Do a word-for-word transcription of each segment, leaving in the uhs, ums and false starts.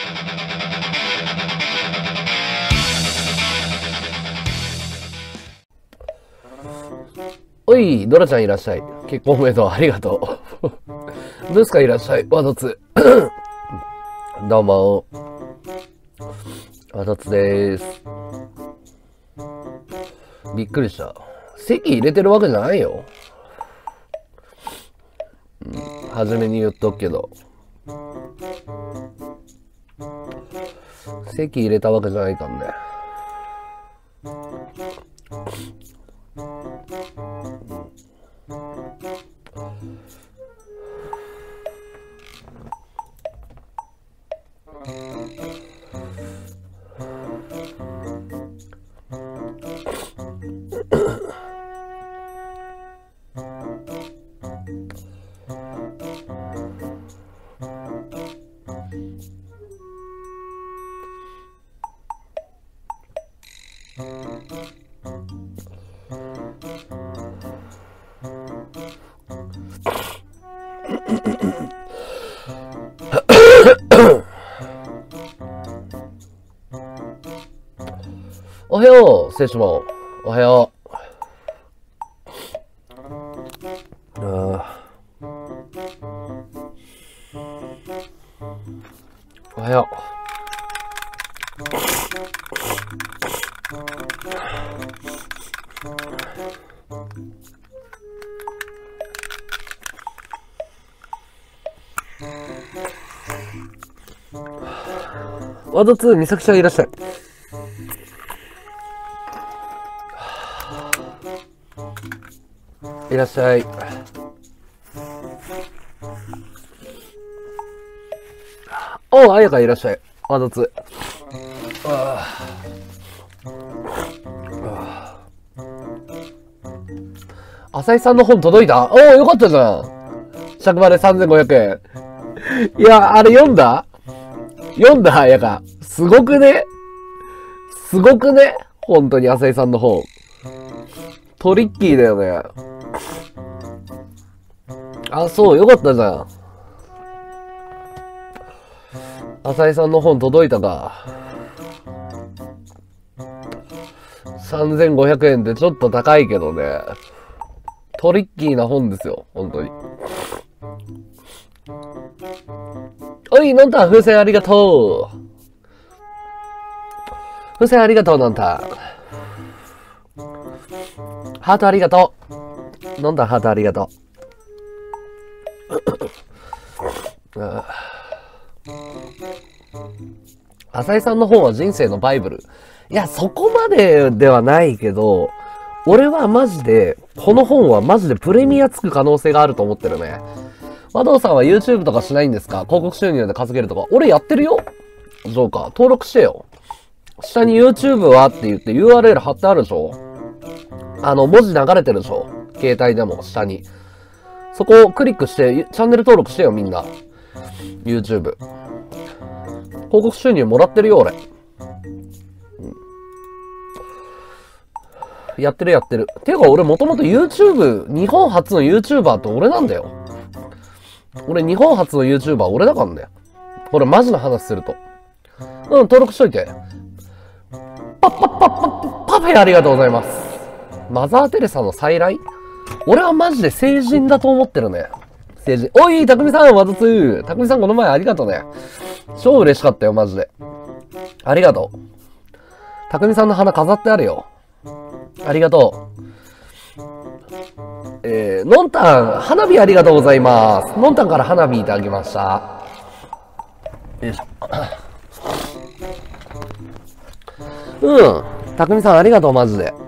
おい、ドラちゃんいらっしゃい。結婚おめでとう。ありがとう。どうですかいらっしゃい。ワドツ。どうも。ワドツでーす。びっくりした。席入れてるわけじゃないよ。うん、初めに言っとくけど。席入れたわけじゃないからね。おはよう、聖書も。おはよう。あおはよう。ワードツー、美咲ちゃんいらっしゃい。いらっしゃい。おう、あやかいらっしゃい。ワードツー。ああ。浅井さんの本届いた？おお、よかったじゃん。尺までさんぜんごひゃくえん。いや、あれ読んだ？読んだ？あやか。すごくね？すごくね？本当に浅井さんの本。トリッキーだよね。あ、そう、よかったじゃん。浅井さんの本届いたか。さんぜんごひゃくえんってちょっと高いけどね。トリッキーな本ですよ、本当に。おい、のんたん、風船ありがとう。風船ありがとう、のんたん。ハートありがとう。のんたん、ハートありがとう。ああ、浅井さんの本は人生のバイブル。いや、そこまでではないけど、俺はマジで、この本はマジでプレミアつく可能性があると思ってるね。和道さんは YouTube とかしないんですか？広告収入で稼げるとか。俺やってるよ。そうか。登録してよ。下に YouTube はって言って ユーアールエル 貼ってあるでしょ？あの、文字流れてるでしょ？携帯でも下に。そこをクリックして、チャンネル登録してよ、みんな。YouTube。広告収入もらってるよ、俺。うん、やってるやってる。ていうか、俺もともと YouTube、日本初の YouTuber って俺なんだよ。俺、日本初の YouTuber 俺だからね。これ、マジの話すると。うん、登録しといて。パッパッパッパッパフェありがとうございます。マザー・テレサの再来？俺はマジで成人だと思ってるね。成人。おい、たくみさん、ワトツー。たくみさん、この前ありがとうね。超嬉しかったよ、マジで。ありがとう。たくみさんの花飾ってあるよ。ありがとう。えー、のんたん、花火ありがとうございます。のんたんから花火いただきました。よいしょ。うん。たくみさん、ありがとう、マジで。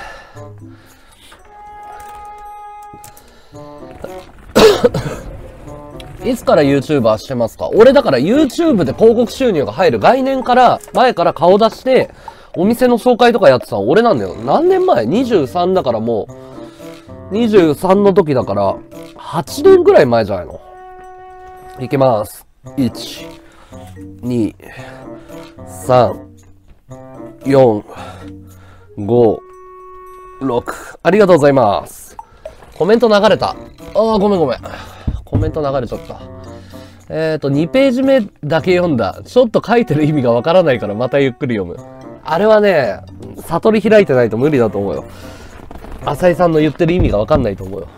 いつから YouTuber してますか？俺だから YouTube で広告収入が入る概念から、前から顔出して、お店の紹介とかやってたの俺なんだよ。何年前？ にじゅうさん だからもう、にじゅうさんの時だから、はちねんぐらい前じゃないの？いきます。いち、に、さん、よん、ご、ろく。ありがとうございます。コメント流れた。ああ、ごめんごめん。コメント流れちゃった。 えっと、にページ目だけ読んだ。ちょっと書いてる意味がわからないからまたゆっくり読む。あれはね、悟り開いてないと無理だと思うよ。浅井さんの言ってる意味がわかんないと思うよ。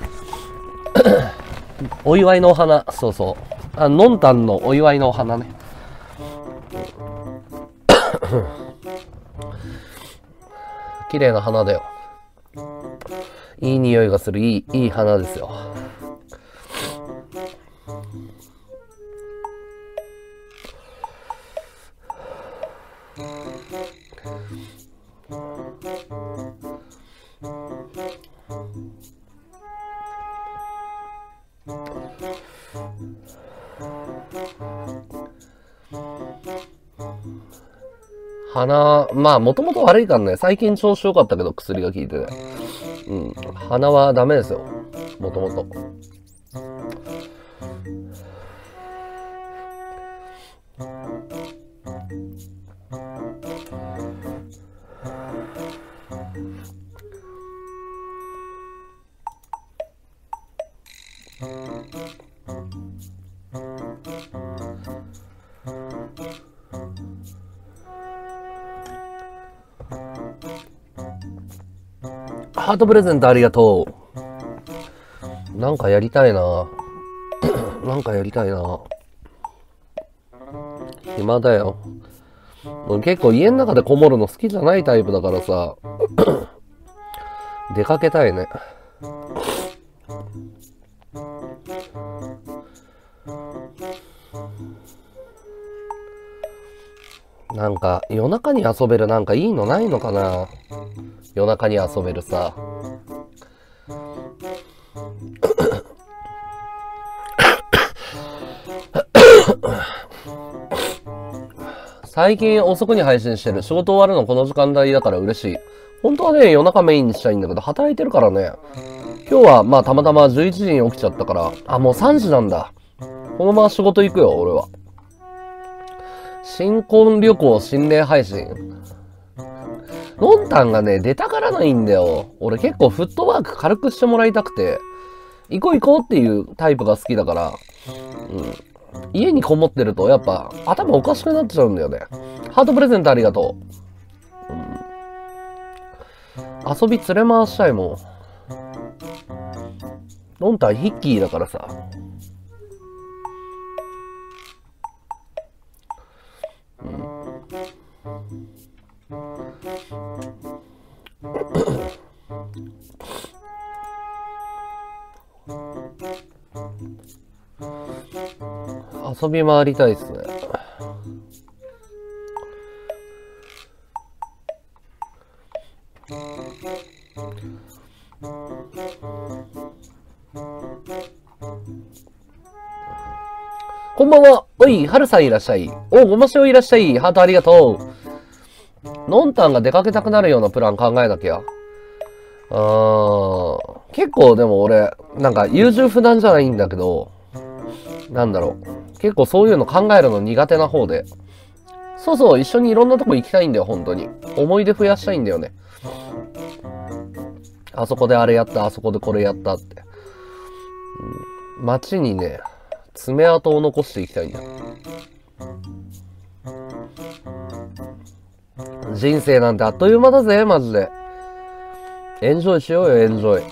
お祝いのお花。そうそう。あ、のんたんのお祝いのお花ね。綺麗な花だよ。いい匂いがするいい、いい花ですよ。鼻、まあ、もともと悪いからね。最近調子良かったけど、薬が効いてて。うん。鼻はダメですよ。もともと。ハートプレゼントありがとう。なんかやりたいな。なんかやりたいな。暇だよ。結構家の中でこもるの好きじゃないタイプだからさ。出かけたいね。なんか夜中に遊べるなんかいいのないのかな。夜中に遊べるさ。最近遅くに配信してる。仕事終わるのこの時間帯だから嬉しい。本当はね、夜中メインにしたいんだけど、働いてるからね。今日はまあたまたまじゅういちじに起きちゃったから、あ、もうさんじなんだ。このまま仕事行くよ、俺は。新婚旅行心霊配信。のんたんがね、出たがらないんだよ。俺結構フットワーク軽くしてもらいたくて、行こう行こうっていうタイプが好きだから、うん。家にこもってるとやっぱ頭おかしくなっちゃうんだよね。ハートプレゼントありがとう。うん、遊び連れ回したいもん。のんたんヒッキーだからさ。うん遊び回りたいっすね。こんばんは。おい、はるさんいらっしゃい。お、ごましおいらっしゃい。ハートありがとう。のんたんが出かけたくなるようなプラン考えなきゃ。あー、結構でも俺、なんか優柔不断じゃないんだけど、なんだろう。結構そういうの考えるの苦手な方で。そうそう、一緒にいろんなとこ行きたいんだよ、本当に。思い出増やしたいんだよね。あそこであれやった、あそこでこれやったって。うん、街にね、爪痕を残していきたいんだよ。人生なんてあっという間だぜ、マジで。エンジョイしようよ、エンジョイ。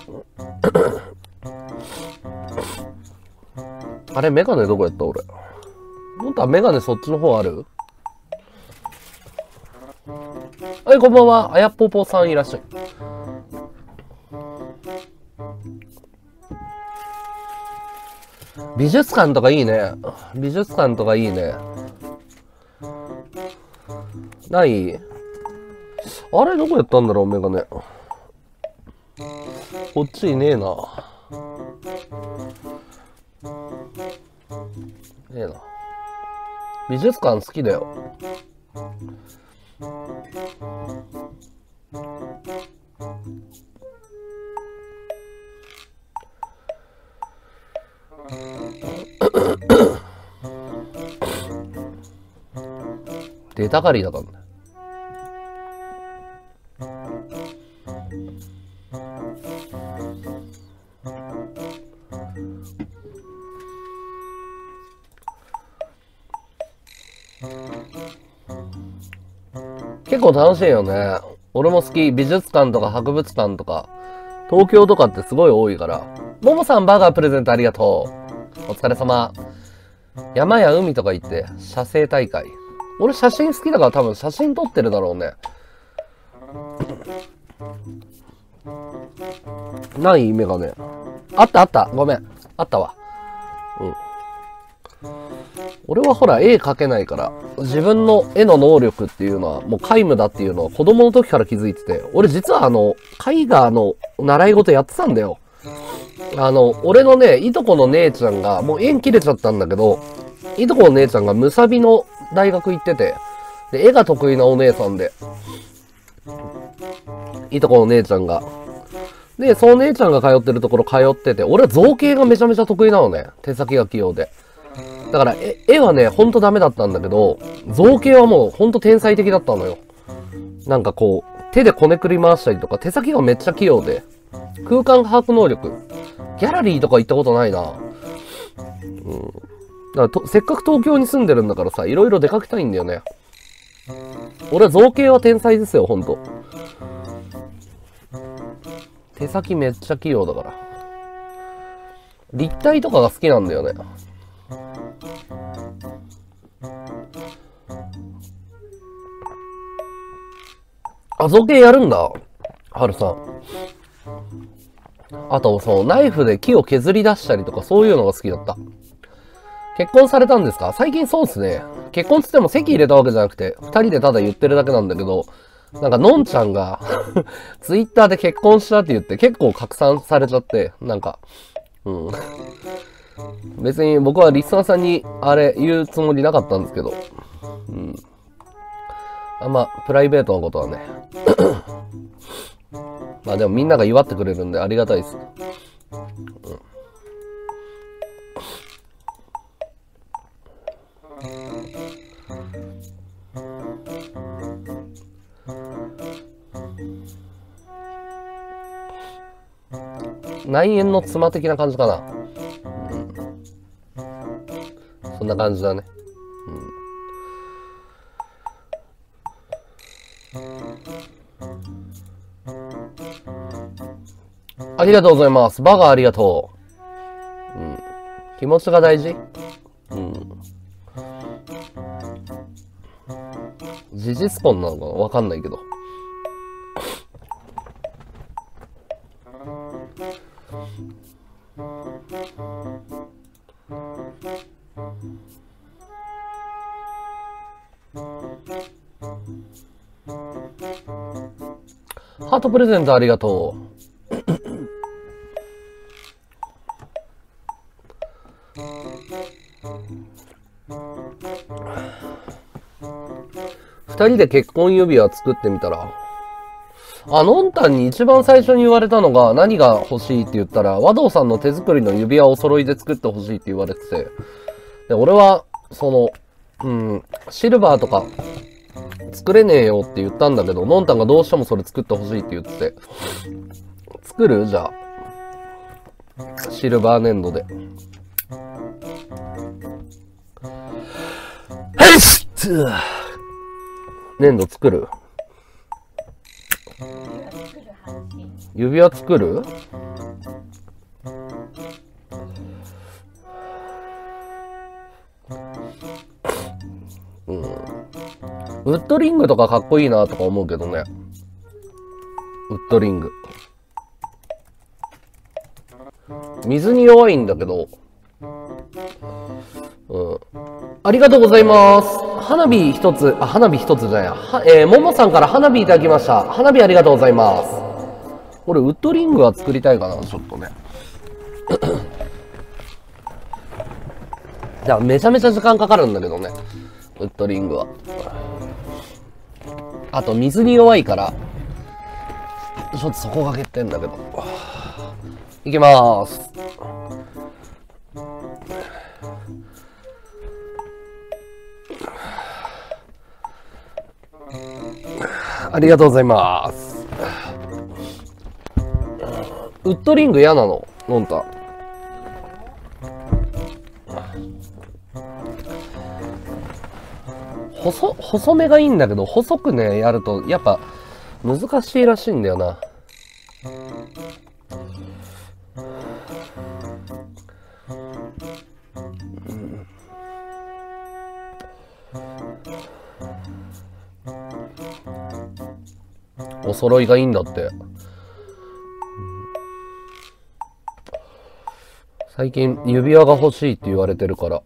あれ、メガネどこやった俺。本当はメガネそっちの方ある？はい、こんばんは。あやっぽぽさんいらっしゃい。美術館とかいいね。美術館とかいいね。ない？あれどこやったんだろう、メガネ。こっちいねえな。ねえな。美術館好きだよ。出たがりだからね。 結構楽しいよね。俺も好き。美術館とか博物館とか、東京とかってすごい多いから。ももさんバーガープレゼントありがとう。お疲れ様。山や海とか行って、写生大会。俺写真好きだから多分写真撮ってるだろうね。ないメガネ。あったあった。ごめん。あったわ。うん。俺はほら絵描けないから、自分の絵の能力っていうのはもう皆無だっていうのを子供の時から気づいてて、俺実はあの、絵画の習い事やってたんだよ。あの、俺のね、いとこの姉ちゃんが、もう縁切れちゃったんだけど、いとこの姉ちゃんがムサビの大学行ってて、で、絵が得意なお姉さんで、いとこの姉ちゃんが。で、その姉ちゃんが通ってるところ通ってて、俺は造形がめちゃめちゃ得意なのね。手先が器用で。だから、絵はね、ほんとダメだったんだけど、造形はもうほんと天才的だったのよ。なんかこう、手でこねくり回したりとか、手先がめっちゃ器用で、空間把握能力。ギャラリーとか行ったことないな。うん。だからと、せっかく東京に住んでるんだからさ、いろいろ出かけたいんだよね。俺は造形は天才ですよ、ほんと。手先めっちゃ器用だから。立体とかが好きなんだよね。あ、造形やるんだ。はるさん。あと、そう、ナイフで木を削り出したりとか、そういうのが好きだった。結婚されたんですか？最近そうっすね。結婚つっても籍入れたわけじゃなくて、二人でただ言ってるだけなんだけど、なんか、のんちゃんが、ツイッターで結婚したって言って結構拡散されちゃって、なんか、うん。別に僕はリスナーさんにあれ言うつもりなかったんですけど、うん。あんま、プライベートなことはね。まあでもみんなが祝ってくれるんでありがたいです。うん、内縁の妻的な感じかな。うん、そんな感じだね。ありがとうございます。バガーありがとう。うん。気持ちが大事？うん。ジジスポンなのかな？わかんないけど。ハートプレゼントありがとう。二人で結婚指輪作ってみたら、あ、のんたんに一番最初に言われたのが何が欲しいって言ったら、和道さんの手作りの指輪をお揃いで作って欲しいって言われてて、で、俺は、その、うん、シルバーとか作れねえよって言ったんだけど、のんたんがどうしてもそれ作って欲しいって言ってて、作る？じゃあ。シルバー粘土で。はいっす！粘土作る？指輪作る？うん。ウッドリングとかかっこいいなとか思うけどね。ウッドリング。水に弱いんだけど。うん。ありがとうございます。花火一つ、あ、花火一つじゃないや。は、えー、ももさんから花火いただきました。花火ありがとうございます。これ、ウッドリングは作りたいかな、ちょっとね。じゃあ、めちゃめちゃ時間かかるんだけどね。ウッドリングは。あと、水に弱いから、ちょっとそこが欠点だけど。いきまーす。ありがとうございます。ウッドリング嫌なの？のんたん。 細、細めがいいんだけど、細くね、やると、やっぱ、難しいらしいんだよな。うん、お揃いがいいんだって。最近指輪が欲しいって言われてるから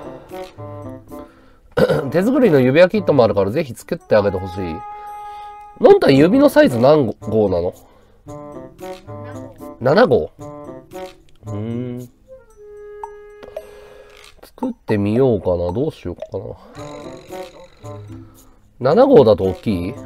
手作りの指輪キットもあるからぜひ作ってあげてほしい。のんたん指のサイズ何号なの？ なな 号。うーん。作ってみようかな。どうしようかな。なな号だと大きい？ああ。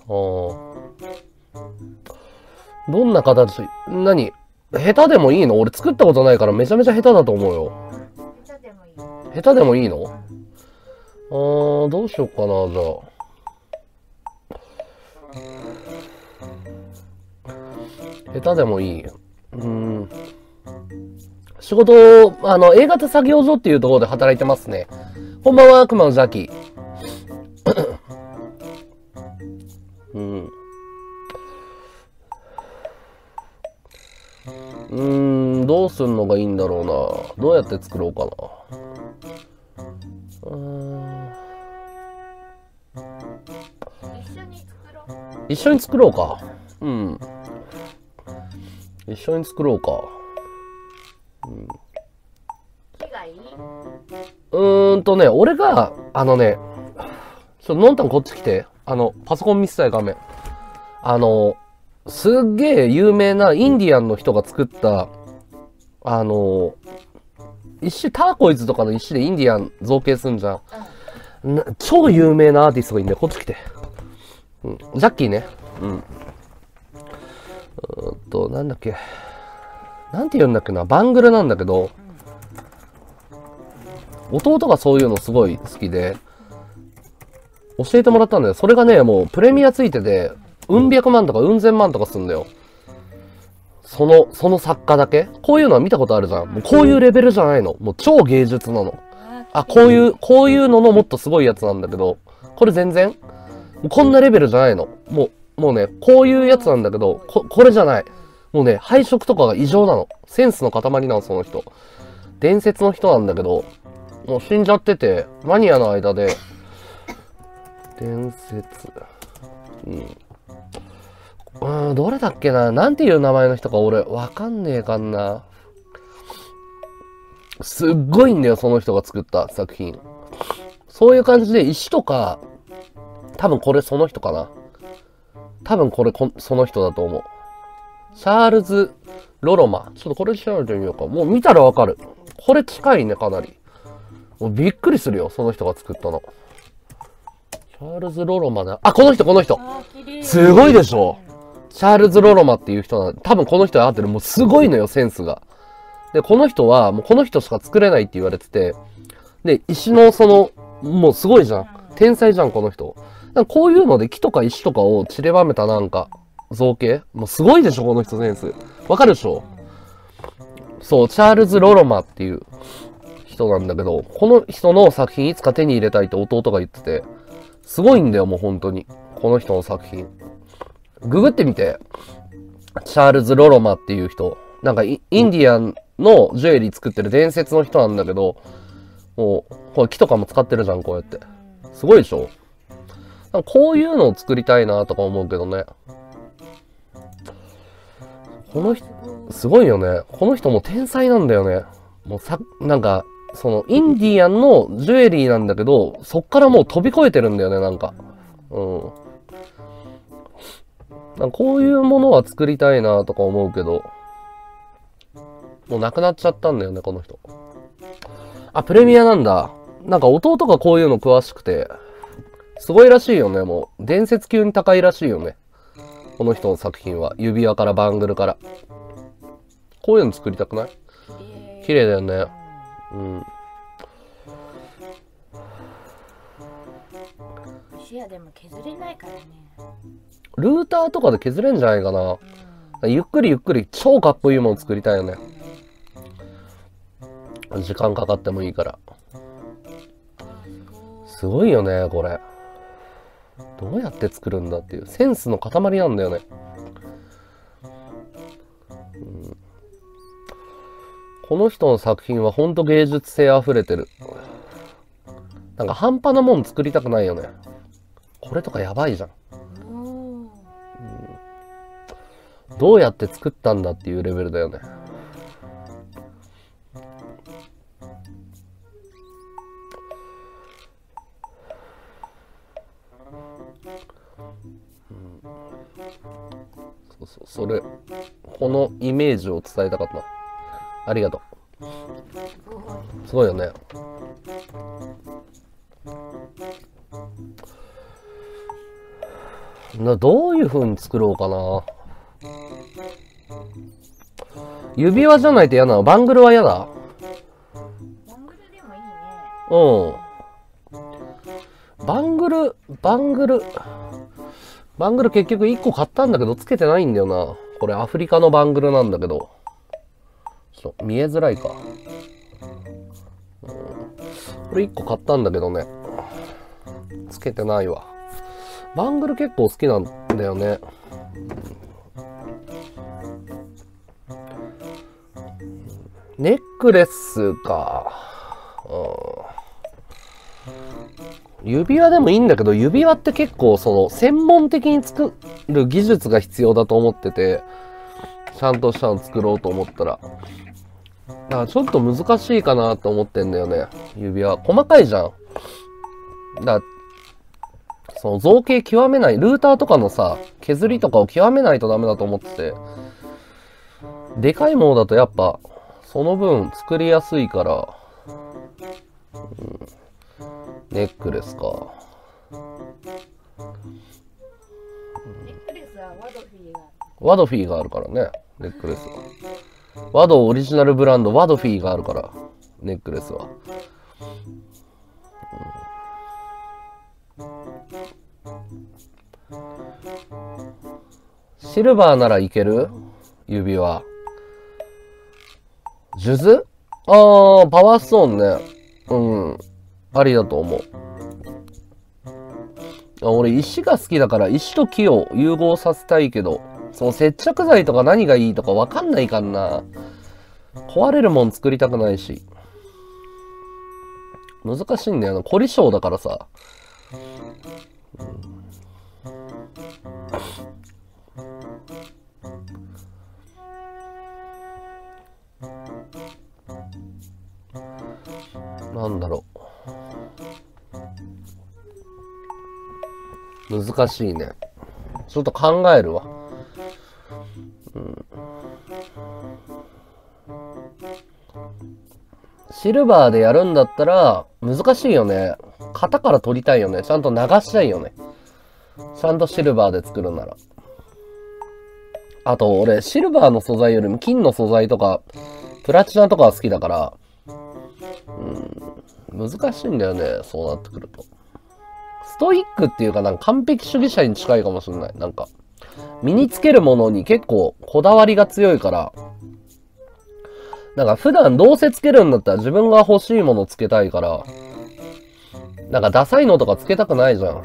どんな形？何？下手でもいいの？俺作ったことないからめちゃめちゃ下手だと思うよ。下手でもいい。下手でもいいの？あー、どうしようかな、じゃあ。下手でもいい。うーん。仕事、あの、A 型作業所っていうところで働いてますね。こんばんは、熊野ジャキ。うん。うーん、どうすんのがいいんだろうな。どうやって作ろうかな。うーん。一緒に作ろう。一緒に作ろうか。うん。一緒に作ろうか。うん。木がいい？うーんとね、俺が、あのね、ちょっとのんたんこっち来て。あの、パソコン見せたい画面。あの、すっげえ有名なインディアンの人が作った、あの、一種ターコイズとかの一種でインディアン造形すんじゃん。な超有名なアーティストがいいんだよ。こっち来て。うん、ジャッキーね。うん。うーんと、なんだっけ。なんて言うんだっけな。バングルなんだけど、弟がそういうのすごい好きで、教えてもらったんだよ。それがね、もうプレミアついてて、うん百万とかうん千万とかすんだよ。その、その作家だけこういうのは見たことあるじゃん。もうこういうレベルじゃないの。もう超芸術なの。あ、こういう、こういうののもっとすごいやつなんだけど、これ全然、もうこんなレベルじゃないの。もう、もうね、こういうやつなんだけど、こ、これじゃない。もうね、配色とかが異常なの。センスの塊なの、その人。伝説の人なんだけど、もう死んじゃってて、マニアの間で、伝説。うん。うん、どれだっけな、なんていう名前の人か俺、わかんねえかんな。すっごいんだよ、その人が作った作品。そういう感じで、石とか、多分これその人かな。多分これこ、その人だと思う。チャールズ・ロロマ。ちょっとこれ調べてみようか。もう見たらわかる。これ近いね、かなり。もうびっくりするよ、その人が作ったの。チャールズ・ロロマだ。あ、この人、この人。すごいでしょ。チャールズ・ロロマっていう人なの。多分この人は合ってる。もうすごいのよ、センスが。で、この人は、もうこの人しか作れないって言われてて、で、石のその、もうすごいじゃん。天才じゃん、この人。なんかこういうので木とか石とかを散りばめたなんか、造形もうすごいでしょ、この人センス。わかるでしょ？そう、チャールズ・ロロマっていう人なんだけど、この人の作品いつか手に入れたいって弟が言ってて、すごいんだよ、もう本当に。この人の作品。ググってみて。チャールズ・ロロマっていう人。なんかイ、インディアンのジュエリー作ってる伝説の人なんだけど、もう、これ木とかも使ってるじゃん、こうやって。すごいでしょ？なんかこういうのを作りたいなとか思うけどね。この人、すごいよね。この人も天才なんだよね。もうさ、なんか、その、インディアンのジュエリーなんだけど、そっからもう飛び越えてるんだよね、なんか。うん。なんかこういうものは作りたいなとか思うけど、もうなくなっちゃったんだよね、この人。あ、プレミアなんだ。なんか弟がこういうの詳しくて、すごいらしいよね、もう。伝説級に高いらしいよね。この人の作品は。指輪からバングルから。こういうの作りたくない？綺麗だよね。うん。 石やでも削れないからね。 ルーターとかで削れんじゃないかな。うん、ゆっくりゆっくり超かっこいいもの作りたいよね。時間かかってもいいから。 すごいよね、これ。どうやって作るんだっていう。センスの塊なんだよね。うん、この人の作品はほんと芸術性あふれてる。なんか半端なもん作りたくないよね。これとかやばいじゃん。うん、どうやって作ったんだっていうレベルだよね。そうそう、それ、このイメージを伝えたかった。ありがとう。すごいよね。な、どういう風に作ろうかな。指輪じゃないと嫌なの。バングルは嫌だ。 バングルでもいいね。 うん。バングル、バングル。バングル結局いっこ買ったんだけど、つけてないんだよな。これアフリカのバングルなんだけど。ちょっと見えづらいか。うん、これいっこ買ったんだけどね。つけてないわ。バングル結構好きなんだよね。ネックレスか。うん、指輪でもいいんだけど、指輪って結構その専門的に作る技術が必要だと思ってて、ちゃんとしたの作ろうと思ったら。だからちょっと難しいかなと思ってんだよね。指輪。細かいじゃん。だからその造形極めない、ルーターとかのさ、削りとかを極めないとダメだと思ってて、でかいものだとやっぱ、その分作りやすいから、うん、ネックレスか。 ネックレスはワドフィーがある。 ワドフィーがあるからね、ネックレスは。ワドオリジナルブランド、ワドフィーがあるから、ネックレスは。シルバーならいける？指輪。数珠？あー、パワーストーンね。うん。ありだと思う。あ、俺、石が好きだから、石と木を融合させたいけど、その接着剤とか何がいいとかわかんないかんな。壊れるもん作りたくないし。難しいんだよな。凝り性だからさ。うん、なんだろう。難しいね。ちょっと考えるわ。うん、シルバーでやるんだったら、難しいよね。型から取りたいよね。ちゃんと流したいよね。ちゃんとシルバーで作るなら。あと、俺、シルバーの素材よりも金の素材とか、プラチナとかは好きだから、うん、難しいんだよね。そうなってくると。ストイックっていうか、なんか完璧主義者に近いかもしれない。なんか、身につけるものに結構こだわりが強いから、なんか普段どうせつけるんだったら自分が欲しいものつけたいから、なんかダサいのとかつけたくないじゃん。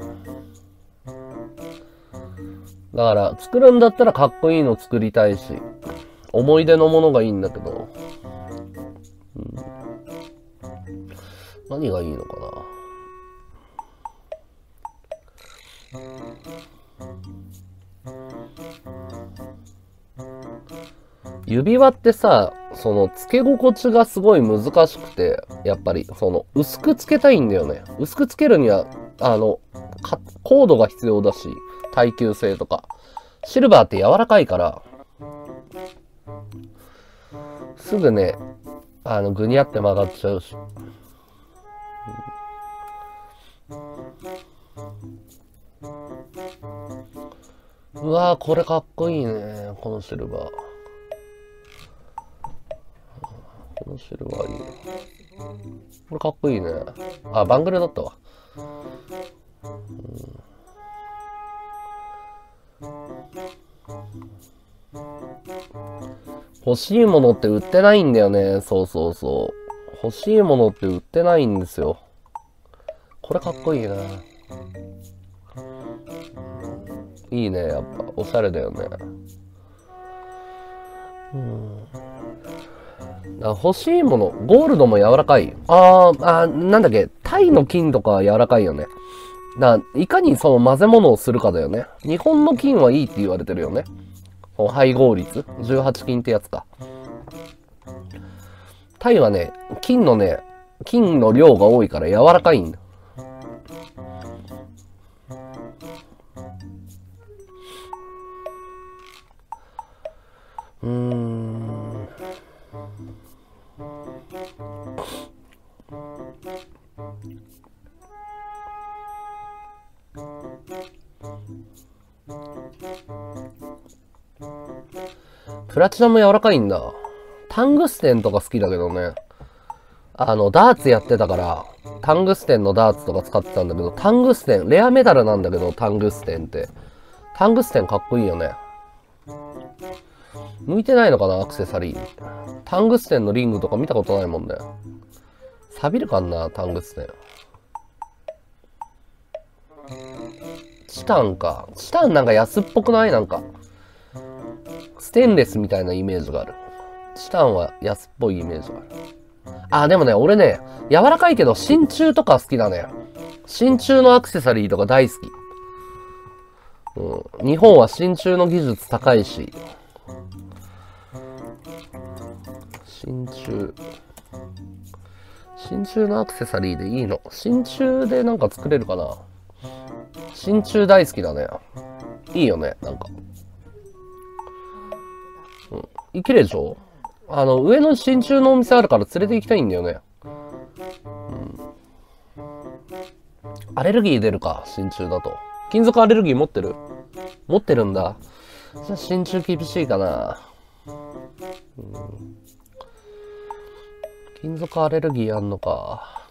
だから作るんだったらかっこいいの作りたいし、思い出のものがいいんだけど、うん、何がいいのかな。指輪ってさ、そのつけ心地がすごい難しくて、やっぱりその薄くつけたいんだよね。薄くつけるにはあのコードが必要だし、耐久性とか。シルバーって柔らかいからすぐね、あのぐにゃって曲がっちゃうし。うわー、これかっこいいね、このシルバー。このシルバーいいね。これかっこいいね。あ、バングルだったわ。うん、欲しいものって売ってないんだよね。そうそうそう。欲しいものって売ってないんですよ。 これかっこいいな。いいね、やっぱ。おしゃれだよね。うん。欲しいもの、ゴールドも柔らかい。あー、あー、なんだっけ、タイの金とかは柔らかいよね。だいかにその混ぜ物をするかだよね。日本の金はいいって言われてるよね。配合率じゅうはち金ってやつか。タイはね、金のね、金の量が多いから柔らかいんだ。うーん。プラチナも柔らかいんだ。タングステンとか好きだけどね。あの、ダーツやってたから、タングステンのダーツとか使ってたんだけど、タングステン、レアメダルなんだけど、タングステンって。タングステンかっこいいよね。向いてないのかな、アクセサリー。タングステンのリングとか見たことないもんね。錆びるかな、タングステン。チタンか。チタンなんか安っぽくない？なんか。ステンレスみたいなイメージがある。チタンは安っぽいイメージがある。あ、でもね、俺ね、柔らかいけど真鍮とか好きだね。真鍮のアクセサリーとか大好き。うん、日本は真鍮の技術高いし。真鍮。真鍮のアクセサリーでいいの？真鍮でなんか作れるかな？真鍮大好きだね。いいよね、なんか。うん。綺麗でしょ？あの、上の真鍮のお店あるから連れて行きたいんだよね。うん。アレルギー出るか、真鍮だと。金属アレルギー持ってる？持ってるんだ。じゃあ真鍮厳しいかな。うん、金属アレルギーあんのか。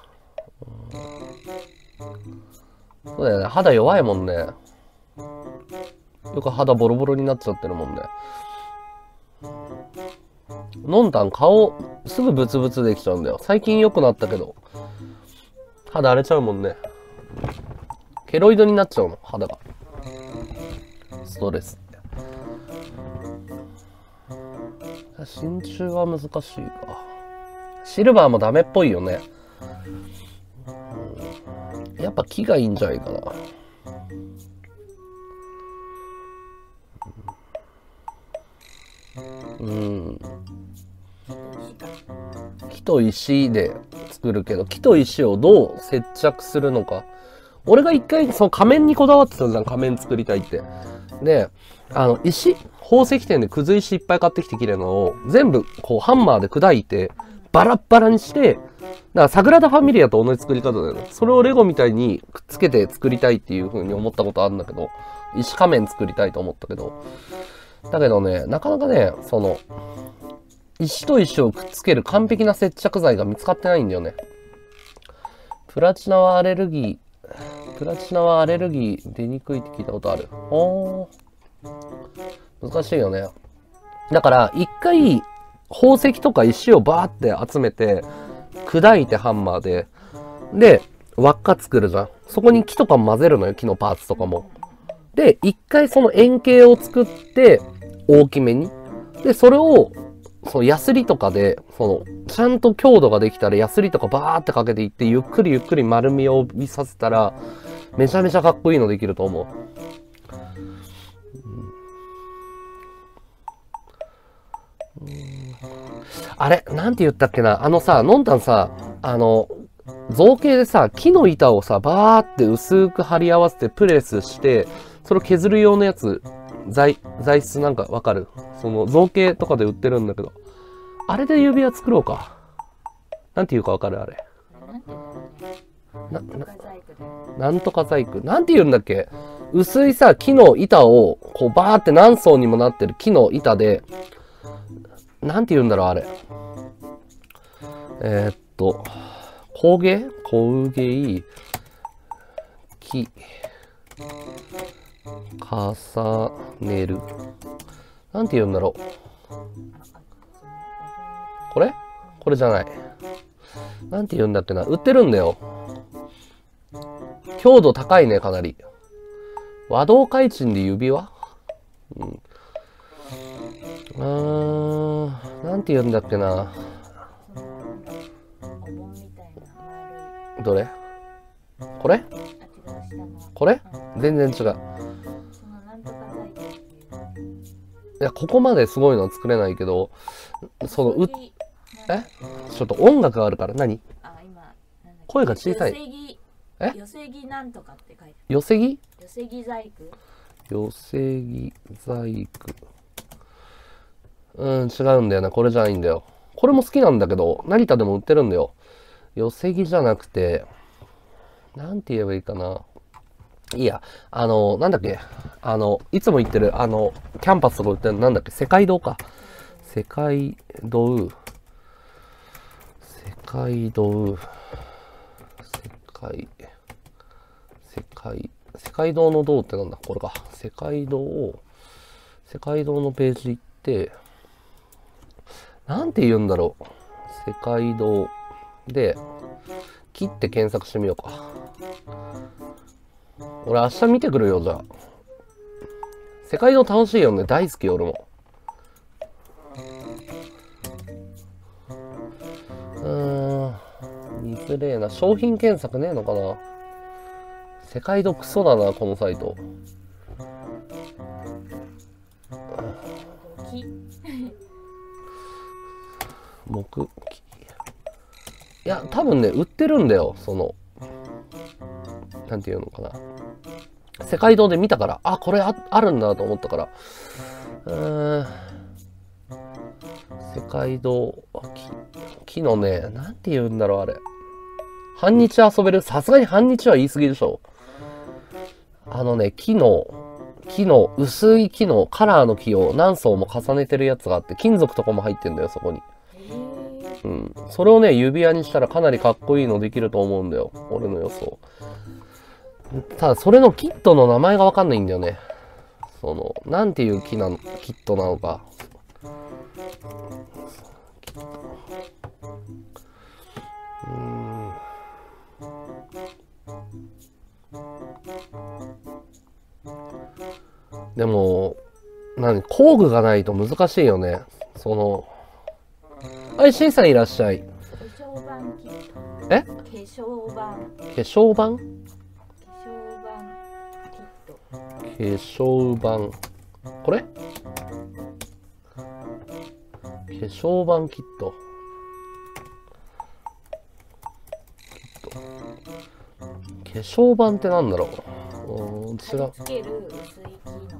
うん、そうだよね。肌弱いもんね。よく肌ボロボロになっちゃってるもんね。のんたん顔すぐブツブツできちゃうんだよ。最近良くなったけど肌荒れちゃうもんね。ケロイドになっちゃうの、肌が。ストレスって。真鍮は難しいか。シルバーもダメっぽいよね。うん、やっぱ木がいいんじゃないかな。うん。木と石で作るけど、木と石をどう接着するのか。俺が一回その仮面にこだわってたじゃん、仮面作りたいって。で、あの、石、宝石店でくず石いっぱい買ってきてきれいのを、全部こうハンマーで砕いて、バラッバラにして、だからサグラダ・ファミリアと同じ作り方だよね。それをレゴみたいにくっつけて作りたいっていう風に思ったことあるんだけど、石仮面作りたいと思ったけど、だけどね、なかなかね、その、石と石をくっつける完璧な接着剤が見つかってないんだよね。プラチナはアレルギー、プラチナはアレルギー出にくいって聞いたことある。おー。難しいよね。だから、一回、宝石とか石をバーって集めて、砕いてハンマーで、で、輪っか作るじゃん。そこに木とか混ぜるのよ、木のパーツとかも。で、一回その円形を作って、大きめに。で、それを、そのヤスリとかで、その、ちゃんと強度ができたらヤスリとかバーってかけていって、ゆっくりゆっくり丸みを帯びさせたら、めちゃめちゃかっこいいのできると思う。うん、あれなんて言ったっけな、あのさ、のんたんさ、あの、造形でさ、木の板をさ、バーって薄く貼り合わせてプレスして、それを削る用のやつ、材、材質なんかわかる？その造形とかで売ってるんだけど。あれで指輪作ろうか。なんて言うかわかる？あれ。な、な、なんとか細工。なんて言うんだっけ？薄いさ、木の板を、こうバーって何層にもなってる木の板で、なんて言うんだろう、あれ。えー、っと、工芸工芸木。重ねる。なんて言うんだろう。これ？これじゃない。なんて言うんだっけな。売ってるんだよ。 強度高いね、かなり。和道開鎮で指輪？うん。うーん、なんて言うんだっけな。どれ？これ？これ？全然違う。いや、ここまですごいのは作れないけど、その、う、え？ちょっと音楽があるから、何？声が小さい。え？ 寄せ木なんとかって書いてある。 寄せ木？ 寄せ木細工？ 寄せ木細工。うん、違うんだよな。これじゃないんだよ。これも好きなんだけど、成田でも売ってるんだよ。寄せ木じゃなくて、なんて言えばいいかな。いいや、あの、なんだっけ。あの、いつも言ってる、あの、キャンパスとか売ってる、なんだっけ。世界堂か。世界堂。世界堂。世界、世界、世界堂の堂ってなんだこれか。世界堂を、世界堂のページ行って、なんて言うんだろう。世界堂で、木って検索してみようか。俺明日見てくるよ、じゃあ。世界堂楽しいよね。大好き、俺も。うーん。見づれえな。商品検索ねえのかな。世界堂クソだな、このサイト。木、いや、多分ね、売ってるんだよ。その、なんていうのかな。世界堂で見たから、あ、これ あ, あるんだと思ったから。うーん。世界堂、木、木のね、なんて言うんだろう、あれ。半日遊べる？さすがに半日は言い過ぎでしょ。あのね、木の、木の、薄い木の、カラーの木を何層も重ねてるやつがあって、金属とかも入ってんだよ、そこに。うん。それをね、指輪にしたらかなりかっこいいのできると思うんだよ。俺の予想。ただ、それのキットの名前がわかんないんだよね。その、なんていう木なの、キットなのか。うーん。でも、何、工具がないと難しいよね。その、はい、シンさんいらっしゃい。 化粧板キット。 え？ 化粧板。 化粧板？ 化粧板キット。 化粧板。これ？化粧板キット。キット。化粧板ってなんだろう。うーん、違う。 つける薄い木のこと。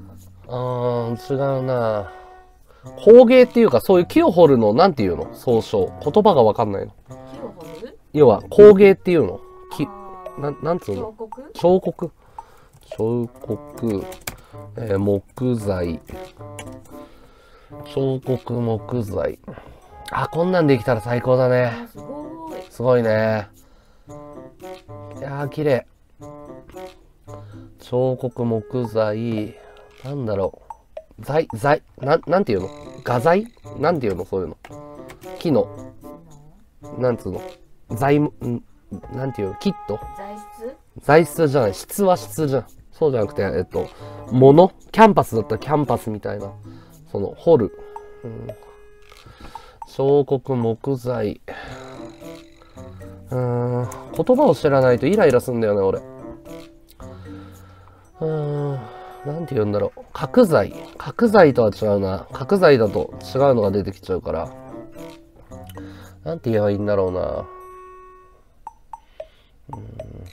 あー、違うな。工芸っていうか、そういう木を彫るの、なんていうの？総称。言葉がわかんないの。 木を彫る？ 要は、工芸っていうの。木、な、なんつうの？ 彫刻？ 彫刻。彫刻。えー、木材。彫刻木材。あ、こんなんできたら最高だね。 すごい。 すごいね。いやー、綺麗。彫刻木材。なんだろう。材、材、なん、なんていうの？画材？なんていうの？そういうの。木の。なんつうの？材、ん、なんていうの？キット？ 材質？ 材質じゃない。質は質じゃん。そうじゃなくて、えっと、物？キャンパスだったらキャンパスみたいな。その、掘る。うん、彫刻木材。うーん。言葉を知らないとイライラすんだよね、俺。うーん。なんて言うんだろう。角材。角材とは違うな。角材だと違うのが出てきちゃうから。なんて言えばいいんだろうな。うーん。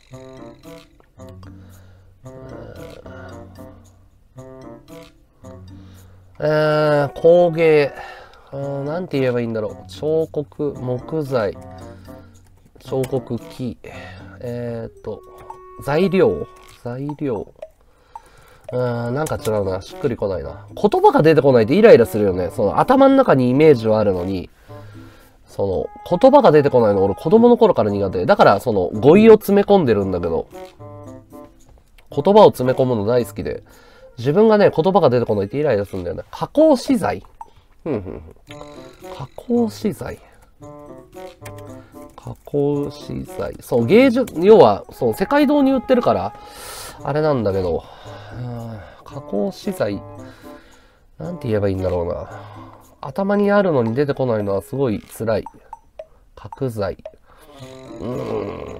えー、工芸。なんて言えばいいんだろう。彫刻、木材。彫刻木。えーと、材料。材料。うーん、なんか違うな。しっくりこないな。言葉が出てこないとイライラするよね。その頭の中にイメージはあるのに、その言葉が出てこないの俺子供の頃から苦手。だからその語彙を詰め込んでるんだけど、言葉を詰め込むの大好きで、自分がね、言葉が出てこないとイライラするんだよね。加工資材。ふんふんふん。加工資材。加加工資材。そう、芸術、要は、そう、世界堂に売ってるから、あれなんだけど、加工資材、なんて言えばいいんだろうな。頭にあるのに出てこないのはすごい辛い。角材。うーん。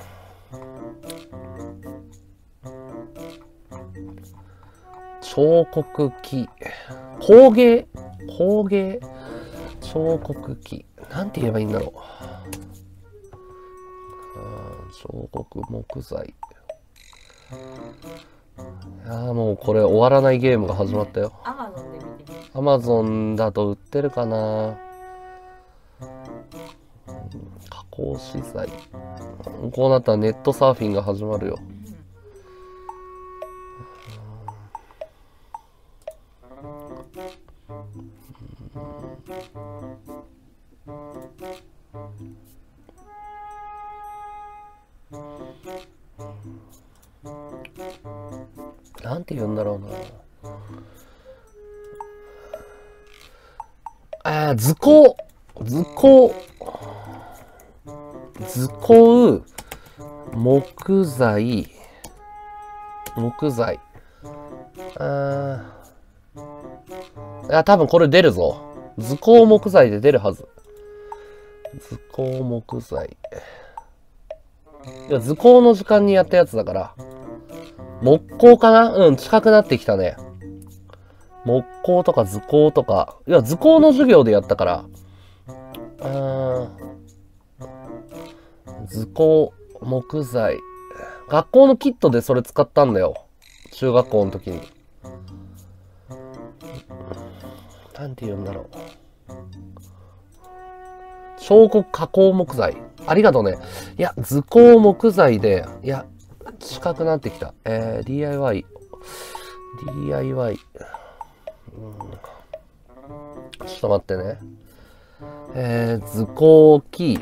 彫刻機。工芸工芸彫刻機。なんて言えばいいんだろう。彫刻木材。いやーもうこれ終わらないゲームが始まったよ。 アマゾンで見てみる。 アマゾンだと売ってるかな。加工資材。こうなったらネットサーフィンが始まるよ。なんて言うんだろうな。あ、図工。図工。図工。木材。木材。あー。いや、多分これ出るぞ。図工木材で出るはず。図工木材。いや、図工の時間にやったやつだから。木工かな？うん、近くなってきたね。木工とか図工とか。いや、図工の授業でやったから。あー。図工、木材。学校のキットでそれ使ったんだよ。中学校の時に。なんて言うんだろう。彫刻加工木材。ありがとうね。いや、図工木材で、いや、近くなってきた。えー、ディーアイワイ。ディーアイワイ。うん、ちょっと待ってね。えー、図工機。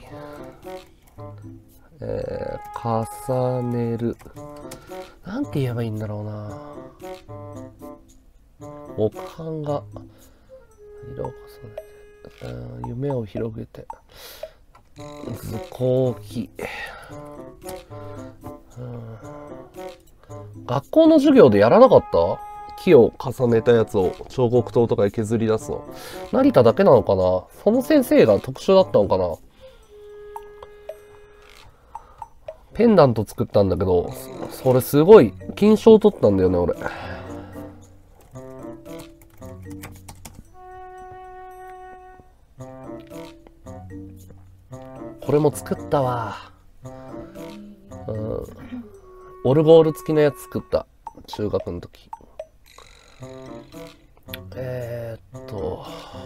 えー、重ねる。なんて言えばいいんだろうな。木版が、色を重ねて、うん、夢を広げて。図工機。うん、学校の授業でやらなかった？木を重ねたやつを彫刻刀とかで削り出すの。成田だけなのかな？その先生が特殊だったのかな？ペンダント作ったんだけど、それすごい金賞取ったんだよね、俺。これも作ったわ。うん。オルゴール付きのやつ作った。中学の時。えー、っと。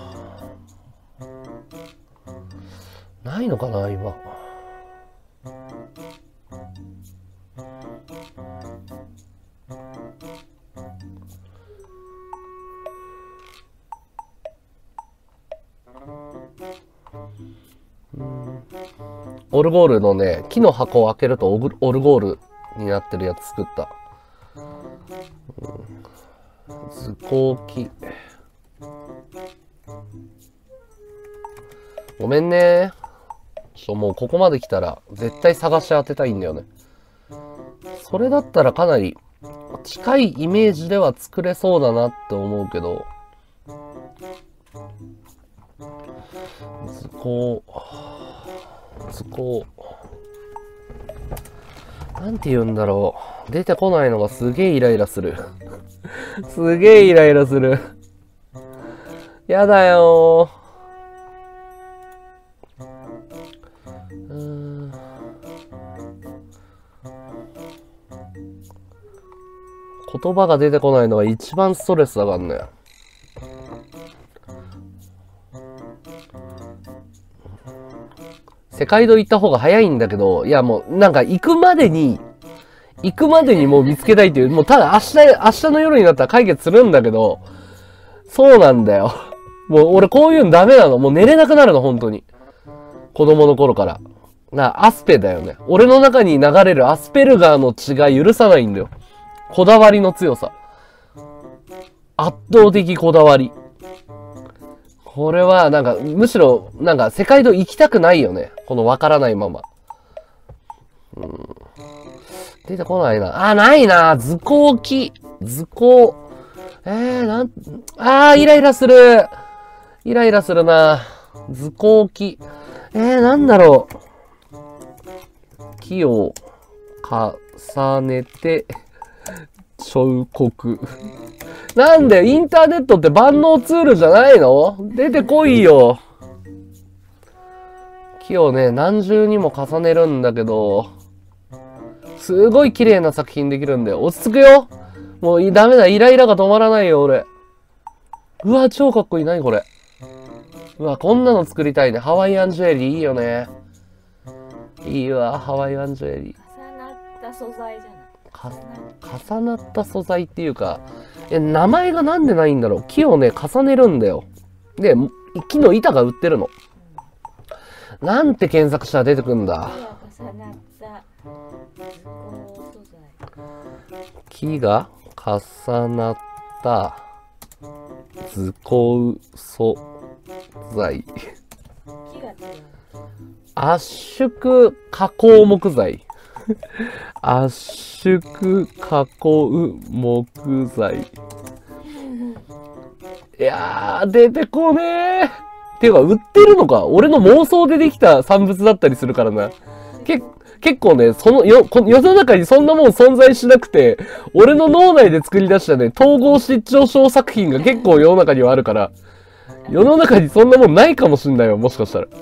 ないのかな、今。うん、オルゴールのね、木の箱を開けるとオルゴールになってるやつ作った。うん、図工機。ごめんね。ちょ、もうここまで来たら絶対探し当てたいんだよね。それだったらかなり近いイメージでは作れそうだなって思うけど。図工。図工。なんて言うんだろう。出てこないのがすげえイライラする。すげえイライラする。やだよー。うーん。言葉が出てこないのが一番ストレスだからね。世界堂行った方が早いんだけど、いやもうなんか行くまでに、行くまでにもう見つけたいっていう、もうただ明日、明日の夜になったら解決するんだけど、そうなんだよ。もう俺こういうのダメなの。もう寝れなくなるの、本当に。子供の頃から。な、アスペだよね。俺の中に流れるアスペルガーの血が許さないんだよ。こだわりの強さ。圧倒的こだわり。 これは、なんか、むしろ、なんか、世界堂行きたくないよね。このわからないまま。うん。出てこないな。あ、ないな。図工機。図工。えー、なん、あー、イライラする。イライラするな。図工機。えー、なんだろう。木を重ねて、彫刻。なんでインターネットって万能ツールじゃないの？出てこいよ。木をね、何重にも重ねるんだけど、すごい綺麗な作品できるんだよ。落ち着くよ。もうダメだ。イライラが止まらないよ、俺。うわ、超かっこいい。何これ。うわ、こんなの作りたいね。ハワイアンジュエリーいいよね。いいわ、ハワイアンジュエリー。 重なった素材じゃない。 か重なった素材っていうか、え、名前がなんでないんだろう。木をね、重ねるんだよ。で、木の板が売ってるの。なんて検索したら出てくんだ。木が重なった図工素材。圧縮加工木材。圧縮加工木材。いやー、出てこねー。っていうか、売ってるのか。俺の妄想でできた産物だったりするからな。け、結構ね、その、よ、こ世の中にそんなもん存在しなくて、俺の脳内で作り出したね、統合失調症作品が結構世の中にはあるから、世の中にそんなもんないかもしんないよ、もしかしたら。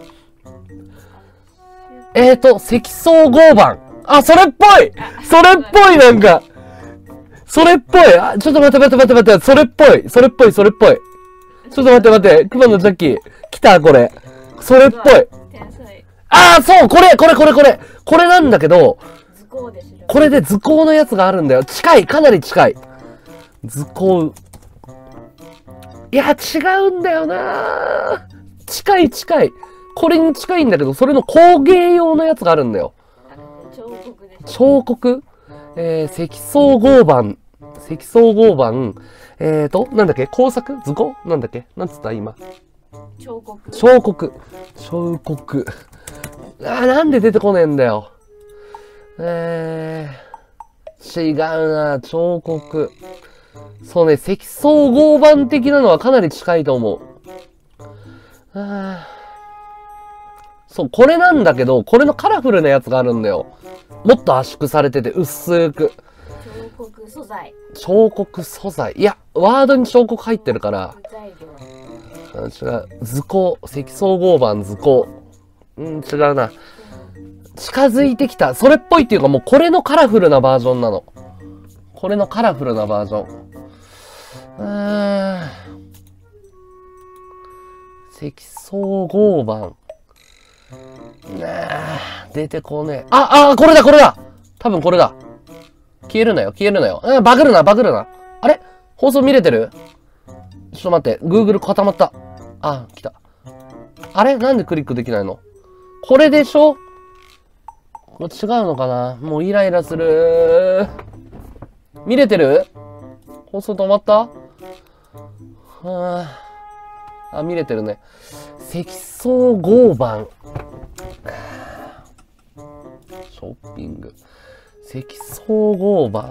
えーと、積層合板。あ、それっぽいそれっぽいなんかそれっぽいあ、ちょっと待って待って待って待って、それっぽいそれっぽいそれっぽいちょっと待って待って、熊のジャッキー。来たこれ。それっぽい。ああ、そうこれこれこれこれこれなんだけど、これで図工のやつがあるんだよ。近いかなり近い。図工。いや、違うんだよな近い近い。これに近いんだけど、それの工芸用のやつがあるんだよ。彫刻えー、積層合板。積層合板。えーと、なんだっけ工作図工なんだっけなんつった今。 彫刻。 彫刻。彫刻。あー、なんで出てこねえんだよ。えー、違うな彫刻。そうね、積層合板的なのはかなり近いと思う。あーそう、これなんだけど、これのカラフルなやつがあるんだよ。もっと圧縮されてて、薄く。 彫刻素材。 彫刻素材。いや、ワードに彫刻入ってるから。違う。図工。積層合板図工。うん、違うな。近づいてきた。それっぽいっていうか、もうこれのカラフルなバージョンなの。これのカラフルなバージョン。うーん。積層合板。なあ、出てこねえ。あ、あ、これだ、これだ多分これだ。消えるなよ、消えるなよ。うん、バグるな、バグるな。あれ放送見れてる？ちょっと待って、Google 固まった。あ、来た。あれなんでクリックできないの？これでしょ？これ違うのかな？もうイライラする。見れてる？放送止まった？はあ、あ、見れてるね。積層合板。ショッピング。積層合板。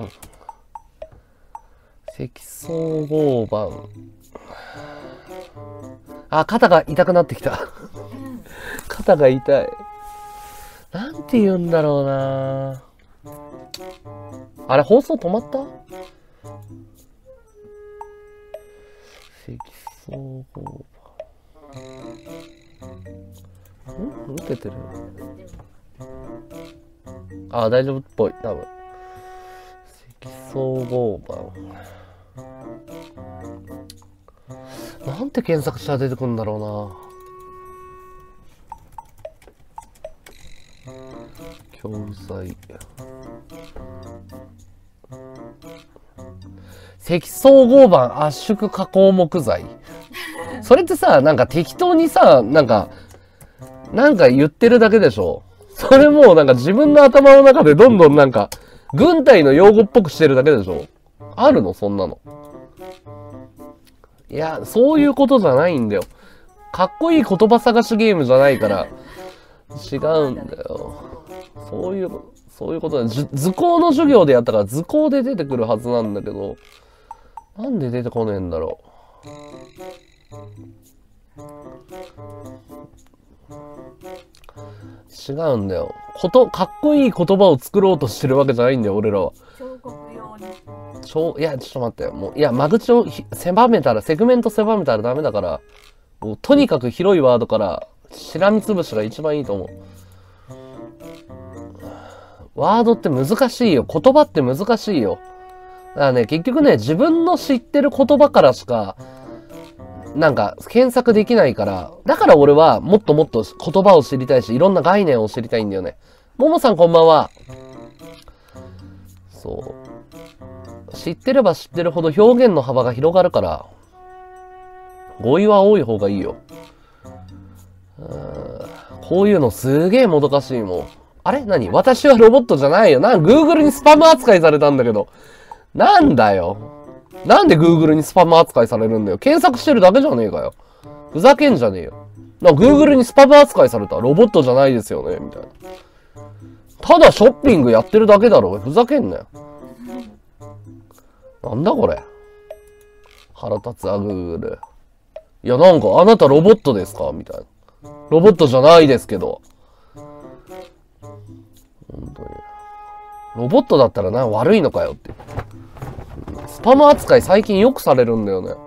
積層合板。あ、肩が痛くなってきた。肩が痛い。なんて言うんだろうな。あれ、放送止まった？積層合板。ん？打ててる？あ、大丈夫っぽい、多分。積層合板。なんて検索したら出てくるんだろうな。教材。積層合板圧縮加工木材。それってさ、なんか適当にさ、なんか、なんか言ってるだけでしょ。それもうなんか自分の頭の中でどんどんなんか、軍隊の用語っぽくしてるだけでしょ。あるのそんなの。いや、そういうことじゃないんだよ。 かっこいい言葉探しゲームじゃないから。違うんだよ。そういう、そういうことだ。図図工の授業でやったから図工で出てくるはずなんだけど、なんで出てこねえんだろう。違うんだよ。こと、かっこいい言葉を作ろうとしてるわけじゃないんだよ、俺らは。 彫刻用に。 ちょ、いや、ちょっと待ってよ。もう、いや、間口をひ狭めたら、セグメント狭めたらダメだから、もうとにかく広いワードから、しらみつぶしが一番いいと思う。ワードって難しいよ。言葉って難しいよ。だからね、結局ね、自分の知ってる言葉からしか、なんか、検索できないから、だから俺はもっともっと言葉を知りたいし、いろんな概念を知りたいんだよね。ももさんこんばんは。そう。知ってれば知ってるほど表現の幅が広がるから、語彙は多い方がいいよ。うーん、こういうのすげえもどかしいもん。あれ何私はロボットじゃないよ。なん、Google にスパム扱いされたんだけど。なんだよ。なんで Google にスパム扱いされるんだよ。検索してるだけじゃねえかよ。ふざけんじゃねえよ。な、Google にスパム扱いされた。ロボットじゃないですよね。みたいな。ただショッピングやってるだけだろ。ふざけんなよ。なんだこれ。腹立つわ、Google。いや、なんか、あなたロボットですかみたいな。ロボットじゃないですけど。本当に。ロボットだったらな、悪いのかよって。スパム扱い最近よくされるんだよね。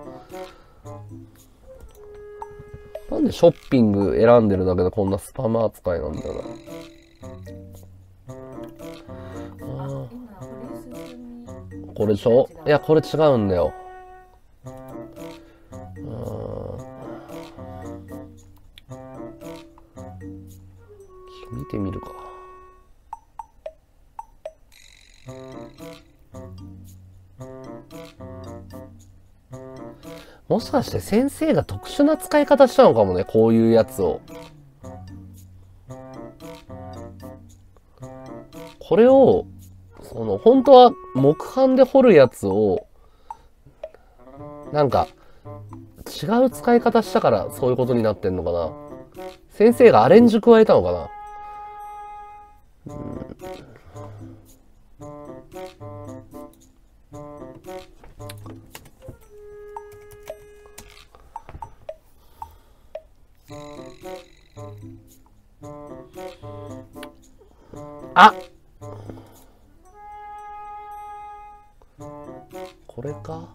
なんでショッピング選んでるだけでこんなスパム扱いなんだよな。あ、これでしょ？いや、これ違うんだよ。見てみるか。もしかして先生が特殊な使い方したのかもね、こういうやつを。これを、その、本当は木版で彫るやつを、なんか、違う使い方したからそういうことになってんのかな。先生がアレンジ加えたのかな。うん、あ、これか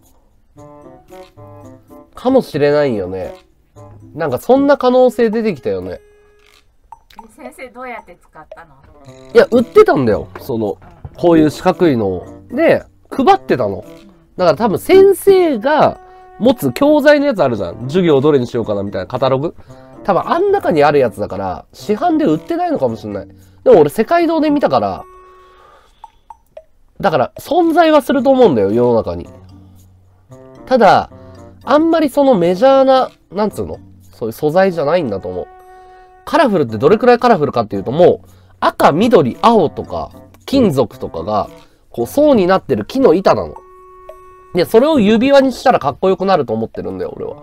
かもしれないよね。なんかそんな可能性出てきたよね。 先生どうやって使ったの？ いや、売ってたんだよ。その、こういう四角いのを。で、配ってたの。だから多分先生が持つ教材のやつあるじゃん。授業どれにしようかなみたいなカタログ。多分あん中にあるやつだから、市販で売ってないのかもしれない。でも俺世界堂で見たから、だから存在はすると思うんだよ、世の中に。ただ、あんまりそのメジャーな、なんつうの？そういう素材じゃないんだと思う。カラフルってどれくらいカラフルかっていうともう、赤、緑、青とか、金属とかが、こう層になってる木の板なの。で、それを指輪にしたらかっこよくなると思ってるんだよ、俺は。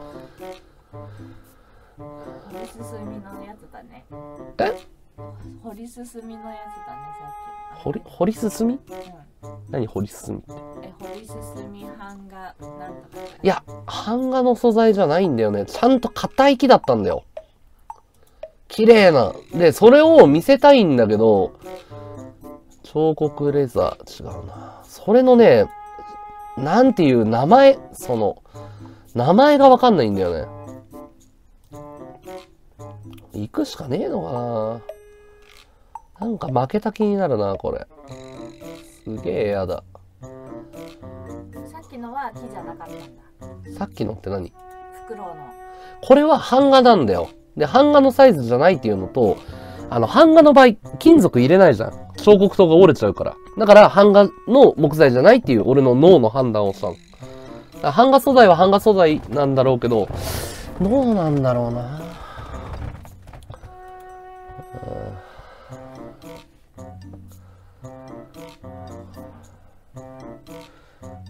掘り進みのやつだね。 え？ 掘り進みのやつだね、さっき。 掘り、掘り進み？うん。何掘り進みって。 え、掘り進み版画、なんとか。 いや、版画の素材じゃないんだよね。ちゃんと硬い木だったんだよ。綺麗な。で、それを見せたいんだけど、彫刻レザー、違うな。それのね、なんていう名前、その、名前がわかんないんだよね。行くしかねえのかな。なんか負けた気になるな、これ。すげえやだ。 さっきのは木じゃなかったんだ。 さっきのって何？ フクロウの。 これは版画なんだよ。で、版画のサイズじゃないっていうのと、あの、版画の場合、金属入れないじゃん。彫刻刀が折れちゃうから。だから、版画の木材じゃないっていう俺の脳の判断をしたの。だから版画素材は版画素材なんだろうけど、どうなんだろうな。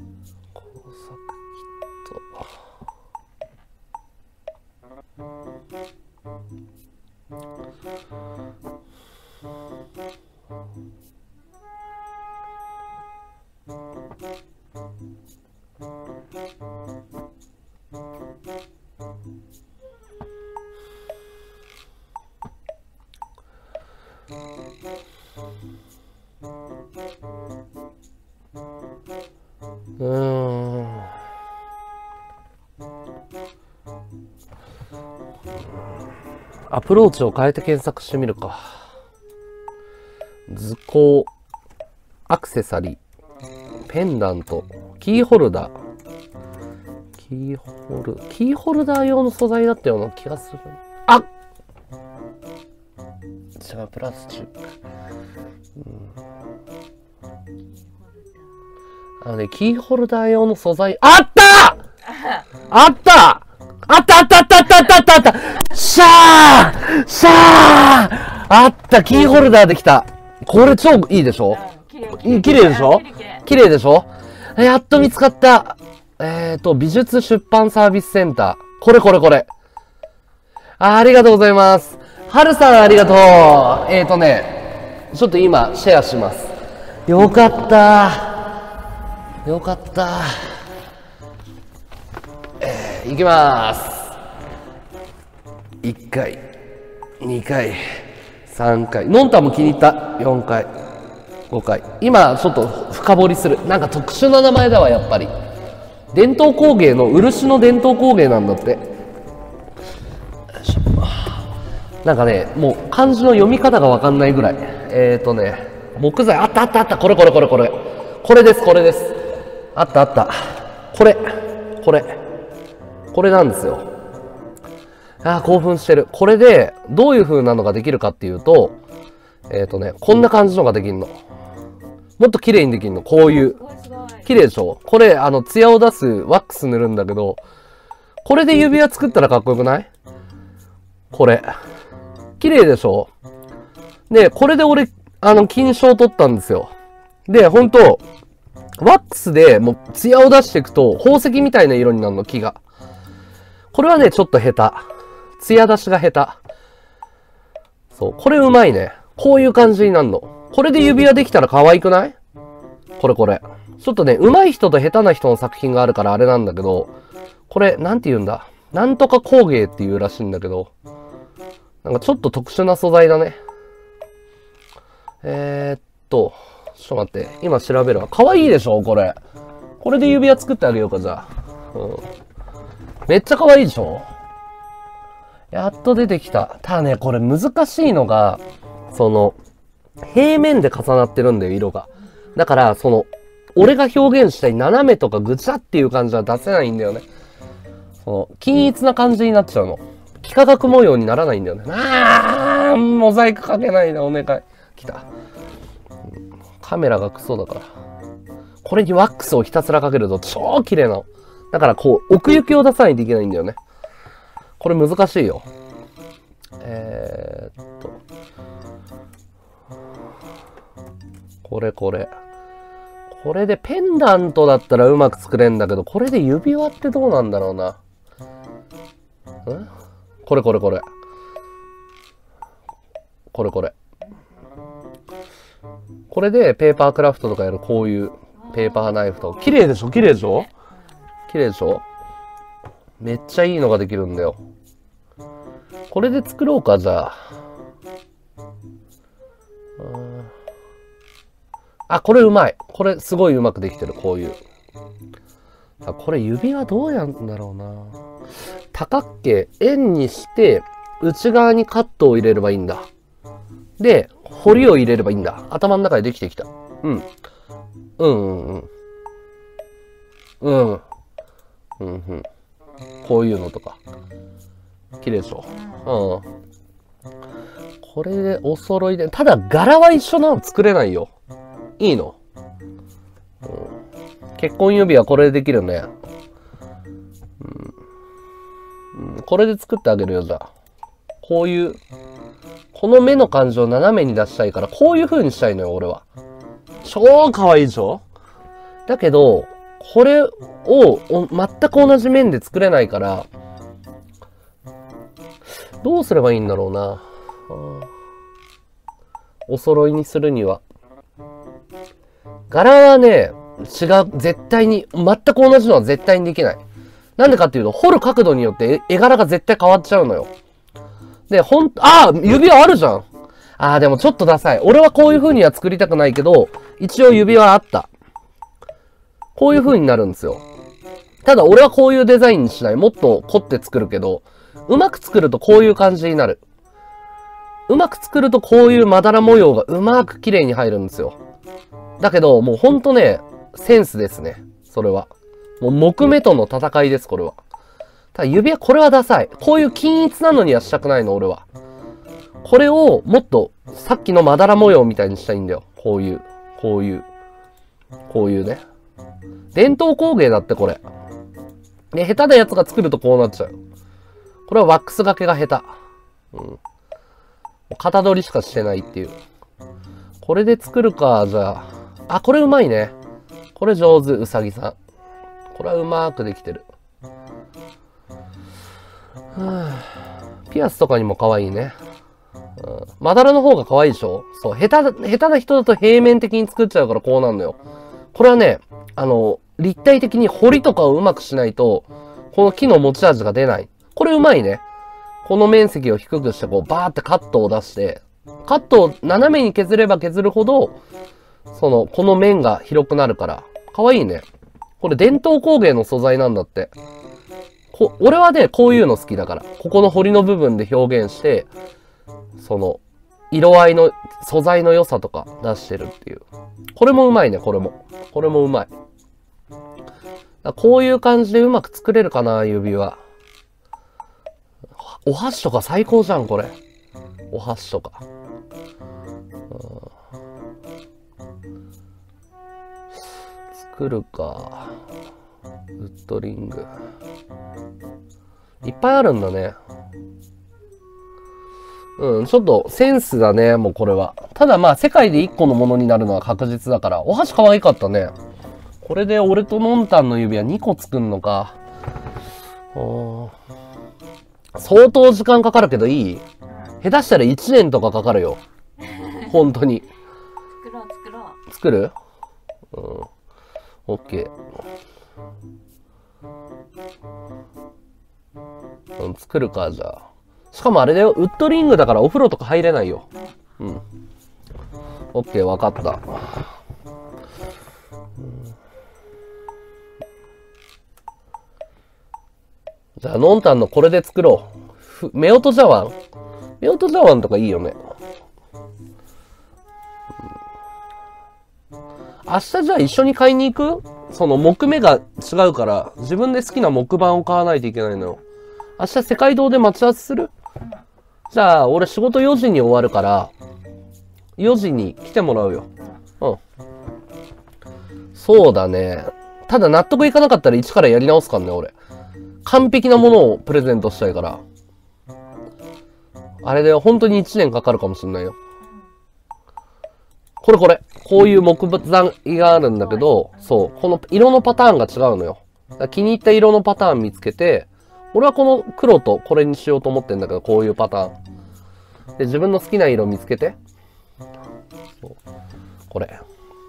工作キット。 うーん。アプローチを変えて検索してみるか。図工、アクセサリー、ペンダント、キーホルダー。キーホル、キーホルダー用の素材だったような気がする。あっじゃあ、プラスチック。うん、あのね、キーホルダー用の素材、あったあったあったあったあったあったあったあったあったしゃーしゃーあったキーホルダーできたこれ超いいでしょいい、綺麗でしょ綺麗でしょやっと見つかった。えーと、美術出版サービスセンター。これこれこれ。あ、ありがとうございます。はるさんありがとう。えーとね、ちょっと今シェアします。よかった。よかった。えー、いきまーす。いっかい、にかい、さんかい。のんたも気に入った。よんかい、ごかい。今ちょっと深掘りする。なんか特殊な名前だわ、やっぱり。伝統工芸の漆の伝統工芸なんだって。なんかね、もう漢字の読み方がわかんないぐらい。えーとね、木材、あったあったあった、これこれこれこれ。これです、これです。あったあった。これ、これ。これなんですよ。あー、興奮してる。これで、どういう風なのができるかっていうと、えーとね、こんな感じのができるの。もっと綺麗にできるの。こういう。綺麗でしょ？これ、あの、艶を出すワックス塗るんだけど、これで指輪作ったらかっこよくない？これ。綺麗でしょ？で、これで俺、あの、金賞取ったんですよ。で、ほんと、ワックスでもう艶を出していくと、宝石みたいな色になるの、木が。これはね、ちょっと下手。艶出しが下手。そう。これうまいね。こういう感じになるの。これで指輪できたら可愛くない？これこれ。ちょっとね、上手い人と下手な人の作品があるからあれなんだけど、これ、なんて言うんだ。なんとか工芸っていうらしいんだけど、なんかちょっと特殊な素材だね。えー、っと、ちょっと待って。今調べるわ。可愛いでしょこれ。これで指輪作ってあげようか、じゃあ。うん。めっちゃ可愛いでしょやっと出てきた。ただね、これ難しいのが、その、平面で重なってるんだよ、色が。だから、その、俺が表現したい斜めとかぐちゃっていう感じは出せないんだよね。その、均一な感じになっちゃうの。幾何学模様にならないんだよね。あー、モザイクかけないでお願い。来た。カメラがクソだから。これにワックスをひたすらかけると超綺麗なの。だからこう、奥行きを出さないといけないんだよね。これ難しいよ。えー、っと。これこれ。これでペンダントだったらうまく作れんだけど、これで指輪ってどうなんだろうな。ん？これこれこれ。これこれ。これでペーパークラフトとかやるこういうペーパーナイフとか。綺麗でしょ？綺麗でしょ？綺麗でしょ？めっちゃいいのができるんだよ。これで作ろうか、じゃあ。あ、これうまい。これすごいうまくできてる、こういう。あ、これ指輪どうやんだろうな。多角形、円にして、内側にカットを入れればいいんだ。で、彫りを入れればいいんだ。頭の中でできてきた。うん。うんうんうん。うん。うんうん。こういうのとか。綺麗でしょ。うん。これでお揃いで、ただ柄は一緒なの作れないよ。いいの、うん、結婚指輪これでできるね、うんうん。これで作ってあげるよ、じゃあ。こういう、この目の感じを斜めに出したいから、こういう風にしたいのよ、俺は。超可愛いでしょ？だけど、これを全く同じ面で作れないから、どうすればいいんだろうな。お揃いにするには。柄はね、違う。絶対に、全く同じのは絶対にできない。なんでかっていうと、彫る角度によって絵柄が絶対変わっちゃうのよ。で、ほん、ああ指輪あるじゃん。ああ、でもちょっとダサい。俺はこういう風には作りたくないけど、一応指輪あった。 こういう風になるんですよ。ただ俺はこういうデザインにしない。もっと凝って作るけど、うまく作るとこういう感じになる。うまく作るとこういうまだら模様がうまく綺麗に入るんですよ。だけど、もうほんとね、センスですね。それは。もう木目との戦いです、これは。ただ指輪、これはダサい。こういう均一なのにはしたくないの、俺は。これをもっと、さっきのまだら模様みたいにしたいんだよ。こういう、こういう、こういうね。伝統工芸だって、これ。で、下手なやつが作るとこうなっちゃう。これはワックスがけが下手。うん。型取りしかしてないっていう。これで作るか、じゃあ。あ、これうまいね。これ上手、うさぎさん。これはうまーくできてる。はぁピアスとかにも可愛いね。うん、まだらの方が可愛いでしょ？そう。下手、下手な人だと平面的に作っちゃうからこうなるのよ。これはね、あの、立体的に彫りとかをうまくしないと、この木の持ち味が出ない。これうまいね。この面積を低くして、こう、バーってカットを出して、カットを斜めに削れば削るほど、その、この面が広くなるから、可愛いね。これ伝統工芸の素材なんだって。こ、俺はね、こういうの好きだから。ここの彫りの部分で表現して、その、色合いの、素材の良さとか出してるっていう。これもうまいね、これも。これもうまい。こういう感じでうまく作れるかな、指輪。お箸とか最高じゃん、これ。お箸とか。作るか。ウッドリング。いっぱいあるんだね。うん、ちょっとセンスだね、もうこれは。ただまあ、世界でいっこのものになるのは確実だから。お箸可愛かったね。これで俺とのんたんの指輪にこ作んのか。相当時間かかるけどいい？下手したらいちねんとかかかるよ。本当に。 作ろう作ろう。 作る？うん。オッケー。うん、作るか、じゃあ。しかもあれだよ、ウッドリングだからお風呂とか入れないよ。うん。オッケー、わかった。じゃあ、のんたんのこれで作ろう。夫婦茶碗。夫婦茶碗とかいいよね。明日じゃあ一緒に買いに行く？その木目が違うから、自分で好きな木板を買わないといけないのよ。明日世界堂で待ち合わせする？じゃあ、俺仕事よじに終わるから、よじに来てもらうよ。うん。そうだね。ただ納得いかなかったら一からやり直すからね、俺。完璧なものをプレゼントしたいから。あれで本当にいちねんかかるかもしんないよ。これこれ。こういう木材があるんだけど、そう。この色のパターンが違うのよ。気に入った色のパターン見つけて、俺はこの黒とこれにしようと思ってんだけど、こういうパターン。で、自分の好きな色見つけて。そうこれ。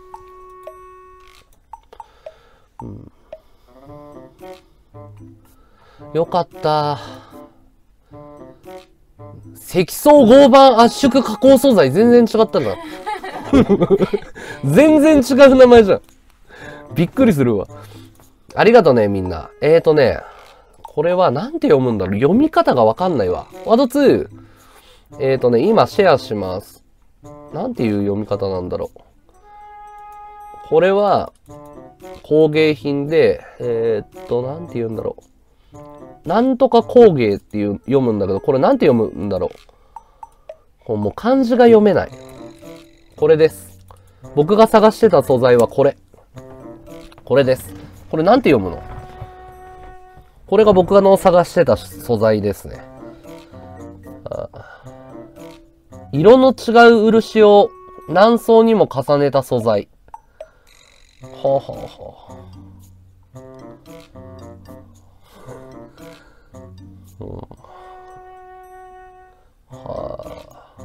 うん。よかった。積層合板圧縮加工素材全然違ったな。全然違う名前じゃん。びっくりするわ。ありがとね、みんな。えーとね、これはなんて読むんだろう。読み方がわかんないわ。ワードツー。えーとね、今シェアします。なんていう読み方なんだろう。これは工芸品で、えーっと、なんて言うんだろう。なんとか工芸っていう読むんだけど、これなんて読むんだろう。もう漢字が読めない。これです。僕が探してた素材はこれ。これです。これなんて読むの？これが僕がの探してた素材ですね。あ色の違う漆を何層にも重ねた素材。はあ、はあはあうん、は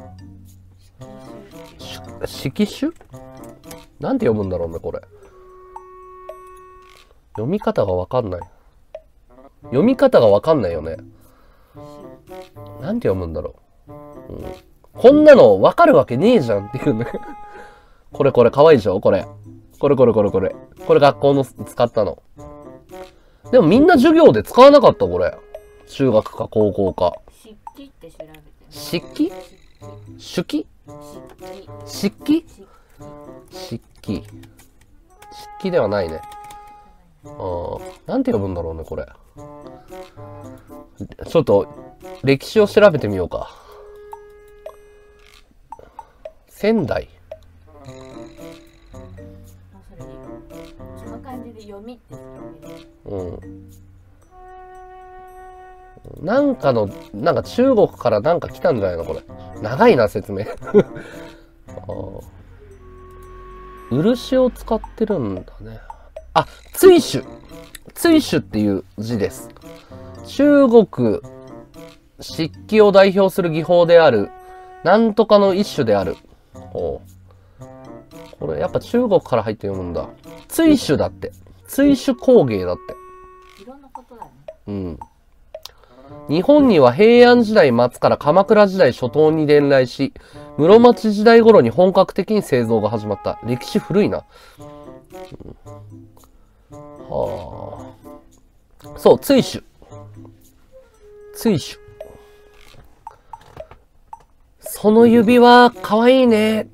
あ。色種？なんて読むんだろうね、これ。読み方がわかんない。読み方がわかんないよね。なんて読むんだろう。うん、こんなのわかるわけねえじゃんっていうね。これこれかわいいでしょこれ。 これこれこれこれ。これ学校の使ったの。でもみんな授業で使わなかった、これ。中学か高校か。 漆器って調べてね。 漆器？手記？ 漆器。 漆器？漆器。漆器ではないね。ああ、なんて呼ぶんだろうね、これ。ちょっと、歴史を調べてみようか。仙台。 その感じで読みってうん。なんかの、なんか中国からなんか来たんじゃないのこれ。長いな、説明。あ、漆を使ってるんだね。あ、追朱。追朱っていう字です。中国漆器を代表する技法である、なんとかの一種である。おう、これやっぱ中国から入って読むんだ。追朱だって。追朱工芸だって。 いろんなことだね。 うん。日本には平安時代末から鎌倉時代初頭に伝来し、室町時代頃に本格的に製造が始まった。歴史古いな。うん、はあ。そう、追朱。追朱。その指輪、かわいいね。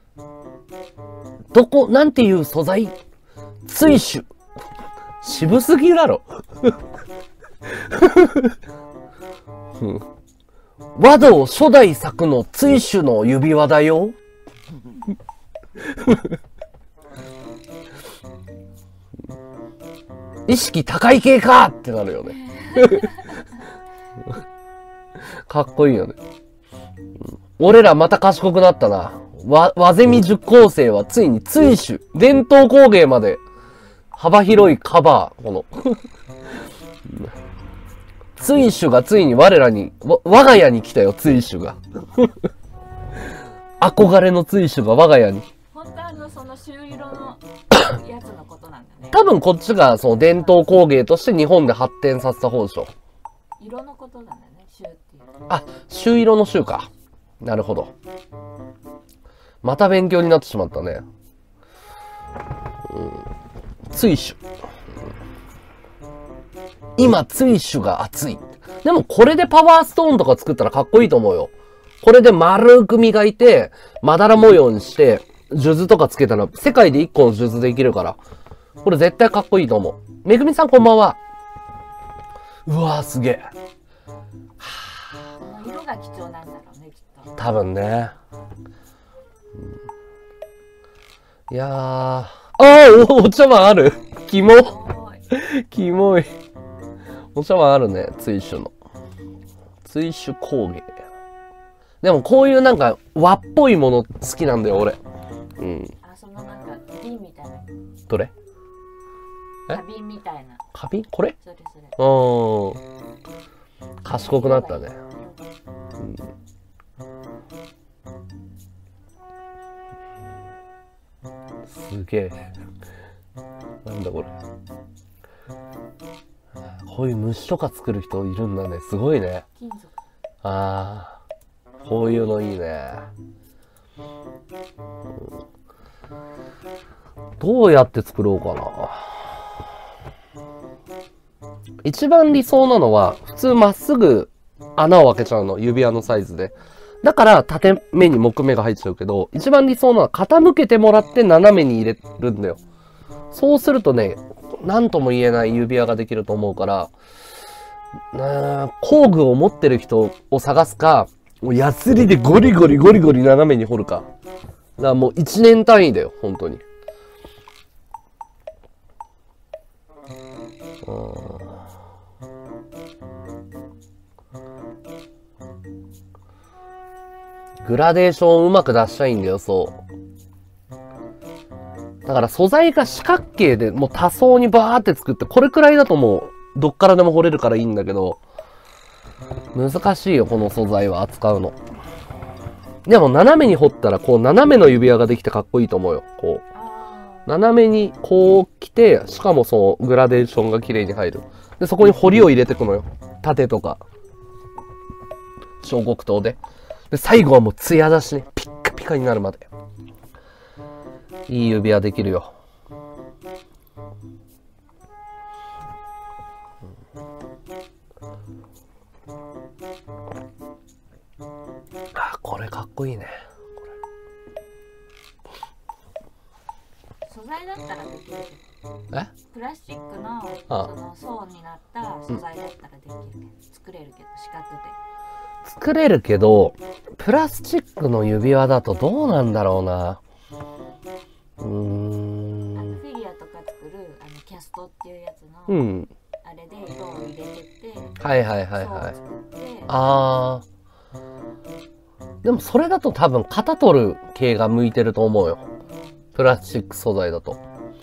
どこ、なんていう素材？追朱。渋すぎるだろ。うん、和道初代作の追朱の指輪だよ。意識高い系かってなるよね。かっこいいよね。俺らまた賢くなったな。わ、わゼミ塾高生はついに追朱、伝統工芸まで幅広いカバー、この。追朱がついに我らに、わ、我が家に来たよ、追朱が。憧れの追朱が我が家に。 本当あの、その朱色のやつのことなんだね。 多分こっちがその伝統工芸として日本で発展させた方でしょ。 色のことなんだね、朱っていう。 あ、朱色の朱か。なるほど。また勉強になってしまったね。うん、追朱。今、追朱が熱い。でもこれでパワーストーンとか作ったらかっこいいと思うよ。これで丸く磨いて、まだら模様にして、数珠とかつけたら、世界で一個の数珠できるから。これ絶対かっこいいと思う。めぐみさんこんばんは。うわーすげえ。 この色が貴重なんだろうね、きっと。 多分ね。いやー。あー、お、お茶碗ある。キモ。キモい。お茶碗あるね、追朱の。追朱工芸。でもこういうなんか和っぽいもの好きなんだよ、俺。うん。 あ、そのなんか瓶みたいな。 どれ？え？ 花瓶みたいな。 花瓶？これ？ それそれ。 うん。賢くなったね。うん、すげえ。なんだこれ。こういう虫とか作る人いるんだね。すごいね。 金属。 ああ、こういうのいいね。うん、どうやって作ろうかな。一番理想なのは、普通まっすぐ穴を開けちゃうの。指輪のサイズで。だから縦目に木目が入っちゃうけど、一番理想なのは傾けてもらって斜めに入れるんだよ。そうするとね、なんとも言えない指輪ができると思うから、工具を持ってる人を探すか、もうヤスリでゴリゴリゴリゴリ斜めに掘るか。だからもう一年単位だよ、本当に。グラデーションをうまく出したいんだよ、そう。だから素材が四角形でもう多層にバーって作って、これくらいだともうどっからでも掘れるからいいんだけど、難しいよ、この素材は扱うの。でも斜めに掘ったらこう斜めの指輪ができてかっこいいと思うよ。こう。斜めにこう来て、しかもそのグラデーションが綺麗に入る。で、そこに彫りを入れてくのよ。縦とか。小黒刀で。で、最後はもう艶出しね。ピッカピカになるまで。いい指輪できるよ。 あ、これかっこいいね。 素材だったらできる。 え？ プラスチックのああその層になった素材だったらできるけど、作れるけど四角で。 作れるけど、プラスチックの指輪だとどうなんだろうな。うーん。 あのフィギュアとか作るあのキャストっていうやつの、 うん。 あれで色を入れてってはいはいはいはい。 層を作ってあー。でもそれだと多分型取る系が向いてると思うよ。プラスチック素材だと。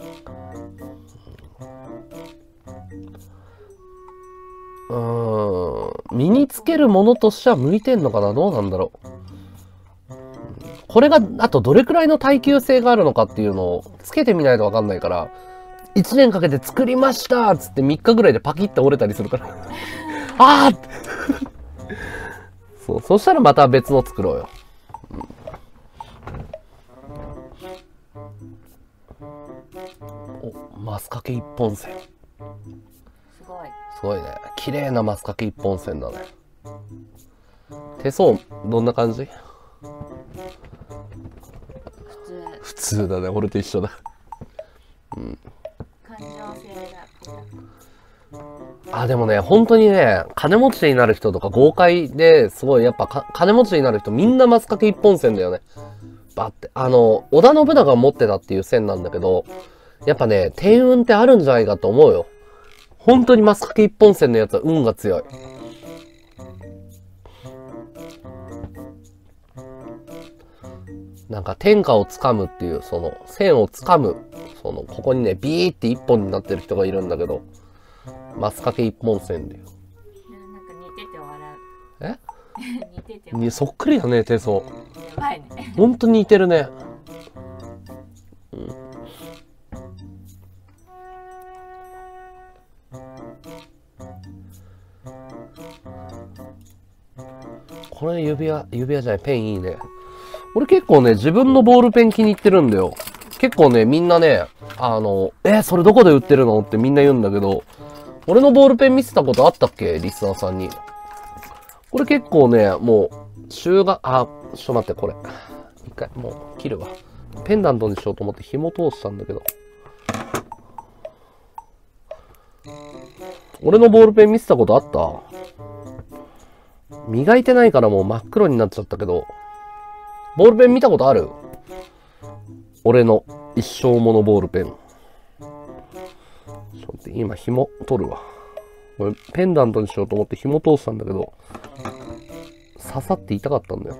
うーん。身につけるものとしては向いてんのかな？どうなんだろう。これが、あとどれくらいの耐久性があるのかっていうのをつけてみないとわかんないから、いちねんかけて作りましたっつってみっかぐらいでパキッて折れたりするから。あーってそう、そしたらまた別の作ろうよ。うん、お、マスカケ一本線。 すごい。 すごいね。綺麗なマスカケ一本線だね。手相、どんな感じ？ 普通。 普通だね。俺と一緒だ。うん。 感情性があ、でもね、本当にね、金持ちになる人とか豪快ですごいやっぱか金持ちになる人みんなマスカケ一本線だよね。バって。あの、織田信長が持ってたっていう線なんだけど、やっぱね、天運ってあるんじゃないかと思うよ。本当にマスカケ一本線のやつは運が強い。なんか天下をつかむっていう、その線をつかむ、そのここにね、ビーって一本になってる人がいるんだけど、マスカケ一本線で。 なんか似てて笑う。 え？ 似てて笑う。 そっくりだね、手相。 やばいね。 ほんと似てるね。うん。これ指輪、指輪じゃない、ペンいいね。俺結構ね、自分のボールペン気に入ってるんだよ。結構ね、みんなね、あの、え、それどこで売ってるのってみんな言うんだけど、俺のボールペン見せたことあったっけ？リスナーさんに。これ結構ね、もう、週が、あ、ちょっと待って、これ。一回、もう、切るわ。ペンダントにしようと思って紐通したんだけど。俺のボールペン見せたことあった？磨いてないからもう真っ黒になっちゃったけど、ボールペン見たことある？俺の一生ものボールペン。ちょっと待って、今紐取るわ。これペンダントにしようと思って紐通したんだけど、刺さって痛かったんだよね。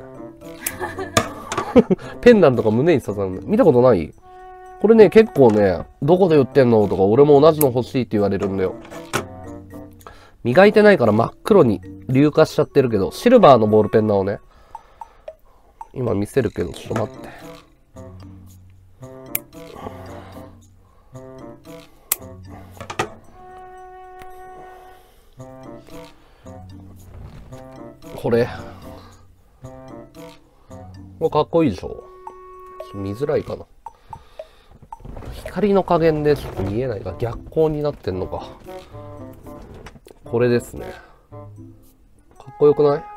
ペンダントが胸に刺さるんだよ。見たことない？これね、結構ね、どこで売ってんのとか、俺も同じの欲しいって言われるんだよ。磨いてないから真っ黒に硫化しちゃってるけど、シルバーのボールペンなのね。今見せるけど、ちょっと待って。これ。これかっこいいでしょ？見づらいかな。光の加減でちょっと見えないが、逆光になってんのか。これですね。かっこよくない？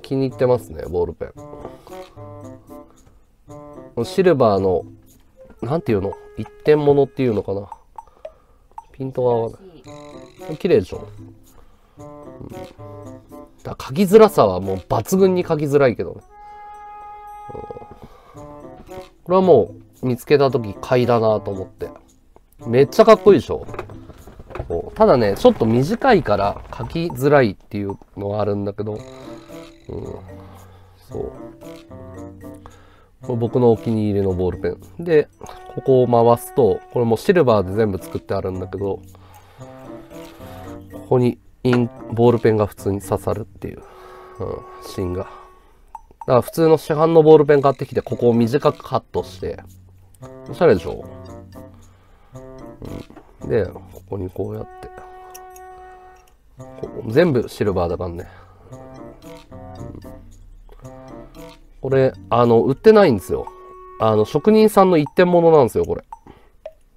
気に入ってますね、ボールペン。シルバーの、なんていうの？一点物っていうのかな。ピントが合わない。綺麗でしょ？うん、だ書きづらさはもう抜群に書きづらいけどね。うん、これはもう見つけたとき買いだなと思って。めっちゃかっこいいでしょ？ただね、ちょっと短いから書きづらいっていうのはあるんだけど、うん、そう。これ僕のお気に入りのボールペン。で、ここを回すと、これもシルバーで全部作ってあるんだけど、ここにイン、ボールペンが普通に刺さるっていう、うん、シーンが。だから普通の市販のボールペン買ってきて、ここを短くカットして、おしゃれでしょ？うん、で、ここにこうやって。こ全部シルバーだからね。うん、これ、あの、売ってないんですよ。あの、職人さんの一点物なんですよ、これ。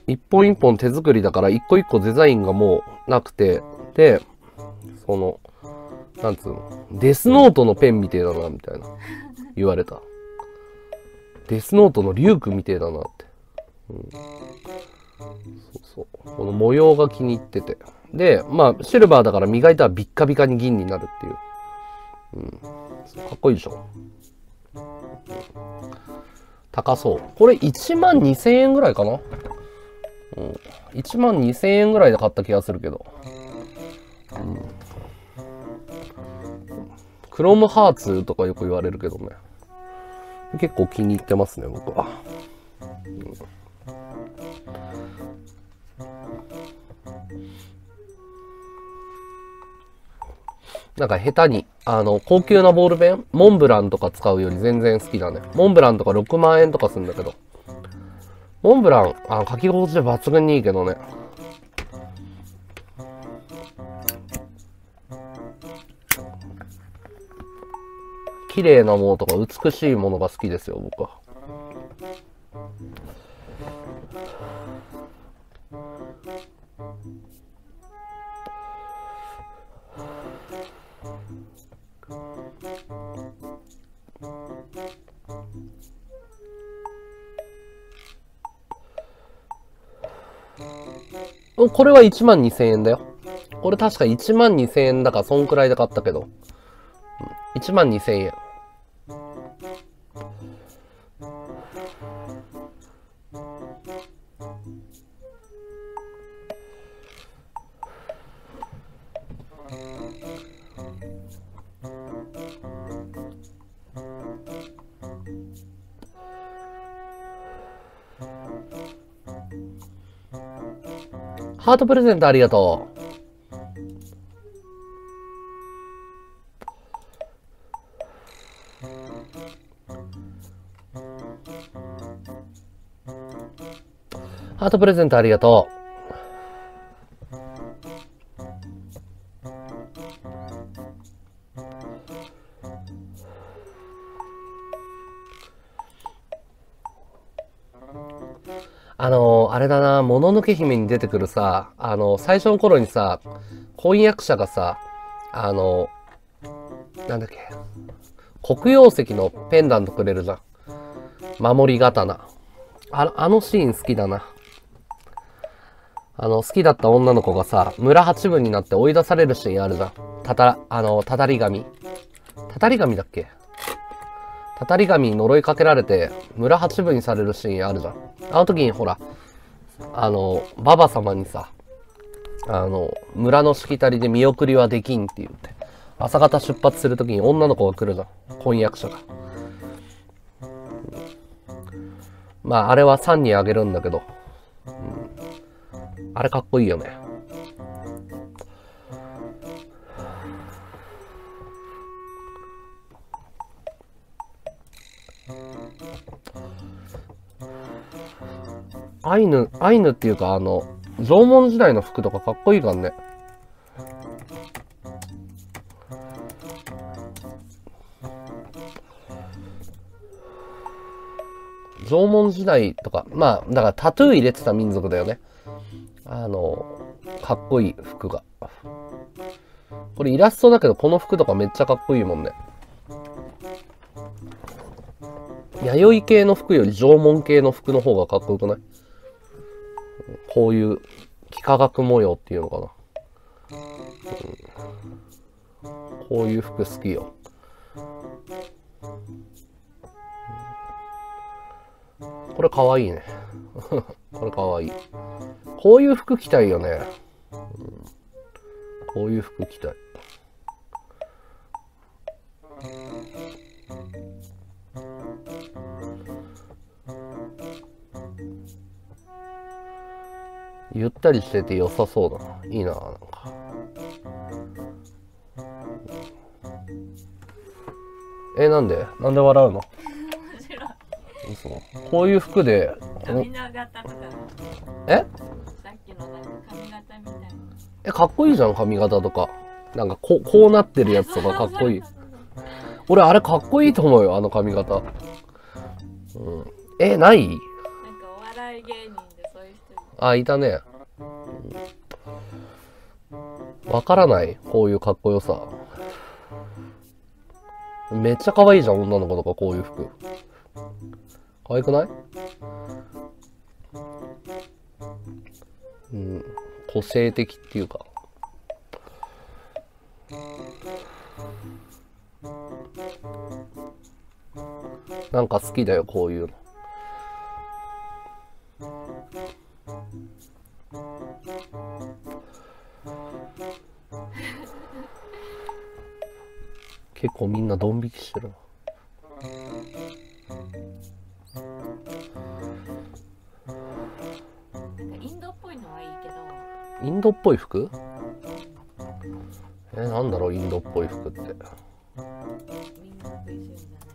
一本一本手作りだから一個一個デザインがもうなくて、で、その、なんつうの、デスノートのペンみてえだな、みたいな。言われた。デスノートのリュークみてえだなって。うん、そうそう。この模様が気に入ってて。で、まあ、シルバーだから磨いたらビッカビカに銀になるっていう。うん。かっこいいでしょ。うん、高そう。これいちまんにせんえんぐらいかな。うん。いちまんにせんえんぐらいで買った気がするけど。うん。クロムハーツとかよく言われるけどね。結構気に入ってますね、僕は。うん、なんか下手に、あの、高級なボールペンモンブランとか使うより全然好きだね。モンブランとかろくまんえんとかするんだけど。モンブラン、あの書き心地で抜群にいいけどね。綺麗なものとか美しいものが好きですよ、僕は。これはいちまんにせんえんだよ。これ確かいちまんにせんえんだからそんくらいで買ったけど。いちまんにせんえん。ハートプレゼントありがとう。ハートプレゼントありがとう。あのー、あれだな、もののけ姫に出てくるさ、あのー、最初の頃にさ、婚約者がさ、あのー、なんだっけ、黒曜石のペンダントくれるじゃん。守り刀。あ、あのシーン好きだな。あの、好きだった女の子がさ、村八分になって追い出されるシーンあるじゃん。たた、あの、たたり神。たたり神だっけ？たたり神に呪いかけられて、村八分にされるシーンあるじゃん。あの時にほら、あの、ババ様にさ、あの、村のしきたりで見送りはできんって言って、朝方出発する時に女の子が来るじゃん。婚約者が。まあ、あれはさんにあげるんだけど、うん、あれかっこいいよね。アイヌ、アイヌっていうか、あの、縄文時代の服とかかっこいいからね。縄文時代とか、まあ、だからタトゥー入れてた民族だよね。あの、かっこいい服が。これイラストだけど、この服とかめっちゃかっこいいもんね。弥生系の服より縄文系の服の方がかっこよくない？こういう幾何学模様っていうのかな。うん、こういう服好きよ。これかわいいね。これかわいい。こういう服着たいよね。うん、こういう服着たい。ゆったりしてて良さそうだな。いいな、なんか。え、なんでなんで笑うの？面白い。こういう服で。 髪型とか。 え？ さっきのなんか髪型みたいな。 え、かっこいいじゃん、髪型とか。なんかこう、こうなってるやつとかかっこいい。俺、あれかっこいいと思うよ、あの髪型。うん。え、ない？ なんかお笑い芸人でそういう人いる。 あ、いたね。わからない？こういうかっこよさ。めっちゃ可愛いじゃん、女の子とかこういう服。可愛くない？うん、個性的っていうか。なんか好きだよ、こういうの。結構みんなドン引きしてるな。 なんかインドっぽいのはいいけど。 インドっぽい服？え、なんだろう、インドっぽい服って。 みんなと一緒じ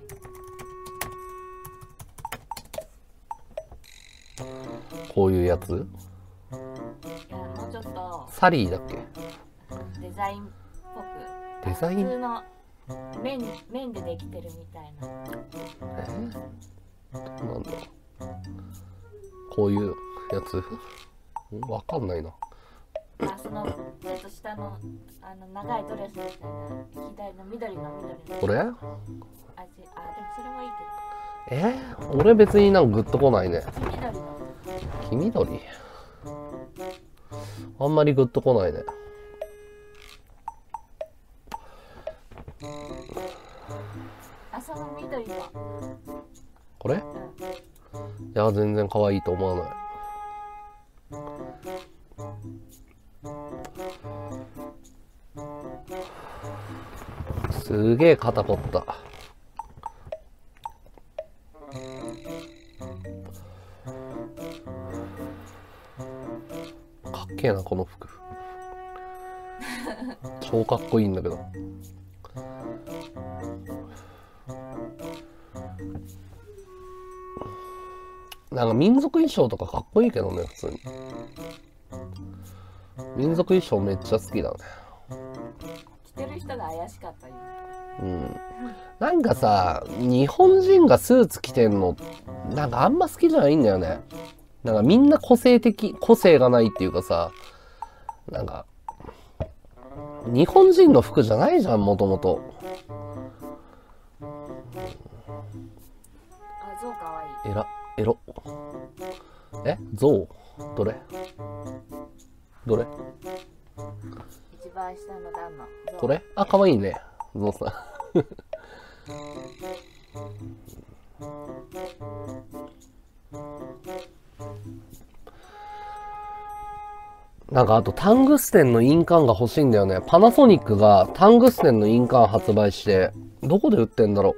ゃない。 こういうやつ？ いや、もうちょっとサリーだっけ？ デザインっぽく。 デザイン？ 普通の面面でできてるみたいな。 え？なんだろう。こういうやつ？わかんないな。 あ、そのちょっと下のあの長いドレスみたいな左の緑の緑の。 これ？ あ、じあ、でもそれもいいけえー、俺別になんかグッとこないね。 ど。黄緑の。 黄緑？あんまりグッとこないね。 あ、その緑の。 これ？ うん。 いや、全然可愛いと思わない。すげえ肩凝った。かっけえな、この服。超かっこいいんだけど。なんか民族衣装とかかっこいいけどね、普通に。民族衣装めっちゃ好きだね。 着てる人が怪しかったよ。 うん。なんかさ、日本人がスーツ着てんの、なんかあんま好きじゃないんだよね。なんかみんな個性的、個性がないっていうかさ、なんか、日本人の服じゃないじゃん、もともと。 あ、ゾウかわいい。 えら、エロ。え？ゾウ？どれ？どれ？ 一番下の段のゾウ。 これ？あ、かわいいね。ゾウさん。なんかあとタングステンの印鑑が欲しいんだよね。パナソニックがタングステンの印鑑発売して、どこで売ってんだろ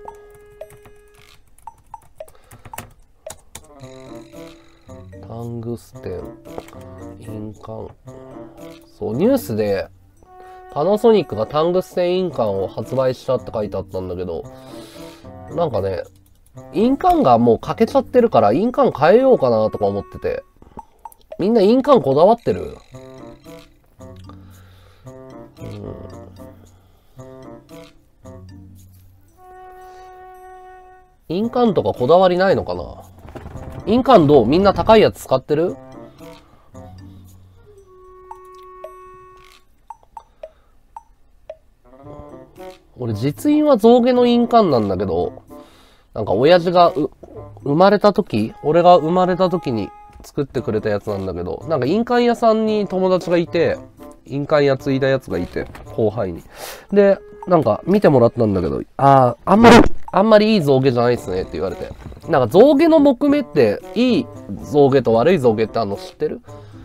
う。タングステン、印鑑。そう、ニュースでパナソニックがタングステン印鑑を発売したって書いてあったんだけど、なんかね、印鑑がもう欠けちゃってるから印鑑変えようかなとか思ってて。みんな印鑑こだわってる？うん。印鑑とかこだわりないのかな？印鑑どう？みんな高いやつ使ってる？俺実印は象牙の印鑑なんだけど、なんか親父がう生まれた時、俺が生まれた時に作ってくれたやつなんだけど、なんか印鑑屋さんに友達がいて、印鑑屋継いだやつがいて、後輩に。で、なんか見てもらったんだけど、ああ、あんまり、あんまりいい象牙じゃないっすねって言われて。なんか象牙の木目って、いい象牙と悪い象牙ってあるの知ってる？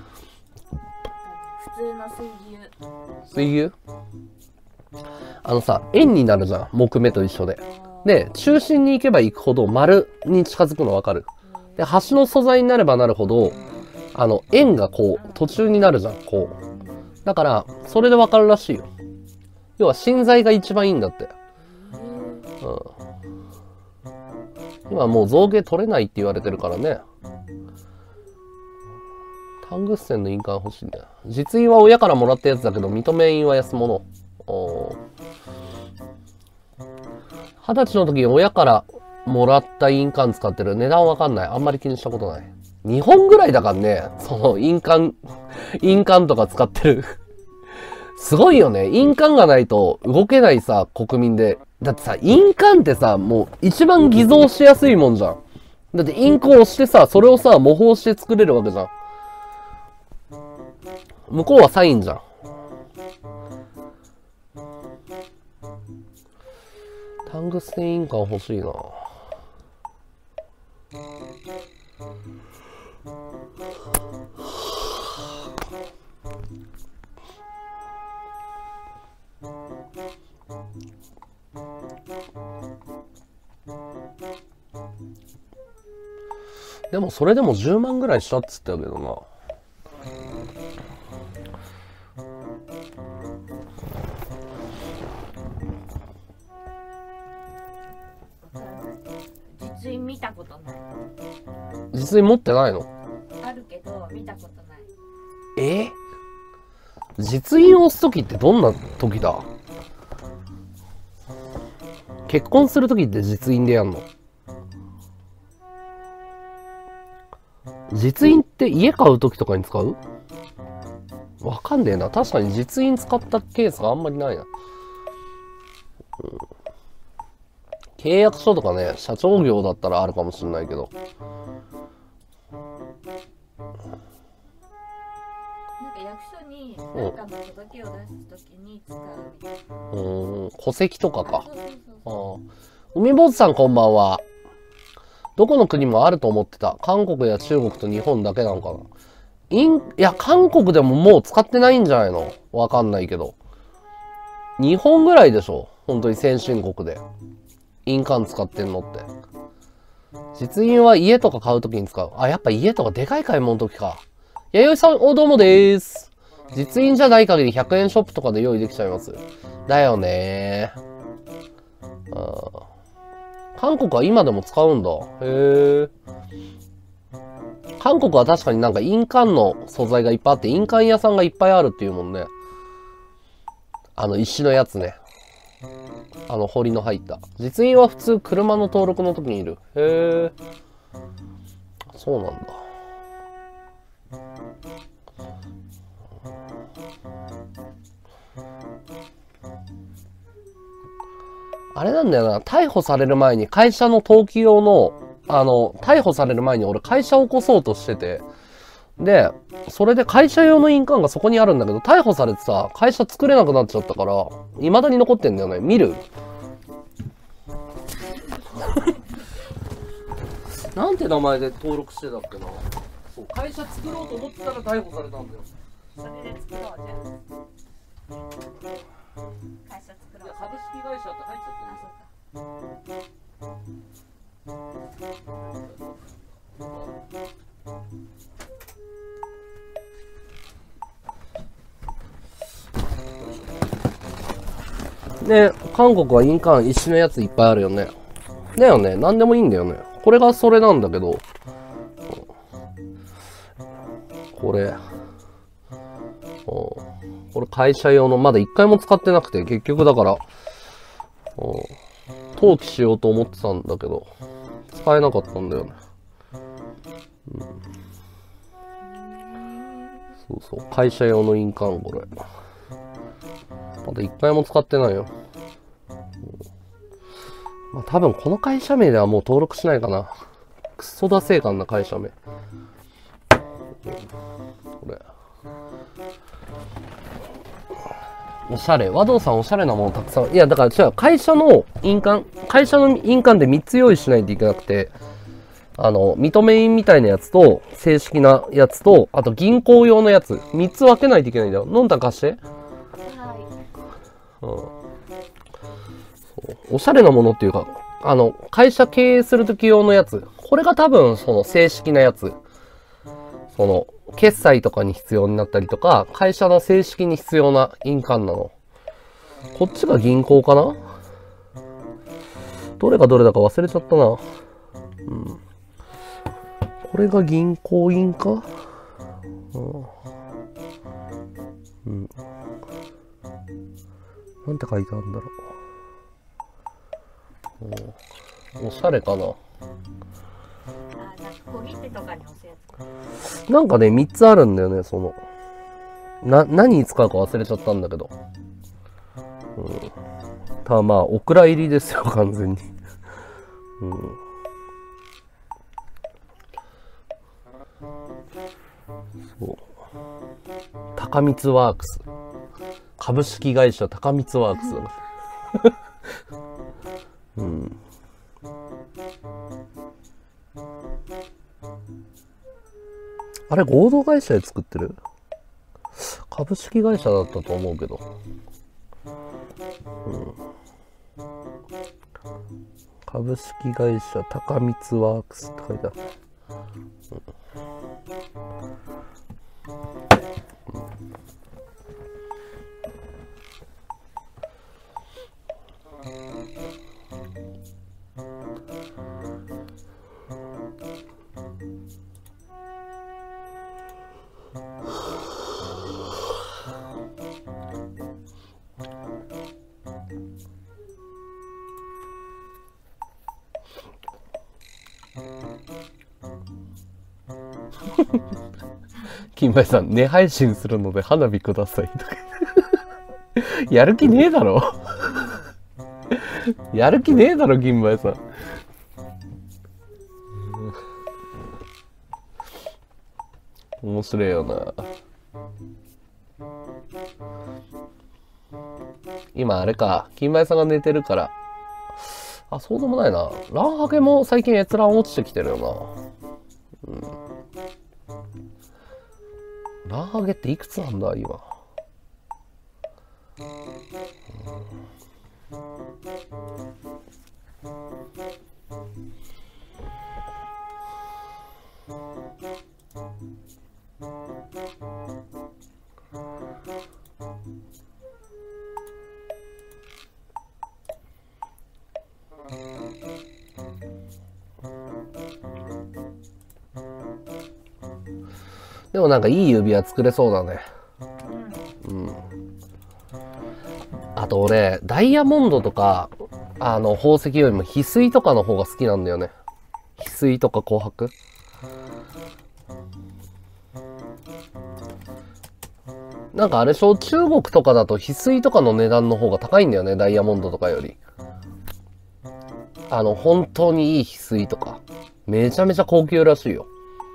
普通の水牛。 水牛？あのさ、円になるじゃん。木目と一緒で。で、中心に行けば行くほど丸に近づくのわかる？で、端の素材になればなるほど、あの、円がこう、途中になるじゃん、こう。だから、それでわかるらしいよ。要は、芯材が一番いいんだって。うん。今もう象牙取れないって言われてるからね。タングステンの印鑑欲しいんだよ。実印は親からもらったやつだけど、認め印は安物。おー。二十歳の時に親からもらった印鑑使ってる。値段わかんない。あんまり気にしたことない。 にほんぐらいだからね、その印鑑、印鑑とか使ってる。すごいよね。印鑑がないと動けないさ、国民で。だってさ、印鑑ってさ、もう一番偽造しやすいもんじゃん。だってインクを押してさ、それをさ、模倣して作れるわけじゃん。向こうはサインじゃん。タングステン印鑑欲しいな。でもそれでもじゅうまんぐらいしたっつったけどな。 実印見たことない。 実印持ってないの？ あるけど見たことない。 え？実印を押すときってどんな時だ？結婚するときって実印でやんの？実印って家買うときとかに使う？わかんねえな。確かに実印使ったケースがあんまりないな。うん、契約書とかね、社長業だったらあるかもしれないけど。 なんか役所に何かの届けを出すときに使うみたいな。 うーん、戸籍とかか。 そうそうそう。 海坊主さんこんばんは。どこの国もあると思ってた。韓国や中国と日本だけなのかな。イン、いや、韓国でももう使ってないんじゃないの？わかんないけど。日本ぐらいでしょ？本当に先進国で。印鑑使ってんのって。実印は家とか買うときに使う。あ、やっぱ家とかでかい買い物のときか。弥生さん、お、どうもでーす。実印じゃない限りひゃくえんショップとかで用意できちゃいます。だよねー。あー。韓国は今でも使うんだ。へえ。韓国は確かになんか印鑑の素材がいっぱいあって、印鑑屋さんがいっぱいあるっていうもんね。あの石のやつね。あの彫りの入った。実印は普通車の登録の時にいる。へえ。そうなんだ。あれなんだよな、逮捕される前に会社の登記用の、あの、逮捕される前に俺会社を起こそうとしてて、で、それで会社用の印鑑がそこにあるんだけど、逮捕されてさ、会社作れなくなっちゃったから、未だに残ってんだよね。見る？なんて名前で登録してたっけな。そう、会社作ろうと思ってたら逮捕されたんだよ。 それで作ろうじゃん。会社作ろう。 いや、株式会社って入っちゃってる。 あ、そうか。 で、韓国は印鑑石のやついっぱいあるよね。だよね。なんでもいいんだよね。これがそれなんだけど。これ。これ会社用の、まだ一回も使ってなくて、結局だから、登記しようと思ってたんだけど、使えなかったんだよね。うん、そうそう。会社用の印鑑、これ。まだ一回も使ってないよ。まあ、多分この会社名ではもう登録しないかな。クソダセーかんな会社名。これ。おしゃれ。和道さんおしゃれなものたくさん。いや、だから違う。会社の印鑑、会社の印鑑でみっつ用意しないといけなくて、あの、認め印みたいなやつと、正式なやつと、あと銀行用のやつ。みっつ分けないといけないんだよ。飲んだ貸して。 はい。 うん。おしゃれなものっていうか、あの、会社経営するとき用のやつ。これが多分、その正式なやつ。その、決済とかに必要になったりとか、会社の正式に必要な印鑑なの。こっちが銀行かな？どれがどれだか忘れちゃったな。うん。これが銀行印か？うん。うん。なんて書いてあるんだろう。うん、おしゃれかな。 あ、なんか小切手とかに押すやつか。 なんかね、みっつあるんだよね、その。な、何に使うか忘れちゃったんだけど。うん。ただまあ、オクラ入りですよ、完全に。うん。そう。高光ワークス。株式会社高光ワークスだな。うん。あれ、合同会社で作ってる？株式会社だったと思うけど。うん、株式会社高光ワークスって書いてある。うん金梅さん、寝配信するので花火くださいとか。やる気ねえだろ。やる気ねえだろ、金梅さん。面白いよな。今あれか、金梅さんが寝てるから。あ、そうでもないな。ランハゲも最近閲覧落ちてきてるよな。うん。ランハゲっていくつなんだ、今。でもなんかいい指輪作れそうだね。うん。あと俺、ダイヤモンドとか、あの、宝石よりも翡翠とかの方が好きなんだよね。翡翠とか紅白。なんかあれでしょ、中国とかだと翡翠とかの値段の方が高いんだよね、ダイヤモンドとかより。あの、本当にいい翡翠とか。めちゃめちゃ高級らしいよ。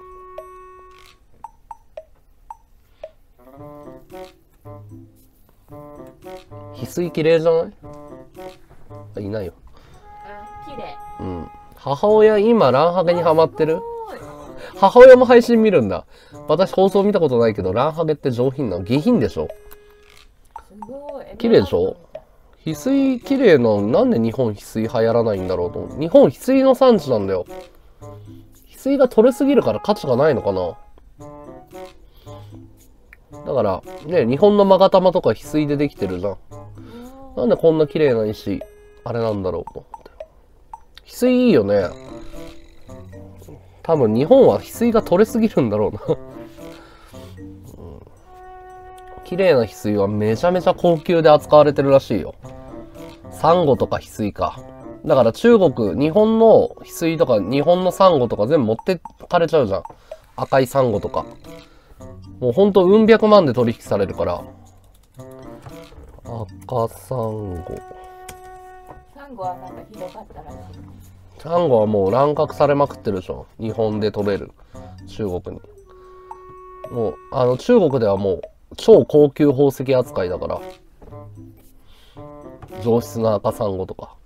翡翠綺麗じゃない？あ、いないよ。 うん、綺麗。 うん。母親今ランハゲにハマってる？母親も配信見るんだ。私放送見たことないけど、ランハゲって上品なの？下品でしょ？ すごい。 綺麗でしょ？翡翠綺麗なのになんで日本翡翠流行らないんだろうと思う。日本翡翠の産地なんだよ。翡翠が取れすぎるから価値がないのかな。だからね、日本の勾玉とか翡翠でできてるじゃん。なんでこんな綺麗な石あれなんだろうと思って。翡翠いいよね。多分日本は翡翠が取れすぎるんだろうな。うん、綺麗な翡翠はめちゃめちゃ高級で扱われてるらしいよ。サンゴとか翡翠か。だから中国、日本の翡翠とか日本のサンゴとか全部持ってかれちゃうじゃん。赤いサンゴとか。もうほんとうん百万で取引されるから。赤サンゴ。 サンゴはなんかひどかったらしい。 サンゴはもう乱獲されまくってるでしょ。日本で取れる。中国に。もう、あの中国ではもう超高級宝石扱いだから。上質な赤サンゴとか。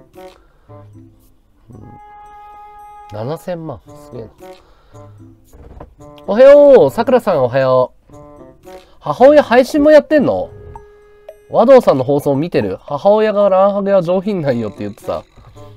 うん、ななせんまん。すげえな。おはよう、さくらさんおはよう。母親配信もやってんの？和道さんの放送見てる？母親がランハゲは上品なんよって言ってた。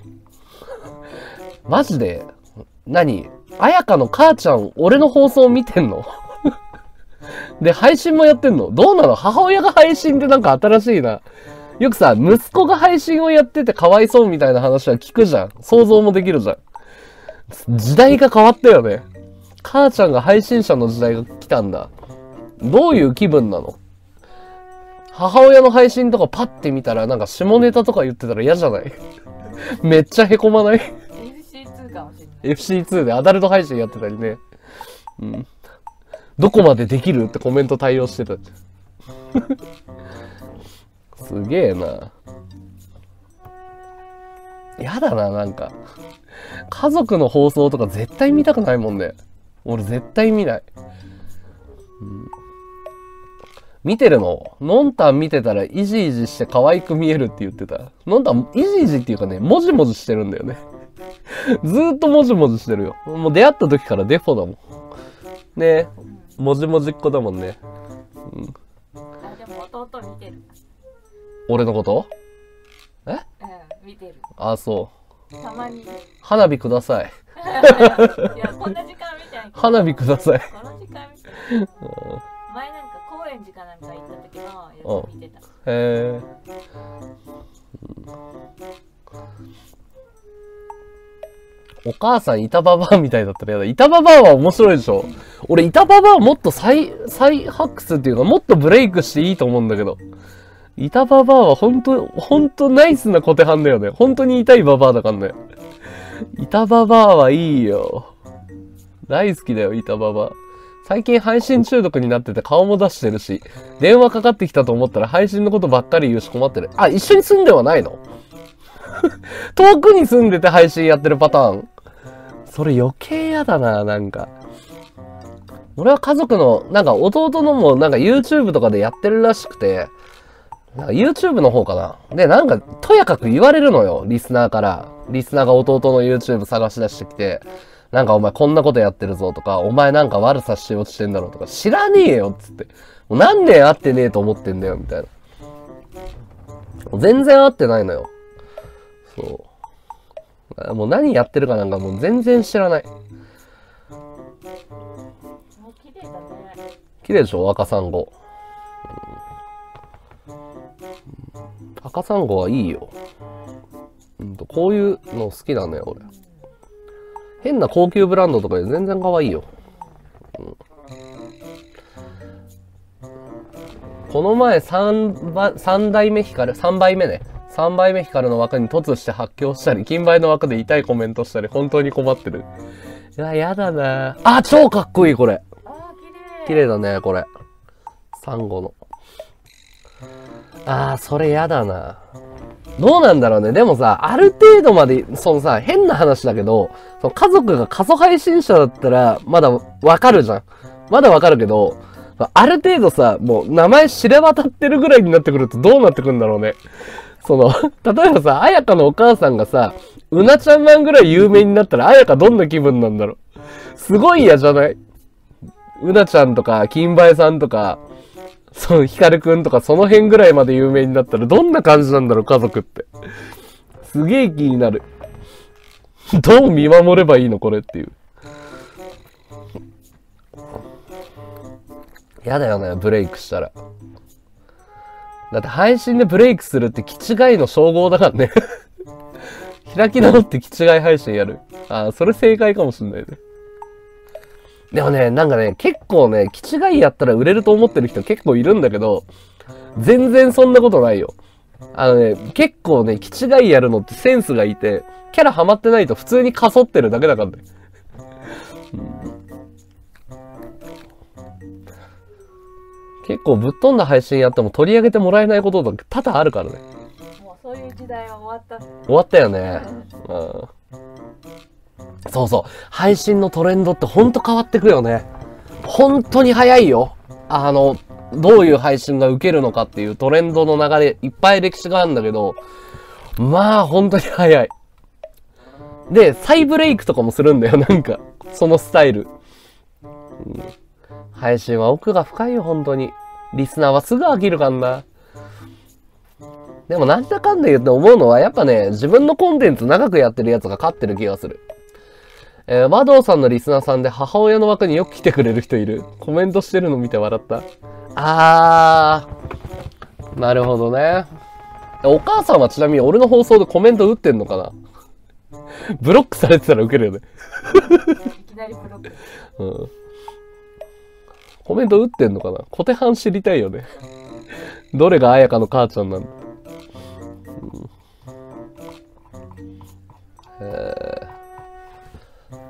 マジで？何？あやかの母ちゃん、俺の放送見てんの？で、配信もやってんの？どうなの？母親が配信ってなんか新しいな。よくさ、息子が配信をやっててかわいそうみたいな話は聞くじゃん。想像もできるじゃん。時代が変わったよね。母ちゃんが配信者の時代が来たんだ。どういう気分なの？母親の配信とかパッて見たらなんか下ネタとか言ってたら嫌じゃない？めっちゃへこまない？ エフシーツー かもしれない。 エフシーツー でアダルト配信やってたりね。 うん。どこまでできるってコメント対応してた。すげえな。やだな、なんか。家族の放送とか絶対見たくないもんね。俺絶対見ない。うん、見てるののんたん見てたらイジイジして可愛く見えるって言ってた。のんたんイジイジっていうかね、もじもじしてるんだよね。ずーっともじもじしてるよ。もう出会った時からデフォだもん。ねえ、もじもじっ子だもんね。うん。 あ、でも弟見てる。 俺のこと？え？ うん、見てる。 あ、そう。 たまに。 花火ください。 いや、こんな時間見てないけど。 花火ください。 この時間見てない。前なんか高円寺かなんか行った時のやつ見てた。へえ。お母さん板ババアみたいだったらやだ。板ババアは面白いでしょ。俺板ババアもっと再、再発掘っていうかもっとブレイクしていいと思うんだけど。板ババアはほんと、ほんとナイスな小手半だよね。ほんとに痛いババアだからね。板ババアはいいよ。大好きだよ、板ババア。最近配信中毒になってて顔も出してるし、電話かかってきたと思ったら配信のことばっかり言うし困ってる。あ、一緒に住んではないの？遠くに住んでて配信やってるパターン？それ余計やだな、なんか。俺は家族の、なんか弟のもなんか YouTube とかでやってるらしくて、なんか YouTube の方かな。で、なんか、とやかく言われるのよ、リスナーから。リスナーが弟の YouTube 探し出してきて、なんかお前こんなことやってるぞとか、お前なんか悪さしようとしてんだろうとか、知らねえよっつって。もう何年会ってねえと思ってんだよ、みたいな。全然会ってないのよ。そう。もう何やってるかなんかもう全然知らない。 もう綺麗だね。 綺麗でしょ、赤サンゴ。赤サンゴはいいよ。うん、こういうの好きなんだよ、俺。変な高級ブランドとかで全然可愛いよ。うん、この前3ば、三代目光る、さんばいめね。さんばいめ光るの枠に突して発狂したり、金梅の枠で痛いコメントしたり、本当に困ってる。いや、やだな。あ、超かっこいい、これ。 あ、綺麗。 綺麗だね、これ。サンゴの。あー、それやだな。どうなんだろうね。でもさ、ある程度まで、そのさ、変な話だけど、その家族が過疎配信者だったら、まだわかるじゃん。まだわかるけど、ある程度さ、もう名前知れ渡ってるぐらいになってくるとどうなってくるんだろうね。その、例えばさ、あやかのお母さんがさ、うなちゃんマンぐらい有名になったら、あやかどんな気分なんだろう。すごい嫌じゃない？うなちゃんとか、金梅さんとか、そう、ヒカルくんとかその辺ぐらいまで有名になったらどんな感じなんだろう、家族って。すげえ気になる。どう見守ればいいの、これっていう。やだよね、ブレイクしたら。だって配信でブレイクするって気違いの称号だからね。開き直って気違い配信やる。ああ、それ正解かもしんないね。でもね、なんかね、結構ね、気違いやったら売れると思ってる人結構いるんだけど、全然そんなことないよ。あのね、結構ね、気違いやるのってセンスがいて、キャラハマってないと普通にかそってるだけだからね。うん、結構ぶっ飛んだ配信やっても取り上げてもらえないこととか多々あるからね。 もうそういう時代は終わった。 終わったよね。うん。そうそう。配信のトレンドってほんと変わってくよね。本当に早いよ。あの、どういう配信が受けるのかっていうトレンドの流れ、いっぱい歴史があるんだけど、まあ本当に早い。で、再ブレイクとかもするんだよ、なんか。そのスタイル。うん、配信は奥が深いよ、本当に。リスナーはすぐ飽きるかんな。でもなんだかんだ言って思うのは、やっぱね、自分のコンテンツ長くやってるやつが勝ってる気がする。えー、マドウさんのリスナーさんで母親の枠によく来てくれる人いる。コメントしてるの見て笑った。あー、なるほどね。お母さんはちなみに俺の放送でコメント打ってんのかな？ブロックされてたらウケるよね。 いきなりブロック。 うん。コメント打ってんのかな？小手半知りたいよね。どれが彩香の母ちゃんなんだ。うん、えー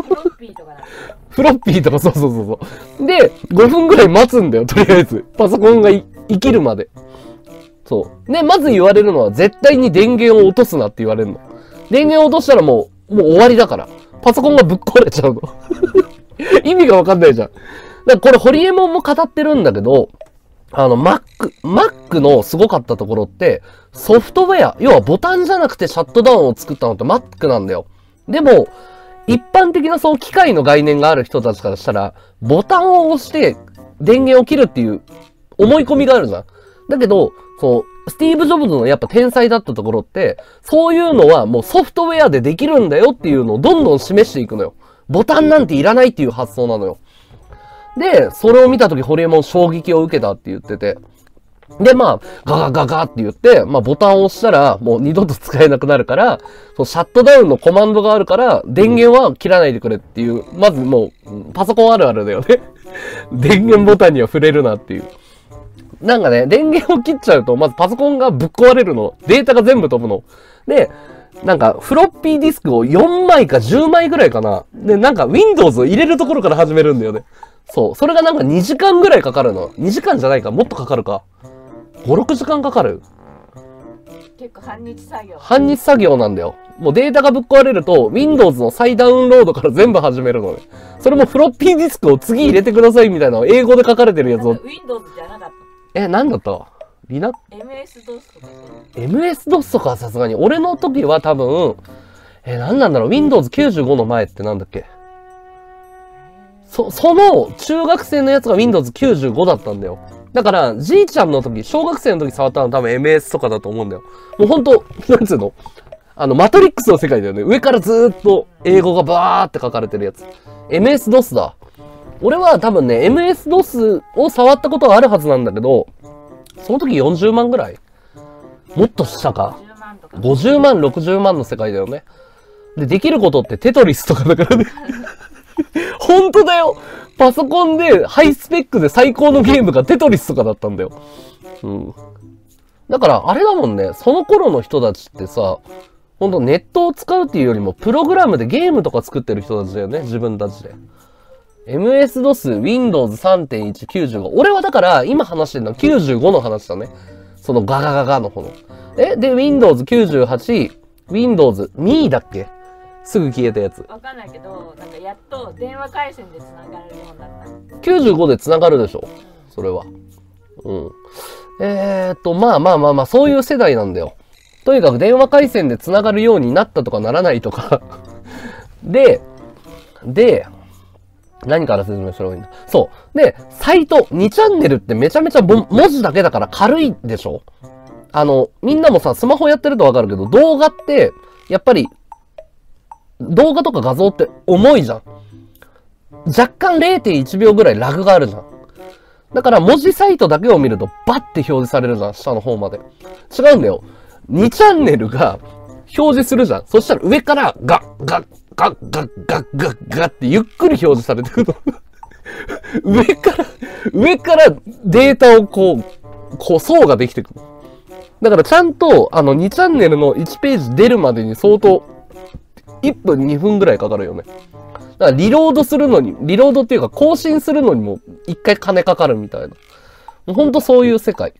フロッピーとかだ。 フロッピーとか、そうそうそうそう。で、ごふんぐらい待つんだよ、とりあえず。パソコンがい生きるまで。そう。で、まず言われるのは、絶対に電源を落とすなって言われるの。電源を落としたらもう、もう終わりだから。パソコンがぶっ壊れちゃうの。意味がわかんないじゃん。だからこれ、ホリエモンも語ってるんだけど、あの、Mac、Mac のすごかったところって、ソフトウェア、要はボタンじゃなくてシャットダウンを作ったのって Mac なんだよ。でも、一般的なその機械の概念がある人たちからしたら、ボタンを押して電源を切るっていう思い込みがあるじゃん。だけど、そう、スティーブ・ジョブズのやっぱ天才だったところって、そういうのはもうソフトウェアでできるんだよっていうのをどんどん示していくのよ。ボタンなんていらないっていう発想なのよ。で、それを見たときホリエモン衝撃を受けたって言ってて。で、まあ、ガガガガって言って、まあ、ボタンを押したら、もう二度と使えなくなるから、そのシャットダウンのコマンドがあるから、電源は切らないでくれっていう、まずもう、パソコンあるあるだよね。電源ボタンには触れるなっていう。なんかね、電源を切っちゃうと、まずパソコンがぶっ壊れるの。データが全部飛ぶの。で、なんか、フロッピーディスクをよんまいかじゅうまいぐらいかな。で、なんか、Windows を入れるところから始めるんだよね。そう。それがなんかにじかんぐらいかかるの。にじかんじゃないか。もっとかかるか。ご、ろくじかんかかる。 結構半日作業。 半日作業なんだよ。もうデータがぶっ壊れると、Windows の再ダウンロードから全部始めるのね。それもフロッピーディスクを次入れてくださいみたいな英語で書かれてるやつを。 Windows じゃなかった。 え、なんだったリナエムエスドス とか。 エムエスドス とかはさすがに。俺の時は多分、え、なんなんだろう ?Windows きゅうじゅうごの前ってなんだっけそ、その中学生のやつが Windows きゅうじゅうごだったんだよ。だから、じいちゃんの時、小学生の時触ったの多分 エムエス とかだと思うんだよ。もうほんと、なんつうのあの、マトリックスの世界だよね。上からずーっと英語がバーって書かれてるやつ。エムエスドス だ。俺は多分ね、エムエスドス を触ったことはあるはずなんだけど、その時よんじゅうまんぐらいもっとしたか。ごじゅうまん、ろくじゅうまんの世界だよね。で、できることってテトリスとかだからね。ほんとだよ。パソコンでハイスペックで最高のゲームがテトリスとかだったんだよ。うん。だから、あれだもんね。その頃の人たちってさ、ほんとネットを使うっていうよりも、プログラムでゲームとか作ってる人たちだよね。自分たちで。エムエスドス、Windows さんてんいち、きゅうじゅうご。俺はだから、今話してるのはきゅうじゅうごの話だね。そのガガガガの方の。え、で、Windows きゅうじゅうはち、Windows ミーだっけすぐ消えたやつ。 わかんないけど、なんかやっと電話回線で繋がれるようになった。 きゅうじゅうごで繋がるでしょ。それは。うん。えーっと、まあまあまあまあ、そういう世代なんだよ。とにかく電話回線で繋がるようになったとかならないとか。で、で、何から説明した方がいいんだ。そう。で、サイト、にチャンネルってめちゃめちゃ文字だけだから軽いでしょ。あの、みんなもさ、スマホやってるとわかるけど、動画って、やっぱり、動画とか画像って重いじゃん。若干 れいてんいちびょうぐらいラグがあるじゃん。だから文字サイトだけを見るとバッて表示されるじゃん。下の方まで。違うんだよ。にチャンネルが表示するじゃん。そしたら上からガッガッガッガッガッガッガッってゆっくり表示されてるの。上から、上からデータをこう、こう層ができてくる。だからちゃんとあのにチャンネルのいちページ出るまでに相当いっぷんにふんぐらいかかるよね。だからリロードするのに、リロードっていうか更新するのにも一回金かかるみたいな。もうほんとそういう世界。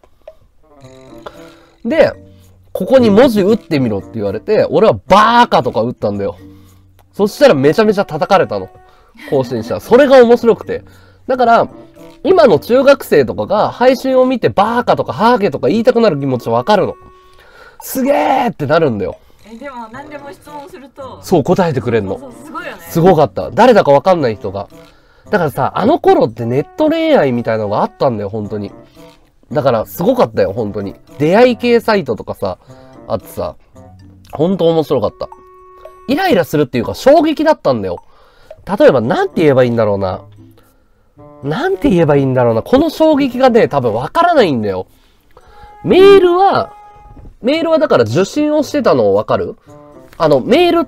で、ここに文字打ってみろって言われて、俺はバーカとか打ったんだよ。そしたらめちゃめちゃ叩かれたの。更新者。それが面白くて。だから、今の中学生とかが配信を見てバーカとかハーゲとか言いたくなる気持ちわかるの。すげーってなるんだよ。 え、でも何でも質問すると。 そう答えてくれんの。 そうそう、すごいよね。 すごかった。誰だかわかんない人が。だからさ、あの頃ってネット恋愛みたいなのがあったんだよ、本当に。だから、すごかったよ、本当に。出会い系サイトとかさ、あってさ、本当面白かった。イライラするっていうか、衝撃だったんだよ。例えば、なんて言えばいいんだろうな。なんて言えばいいんだろうな。この衝撃がね、多分わからないんだよ。メールは、メールはだから受信をしてたのわかる？あの、メールって、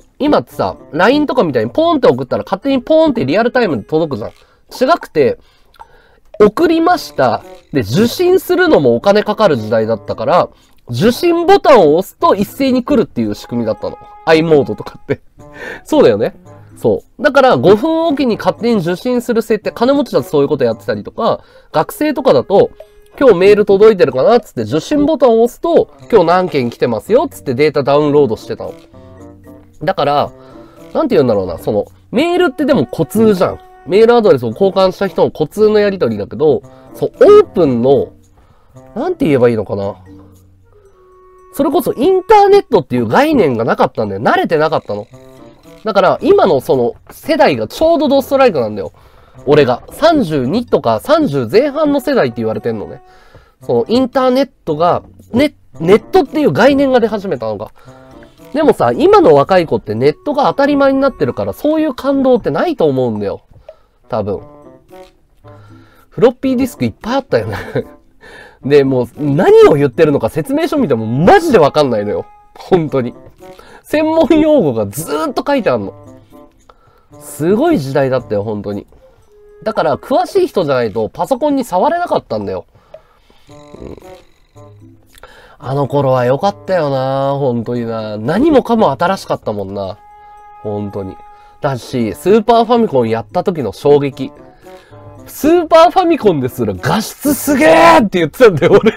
今ってさ、ライン とかみたいにポーンって送ったら勝手にポーンってリアルタイムで届くじゃん。違くて、送りました。で、受信するのもお金かかる時代だったから、受信ボタンを押すと一斉に来るっていう仕組みだったの。i モードとかって。そうだよね。 そう。だからごふんおきに勝手に受信する設定、金持ちだとそういうことやってたりとか、学生とかだと、今日メール届いてるかなっつって受信ボタンを押すと、今日何件来てますよっつってデータダウンロードしてたの。だから、なんて言うんだろうな、その、メールってでも固通じゃん。メールアドレスを交換した人の固通のやり取りだけど、そう、オープンの、なんて言えばいいのかな。それこそインターネットっていう概念がなかったんだよ。慣れてなかったの。だから、今のその世代がちょうどドストライクなんだよ。俺が。さんじゅうにとかさんじゅうぜん半の世代って言われてんのね。そのインターネットが、ネ、ネットっていう概念が出始めたのが。でもさ、今の若い子ってネットが当たり前になってるから、そういう感動ってないと思うんだよ。多分。フロッピーディスクいっぱいあったよね。で、もう何を言ってるのか説明書見てもマジでわかんないのよ。本当に。専門用語がずーっと書いてあるの。すごい時代だったよ、本当に。だから、詳しい人じゃないとパソコンに触れなかったんだよ。うん、あの頃は良かったよな、本当にな。何もかも新しかったもんな。本当に。だし、スーパーファミコンやった時の衝撃。スーパーファミコンですら画質すげーって言ってたんだよ、俺ら。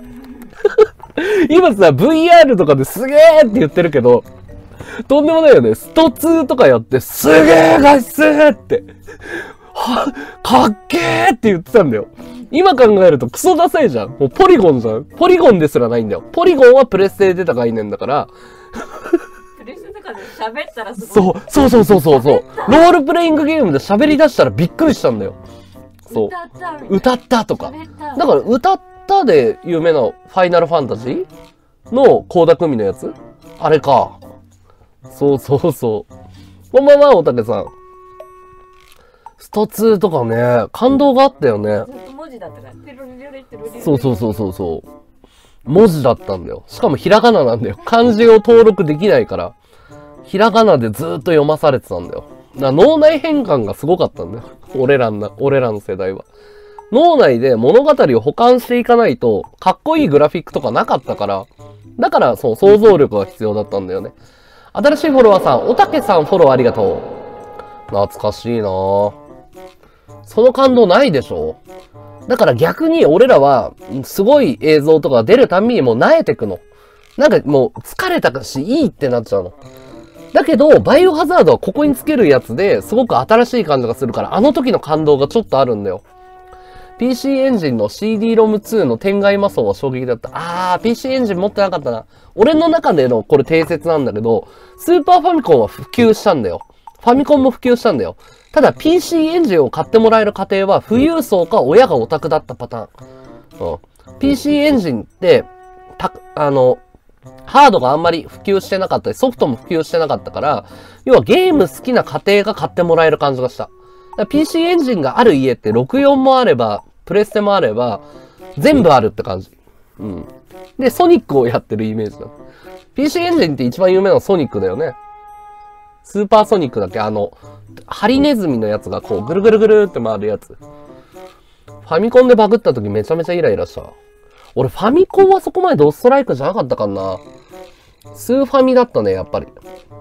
今さ、ブイアール とかですげーって言ってるけど、とんでもないよね。ストツーとかやって、すげー画質って。は、かっけーって言ってたんだよ。今考えるとクソダサいじゃん。もうポリゴンじゃん。ポリゴンですらないんだよ。ポリゴンはプレステで出た概念だから。 プレステとかで喋ったらすごい。 そう、そうそうそうそう。ロールプレイングゲームで喋り出したらびっくりしたんだよ。そう。 歌ったみたいな。 歌ったとか。 喋っただから歌ったで有名なファイナルファンタジーの倖田來未のやつあれか。そうそうそう。こんばんは、おたけさん。ストツーとかね、感動があったよね。 ずっと文字だったから。テロリロリテロリロリそうそうそうそうそう。文字だったんだよ。しかもひらがななんだよ。漢字を登録できないから、ひらがなでずーっと読まされてたんだよ。だから脳内変換がすごかったんだよ。俺らの、俺らの世代は。脳内で物語を保管していかないと、かっこいいグラフィックとかなかったから、だからそう、想像力が必要だったんだよね。新しいフォロワーさん、おたけさんフォローありがとう。懐かしいなぁ。その感動ないでしょ？だから逆に俺らは、すごい映像とか出るたんびにもう慣れてくの。なんかもう疲れたし、いいってなっちゃうの。だけど、バイオハザードはここにつけるやつですごく新しい感じがするから、あの時の感動がちょっとあるんだよ。ピーシー エンジンの シーディーロムツー の天外魔装は衝撃だった。あー、ピーシー エンジン持ってなかったな。俺の中でのこれ定説なんだけど、スーパーファミコンは普及したんだよ。ファミコンも普及したんだよ。ただ ピーシー エンジンを買ってもらえる家庭は富裕層か親がオタクだったパターン。うん、ピーシー エンジンって、た、あの、ハードがあんまり普及してなかったり、ソフトも普及してなかったから、要はゲーム好きな家庭が買ってもらえる感じがした。ピーシー エンジンがある家ってろくじゅうよんもあれば、プレステもあれば、全部あるって感じ。うん。で、ソニックをやってるイメージだ。ピーシー エンジンって一番有名なのソニックだよね。スーパーソニックだっけあの、ハリネズミのやつがこう、ぐるぐるぐるって回るやつ。ファミコンでバグった時めちゃめちゃイライラした。俺ファミコンはそこまでドストライクじゃなかったかな。スーファミだったね、やっぱり。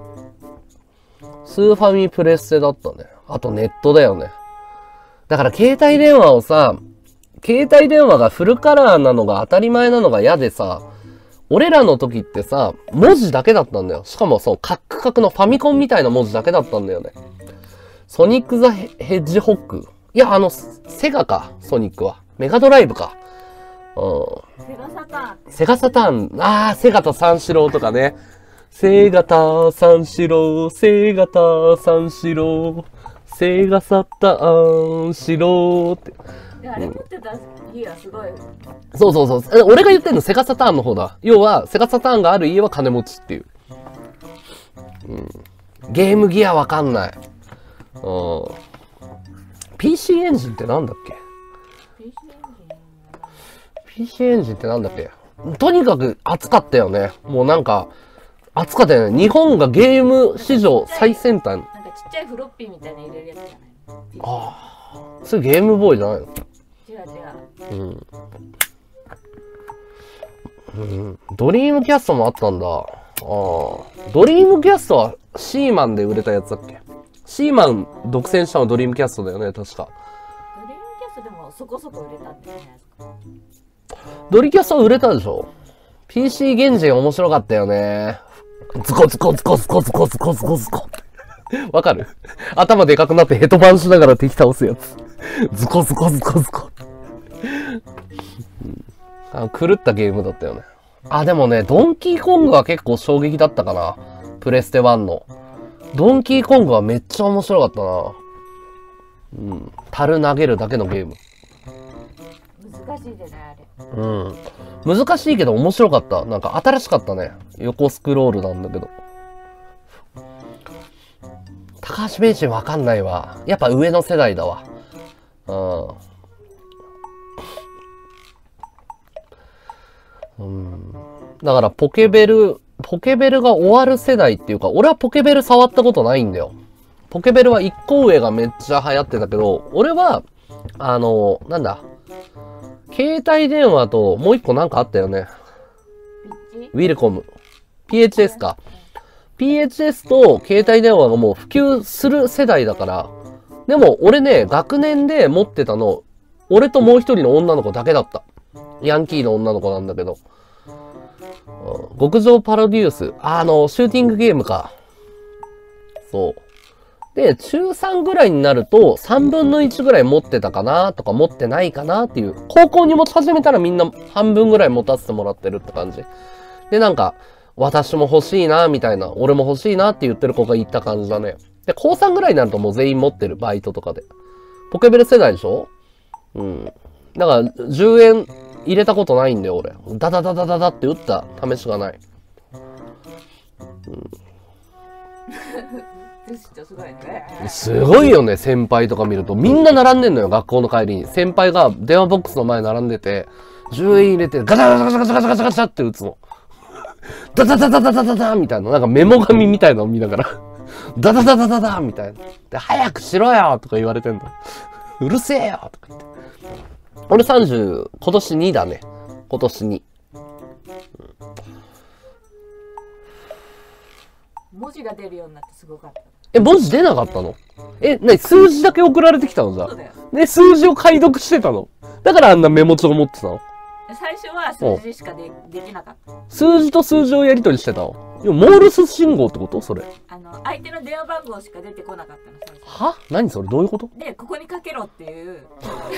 スーファミプレステだったね。あとネットだよね。だから携帯電話をさ、携帯電話がフルカラーなのが当たり前なのが嫌でさ、俺らの時ってさ、文字だけだったんだよ。しかもそう、カックカクのファミコンみたいな文字だけだったんだよね。ソニック・ザ・ヘッジホック。いや、あの、セガか、ソニックは。メガドライブか。 うん。セガサターン。 セガサターン。あー、セガタ三四郎とかね。セガタ三四郎、セガタ三四郎、セガサターン四郎って。 で、あれ持ってた家はすごい。 そうそうそう。俺が言ってんのセガサターンの方だ。要は、セガサターンがある家は金持ちっていう。うん、ゲームギアわかんない。うん。ピーシー エンジンってなんだっけ ?ピーシー エンジンってなんだっけとにかく熱かったよね。もうなんか、熱かったよね。日本がゲーム史上最先端。 なんかちっちゃいフロッピーみたいな入れるやつじゃない？ ああ。それゲームボーイじゃないの？ 違う違う。 うん。うん。ドリームキャストもあったんだ。ああ。ドリームキャストはシーマンで売れたやつだっけ？ シーマン独占したのドリームキャストだよね、確か。 ドリームキャストでもそこそこ売れたってじゃないですか。 ドリキャスト売れたでしょ。 ピーシー ゲンジン面白かったよね。ズコズコズコズコズコズコズコズコ。わかる？頭でかくなってヘトバンしながら敵倒すやつ。ズコズコズコズコ。あの狂ったゲームだったよね。あ、でもね、ドンキーコングは結構衝撃だったかな。プレステワンの。ドンキーコングはめっちゃ面白かったな。うん。樽投げるだけのゲーム。 難しいじゃない、あれ。 うん。難しいけど面白かった。なんか新しかったね。横スクロールなんだけど。高橋名人わかんないわ。やっぱ上の世代だわ。うん。うん。だからポケベル、ポケベルが終わる世代っていうか、俺はポケベル触ったことないんだよ。ポケベルは一個上がめっちゃ流行ってたけど、俺は、あの、なんだ。携帯電話ともう一個なんかあったよね。ウィルコム。ピーエイチエス か。ピーエイチエス と携帯電話がもう普及する世代だから。でも俺ね、学年で持ってたの、俺ともう一人の女の子だけだった。ヤンキーの女の子なんだけど。うん、極上パロデュース。あの、シューティングゲームか。そう。で、中さんぐらいになると、さんぶんのいちぐらい持ってたかなとか持ってないかなっていう。高校に持ち始めたらみんな半分ぐらい持たせてもらってるって感じ。で、なんか、私も欲しいなみたいな、俺も欲しいなって言ってる子がいた感じだね。で、高さんぐらいになるともう全員持ってる、バイトとかで。ポケベル世代でしょ？うん。だから、じゅうえん入れたことないんだよ、俺。ダダダダダダって打った試しがない。うん。すごいよね、先輩とか見ると。みんな並んでんのよ、学校の帰りに。先輩が電話ボックスの前並んでて、じゅうえん入れて、ガチャガチャガチャガチャガチャガチャって打つの。ダダダダダダダダみたいな、なんかメモ紙みたいなのを見ながら、ダダダダダダみたいな。で、早くしろよとか言われてんの。うるせえよとか言って。俺さんじゅう、今年にだね。今年に。 文字が出るようになってすごかった。 え、文字出なかったの？え、なに、数字だけ送られてきたのじゃ。 そうだよ。 ね、数字を解読してたの？だからあんなメモ帳持ってたの？ 最初は数字しか で, できなかった。 数字と数字をやり取りしてたの？でもモールス信号ってこと？それ。 あの、相手の電話番号しか出てこなかったの、最初。 は？何それ？どういうこと？ で、ここにかけろっていう。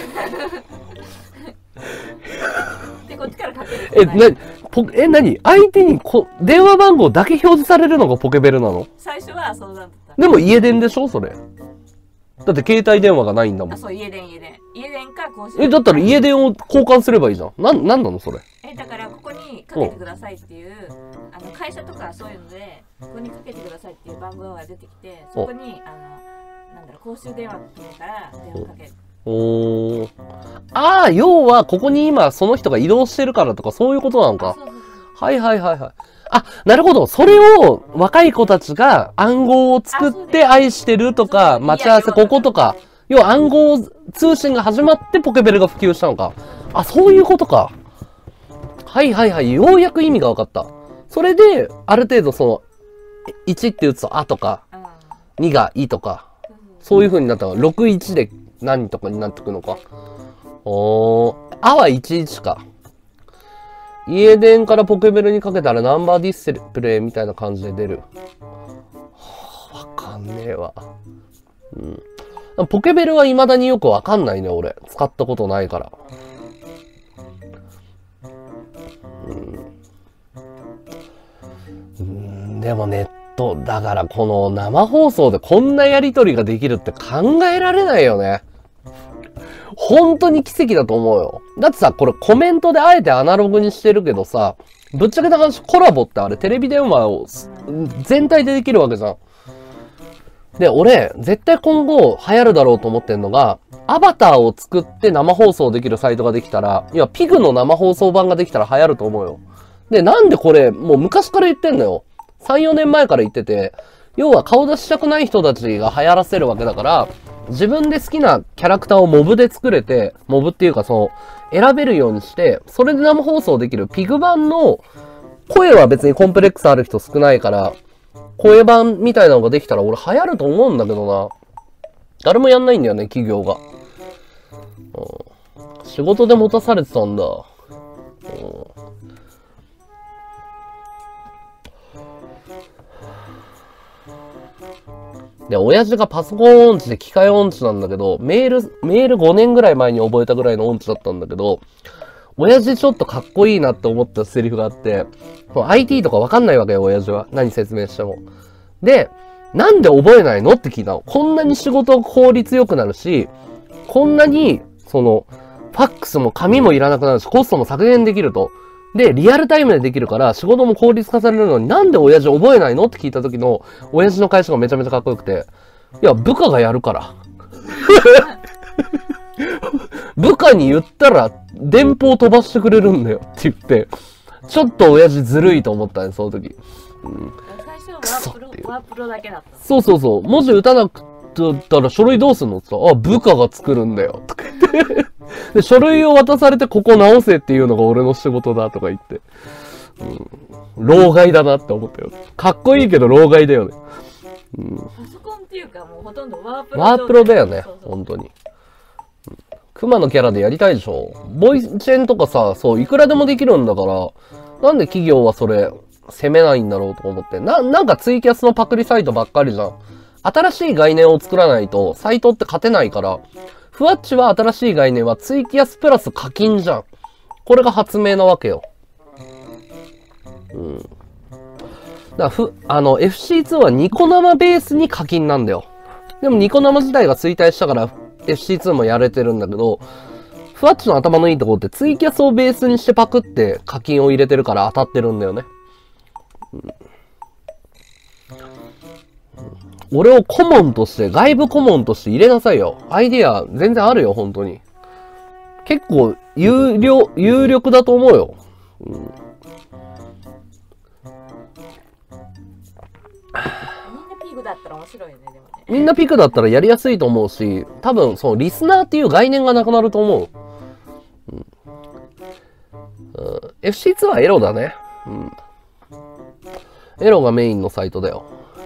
で、こっちからかける。 え、な、ポ、え、なに？相手にこ、電話番号だけ表示されるのがポケベルなの？ 最初はそうだった。 でも家電でしょそれ。だって携帯電話がないんだもん。 あ、そう、家電、家電。家電か公衆。 え、だったら家電を交換すればいいじゃん。なん、なんなのそれ。 え、だからここにかけてくださいっていう、あの、会社とかそういうので、ここにかけてくださいっていう番号が出てきて、そこに、あの、なんだろう、公衆電話のとこから電話かける。 おー。ああ、要は、ここに今、その人が移動してるからとか、そういうことなのか。 そうそうそう。 はいはいはいはい。あ、なるほど。それを若い子たちが暗号を作って愛してるとか、待ち合わせこことか、要は暗号通信が始まってポケベルが普及したのか。あ、そういうことか。はいはいはい。ようやく意味が分かった。それで、ある程度その、いちって打つとあとか、にがいとか、そういう風になったの。ろくいちで何とかになってくのか。おー、あはいちいちか。家電からポケベルにかけたらナンバーディスプレイみたいな感じで出る。はあ、わかんねえわ。うん。ポケベルは未だによくわかんないね、俺。使ったことないから。うん。うん、でもネット、だからこの生放送でこんなやりとりができるって考えられないよね。本当に奇跡だと思うよ。だってさ、これコメントであえてアナログにしてるけどさ、ぶっちゃけた話コラボってあれテレビ電話を全体でできるわけじゃん。で、俺、絶対今後流行るだろうと思ってんのが、アバターを作って生放送できるサイトができたら、いや、ピグの生放送版ができたら流行ると思うよ。で、なんでこれ、もう昔から言ってんのよ。さん、よねんまえから言ってて、要は顔出したくない人たちが流行らせるわけだから、自分で好きなキャラクターをモブで作れて、モブっていうかその、選べるようにして、それで生放送できるピグ版の声は別にコンプレックスある人少ないから、 声版みたいなのができたら俺流行ると思うんだけどな。誰もやんないんだよね、企業が。うん、仕事で持たされてたんだ。うん、で、親父がパソコン音痴で機械音痴なんだけど、メール、メールごねんぐらい前に覚えたぐらいの音痴だったんだけど、親父ちょっとかっこいいなって思ったセリフがあって、アイティー とかわかんないわけよ、親父は。何説明しても。で、なんで覚えないのって聞いたの。こんなに仕事効率良くなるし、こんなに、その、ファックスも紙もいらなくなるし、コストも削減できると。で、リアルタイムでできるから、仕事も効率化されるのになんで親父覚えないのって聞いた時の、親父の会社がめちゃめちゃかっこよくて、いや、部下がやるから。部下に言ったら、電報飛ばしてくれるんだよって言って、ちょっと親父ずるいと思ったね、その時。うん、 最初はワープロ、ワープロだけだった。 そうそうそう。文字打たなくたら書類どうすんのって言ったら、あ、部下が作るんだよ。とか言って。で、書類を渡されてここ直せっていうのが俺の仕事だとか言って。うん。老害だなって思ったよ。かっこいいけど老害だよね。 うん。パソコンっていうかもうほとんどワープロ。 ワープロだよね。そうそう本当に。熊のキャラでやりたいでしょ。ボイチェンとかさ、そう、いくらでもできるんだから、なんで企業はそれ、攻めないんだろうと思って。な、なんかツイキャスのパクリサイトばっかりじゃん。新しい概念を作らないと、サイトって勝てないから、ふわっちは新しい概念はツイキャスプラス課金じゃん。これが発明なわけよ。うん。だからふ、あの、エフシーツー はニコ生ベースに課金なんだよ。でもニコ生自体が衰退したから、エフシーツー もやれてるんだけど、ふわっちの頭のいいところってツイキャスをベースにしてパクって課金を入れてるから当たってるんだよね。うん、俺を顧問として、外部顧問として入れなさいよ。アイディア全然あるよ、本当に。結構有料、有力だと思うよ。うん、 ピークだったら面白いよね、でもね。 みんなピークだったらやりやすいと思うし、多分そう、リスナーっていう概念がなくなると思う。うんうん、エフシーツー はエロだね。うん、エロがメインのサイトだよ。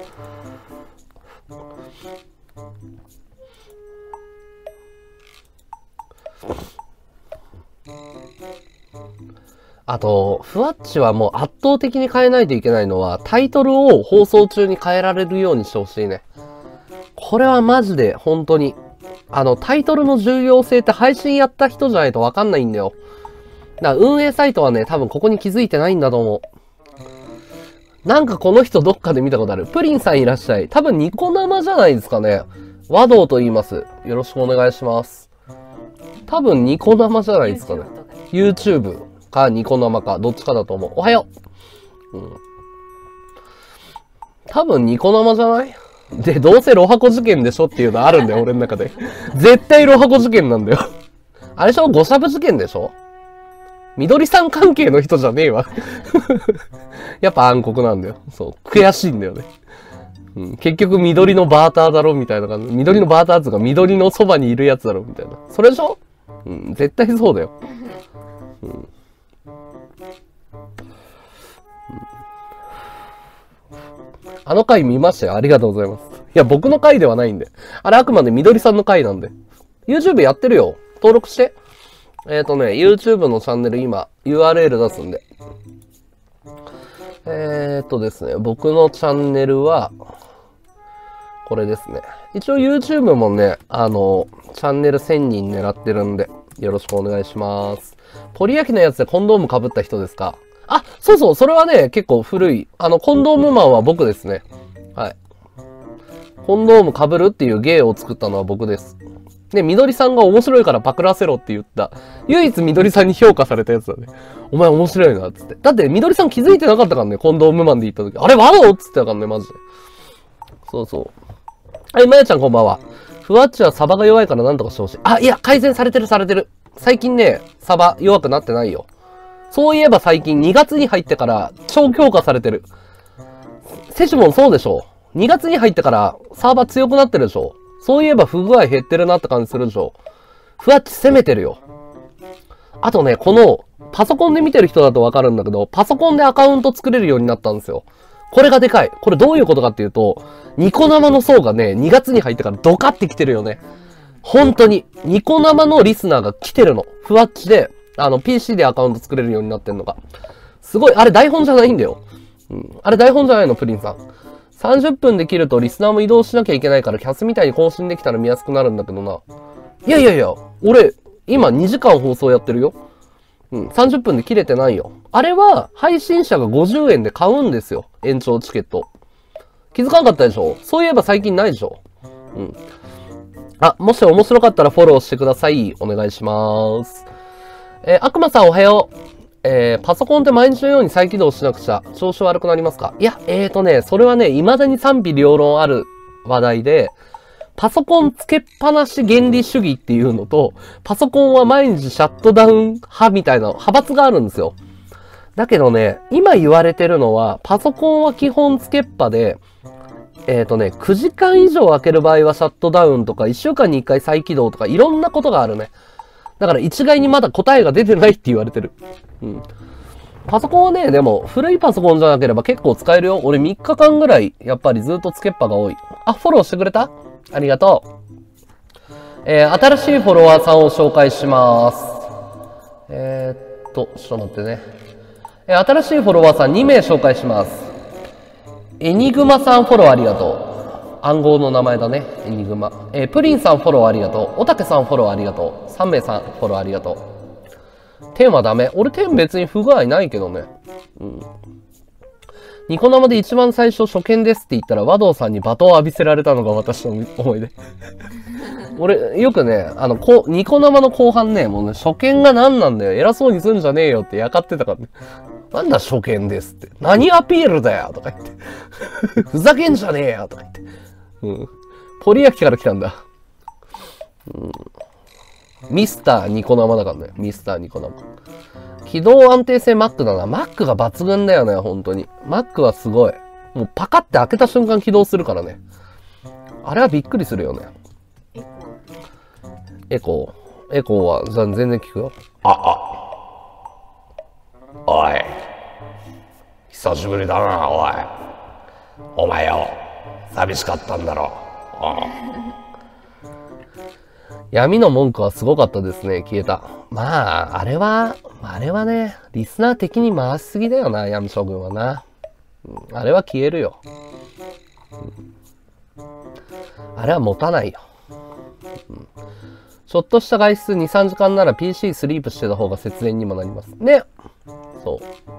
あと、ふわっちはもう圧倒的に変えないといけないのは、タイトルを放送中に変えられるようにしてほしいね。これはマジで、本当に。あの、タイトルの重要性って配信やった人じゃないとわかんないんだよ。だから運営サイトはね、多分ここに気づいてないんだと思う。なんかこの人どっかで見たことある。プリンさんいらっしゃい。多分ニコ生じゃないですかね。和道と言います。よろしくお願いします。多分ニコ生じゃないですかね。YouTube かニコ生か、どっちかだと思う。おはよう。うん。多分ニコ生じゃない？で、どうせロハコ事件でしょっていうのあるんだよ、俺の中で。絶対ロハコ事件なんだよ。あれでしょ？ゴシャブ事件でしょ？緑さん関係の人じゃねえわ。やっぱ暗黒なんだよ。そう。悔しいんだよね。うん、結局緑のバーターだろみたいな感じ。緑のバーターっていうか緑のそばにいるやつだろみたいな。それでしょ？うん、絶対そうだよ。うんうん、あの回見ましたよ。ありがとうございます。いや、僕の回ではないんで。あれあくまで緑さんの回なんで。YouTube やってるよ。登録して。えっとね、YouTube のチャンネル今、ユーアールエル 出すんで。えっとですね、僕のチャンネルは、これですね。一応 YouTube もね、あの、チャンネルせんにん狙ってるんで、よろしくお願いします。ポリヤキのやつでコンドーム被った人ですか？あ、そうそう、それはね、結構古い。あの、コンドームマンは僕ですね。はい。コンドーム被るっていう芸を作ったのは僕です。で、緑さんが面白いからパクらせろって言った。唯一緑さんに評価されたやつだね。お前面白いな、つって。だって緑さん気づいてなかったからね、コンドームマンで言った時。あれ、ワローっつってたからね、マジで。そうそう。はい、まやちゃんこんばんは。ふわっちはサバが弱いからなんとかしてほしい。あ、いや、改善されてるされてる。最近ね、サバ弱くなってないよ。そういえば最近にがつに入ってから超強化されてる。セシモンそうでしょ。にがつに入ってからサーバー強くなってるでしょ。そういえば不具合減ってるなって感じするでしょ。ふわっち攻めてるよ。あとね、このパソコンで見てる人だとわかるんだけど、パソコンでアカウント作れるようになったんですよ。 これがでかい。これどういうことかっていうと、ニコ生の層がね、にがつに入ってからドカってきてるよね。本当に。ニコ生のリスナーが来てるの。ふわっちで、あの、ピーシー でアカウント作れるようになってんのが。すごい。あれ台本じゃないんだよ。うん。あれ台本じゃないの、プリンさん。さんじゅっぷんで切るとリスナーも移動しなきゃいけないからキャスみたいに更新できたら見やすくなるんだけどな。いやいやいや、俺、今にじかん放送やってるよ。うん、さんじゅっぷんで切れてないよ。あれは、配信者がごじゅうえんで買うんですよ。延長チケット。気づかなかったでしょ？そういえば最近ないでしょ？うん。あ、もし面白かったらフォローしてください。お願いします。えー、悪魔さんおはよう。えー、パソコンって毎日のように再起動しなくちゃ調子悪くなりますか？いや、えーとね、それはね、未だに賛否両論ある話題で、パソコンつけっぱなし原理主義っていうのと、パソコンは毎日シャットダウン派みたいな派閥があるんですよ。だけどね、今言われてるのは、パソコンは基本つけっぱで、えっとね、くじかん以上開ける場合はシャットダウンとか、いっしゅうかんにいっかい再起動とか、いろんなことがあるね。だから一概にまだ答えが出てないって言われてる。うん。パソコンはね、でも、古いパソコンじゃなければ結構使えるよ。俺みっかかんぐらい、やっぱりずっとつけっぱが多い。あ、フォローしてくれた？ありがとう。えー、新しいフォロワーさんを紹介します。えー、っと、ちょっと待ってね。えー、新しいフォロワーさんにめい紹介します。エニグマさんフォローありがとう。暗号の名前だね。エニグマ。えー、プリンさんフォローありがとう。おたけさんフォローありがとう。さんめいさんフォローありがとう。テンはダメ。俺テン別に不具合ないけどね。うん。ニコ生で一番最初初見ですって言ったら和道さんに罵倒を浴びせられたのが私の思い出。俺、よくね、あの、こニコ生の後半ね、もうね、初見が何なんだよ。偉そうにすんじゃねえよってやかってたからね。なんだ初見ですって。何アピールだよとか言って。ふざけんじゃねえよとか言って。うん。ポリヤキから来たんだ。うん。ミスターニコ生だからね。ミスターニコ生。起動安定性 Mac だな。Mac が抜群だよね、本当に。Mac はすごい。もうパカって開けた瞬間起動するからね。あれはびっくりするよね。エコー。エコーは全然聞くよ。あ、あ。おい。久しぶりだな、おい。お前よ。寂しかったんだろ。闇の文句はすごかったですね。消えた。まあ、あれは、あれはね、リスナー的に回しすぎだよな、闇将軍はな。うん、あれは消えるよ、うん。あれは持たないよ。うん、ちょっとした外出に、さんじかんなら ピーシー スリープしてた方が節電にもなります。ね。そう。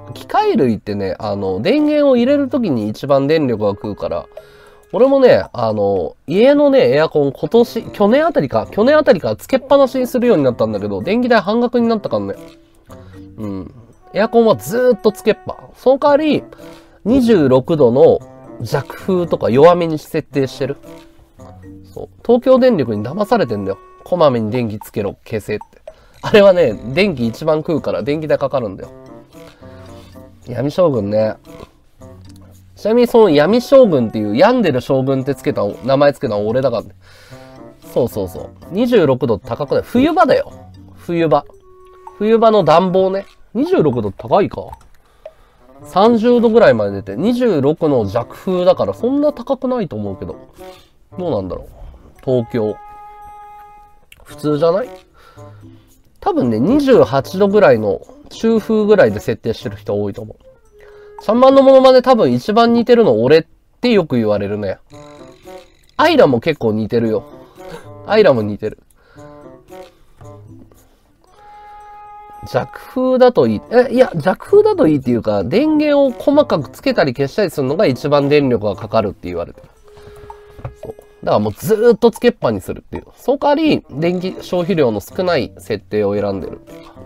機械類ってね、あの、電源を入れるときに一番電力が食うから、俺もね、あの、家のね、エアコン今年、去年あたりか、去年あたりからつけっぱなしにするようになったんだけど、電気代半額になったからね。うん。エアコンはずーっとつけっぱ。その代わり、にじゅうろくどの弱風とか弱めに設定してる。そう。東京電力に騙されてんだよ。こまめに電気つけろ、消せって。あれはね、電気一番食うから電気代かかるんだよ。闇将軍ね。ちなみにその闇将軍っていう病んでる将軍ってつけた、名前つけたの俺だからね。そうそうそう。にじゅうろくど高くない？冬場だよ。冬場。冬場の暖房ね。にじゅうろくど高いか。さんじゅうどぐらいまで出て、にじゅうろくの弱風だからそんな高くないと思うけど。どうなんだろう。東京。普通じゃない？多分ね、にじゅうはちどぐらいの中風ぐらいで設定してる人多いと思う。ちゃんまんのモノマネ多分一番似てるの俺ってよく言われるね。アイラも結構似てるよ。アイラも似てる。弱風だといい。え、いや、弱風だといいっていうか、電源を細かくつけたり消したりするのが一番電力がかかるって言われてる。そう。だからもうずーっとつけっぱにするっていう。その代わり、電気消費量の少ない設定を選んでるっていうか。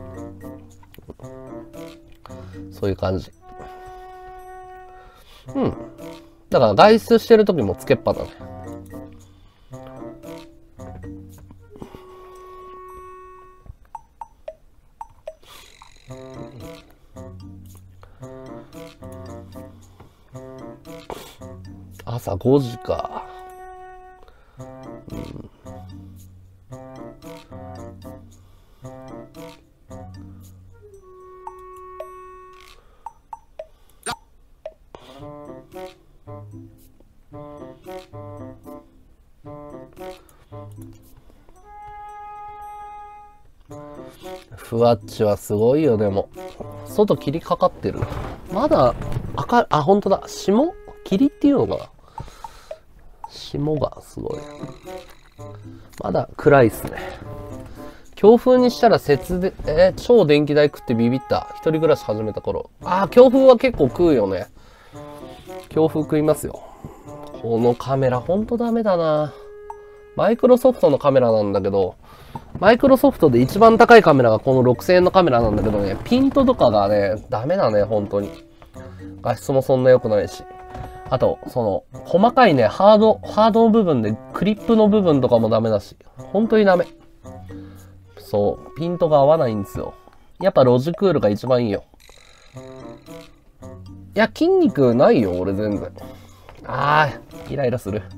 そういう感じ。うん。だから外出してる時もつけっぱだね。朝ごじか。うん。 ふわっちはすごいよ、でも。外霧かかってる。まだ、赤、あ、ほんとだ。霜霧っていうのかな。霜がすごい。まだ暗いっすね。強風にしたら節電、えー、超電気代食ってビビった。一人暮らし始めた頃。あー、強風は結構食うよね。強風食いますよ。このカメラほんとダメだな。マイクロソフトのカメラなんだけど、マイクロソフトで一番高いカメラがこのろくせんえんのカメラなんだけどね、ピントとかがね、ダメだね、本当に。画質もそんな良くないし。あと、その、細かいね、ハード、ハードの部分で、クリップの部分とかもダメだし。本当にダメ。そう、ピントが合わないんですよ。やっぱロジクールが一番いいよ。いや、筋肉ないよ、俺全然。あー、イライラする。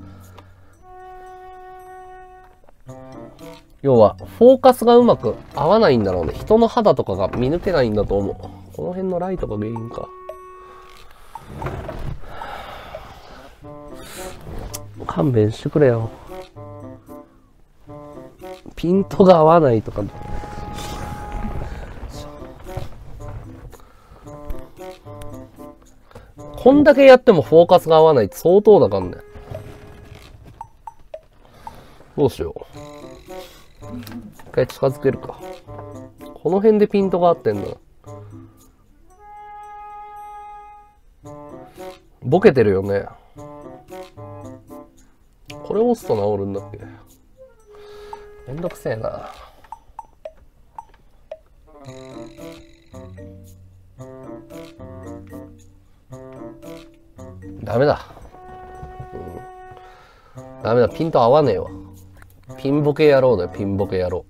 要は、フォーカスがうまく合わないんだろうね。人の肌とかが見抜けないんだと思う。この辺のライトが原因か。勘弁してくれよ。ピントが合わないとか。こんだけやってもフォーカスが合わないって相当だからね。どうしよう。一回近づけるか。この辺でピントが合ってんの。ボケてるよね。これ押すと治るんだっけ。めんどくせえな。ダメだ。うん、ダメだ。ピント合わねえわ。ピンボケ野郎だよ、ピンボケ野郎。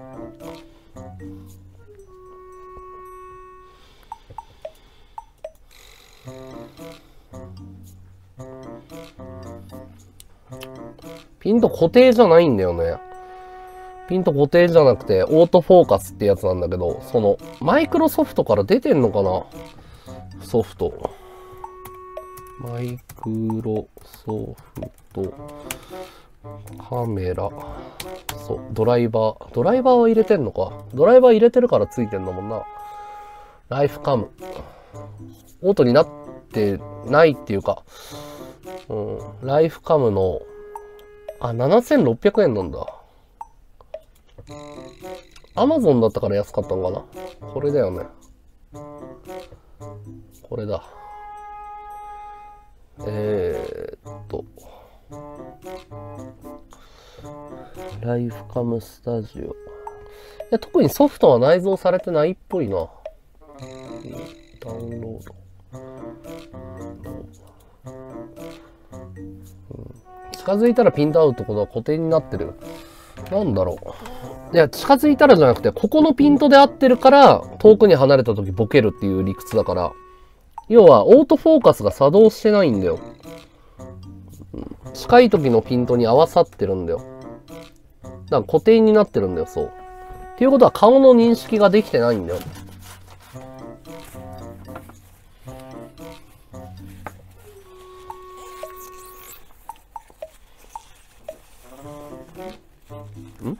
ピント固定じゃないんだよね。ピント固定じゃなくて、オートフォーカスってやつなんだけど、その、マイクロソフトから出てんのかな？ソフト。マイクロソフト。カメラ。そう、ドライバー。ドライバーを入れてんのか。ドライバー入れてるからついてんだもんな。ライフカム。オートになってないっていうか、うん、ライフカムの、あ、ななせんろっぴゃくえんなんだ。アマゾンだったから安かったのかな。これだよね。これだ。えーっと。ライフカムスタジオ。いや、特にソフトは内蔵されてないっぽいな。ダウンロード。うん、近づいたらピント合うってことは固定になってる。なんだろう。いや、近づいたらじゃなくて、ここのピントで合ってるから、遠くに離れた時ボケるっていう理屈だから、要は、オートフォーカスが作動してないんだよ。うん、近い時のピントに合わさってるんだよ。だから固定になってるんだよ、そう。っていうことは、顔の認識ができてないんだよ。ん？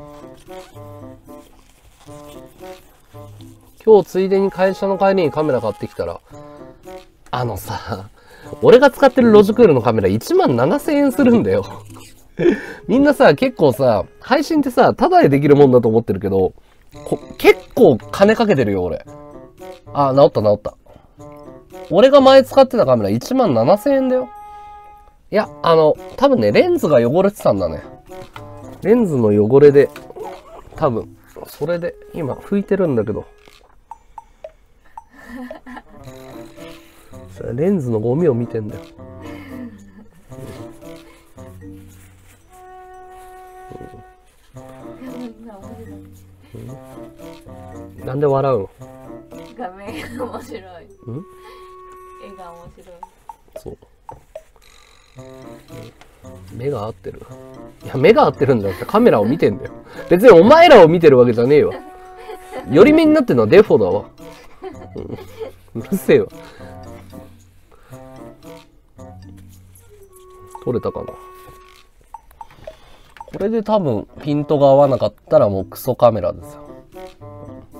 今日ついでに会社の帰りにカメラ買ってきたら、あのさ、俺が使ってるロジクールのカメラいちまんななせんえんするんだよ。みんなさ、結構さ、配信ってさ、タダでできるもんだと思ってるけど、こ結構金かけてるよ、俺。あ、治った治った。俺が前使ってたカメラいちまんななせんえんだよ。いや、あの、多分ね、レンズが汚れてたんだね。レンズの汚れで、多分、それで、今拭いてるんだけど。レンズのゴミを見てんだよ。うん、なんで笑うの？ 画面が面白い。 うん？ 絵が面白い。そう。 目が合ってる。いや、目が合ってるんだってカメラを見てんだよ。別にお前らを見てるわけじゃねえよ。寄り目になってるのはデフォだわ。うん、うるせえわ。撮れたかな。これで多分ピントが合わなかったらもうクソカメラですよ。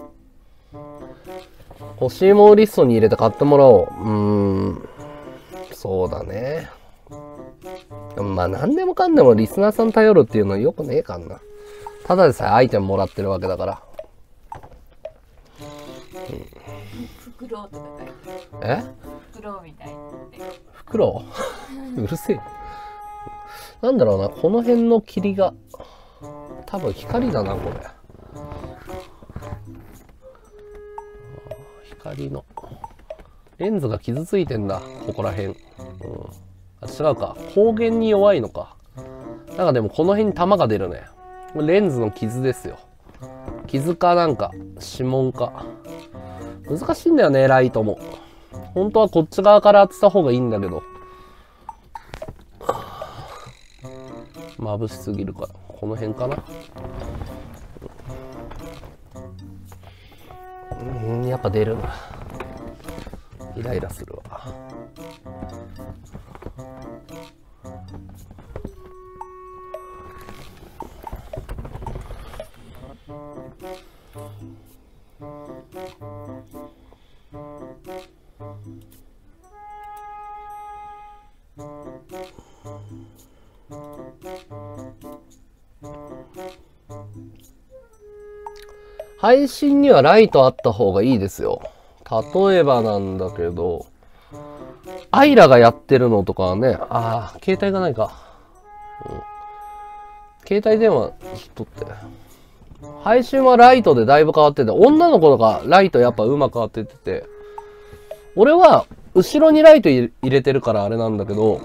欲しいものリストに入れて買ってもらおう。うーん。そうだね。まあ何でもかんでもリスナーさん頼るっていうのはよくねえかんな。ただでさえアイテムもらってるわけだから。 うん、フクロウとか書いてえフクロウみたいってフクロウうるせえ。なんだろうな、この辺の霧が多分光だなこれ。光のレンズが傷ついてんだここら辺、うん、あ違うか、光源に弱いのか。なんかでもこの辺に玉が出るね。レンズの傷ですよ。傷かなんか指紋か。難しいんだよねライトも。本当はこっち側から当てた方がいいんだけど眩しすぎるからこの辺かな。うんやっぱ出るな。イライラするわ。配信にはライトあった方がいいですよ。例えばなんだけど、アイラがやってるのとかはね、ああ、携帯がないか。うん、携帯電話取って。配信はライトでだいぶ変わってて、女の子とかライトやっぱうまく当ててて、俺は後ろにライト入れてるからあれなんだけど、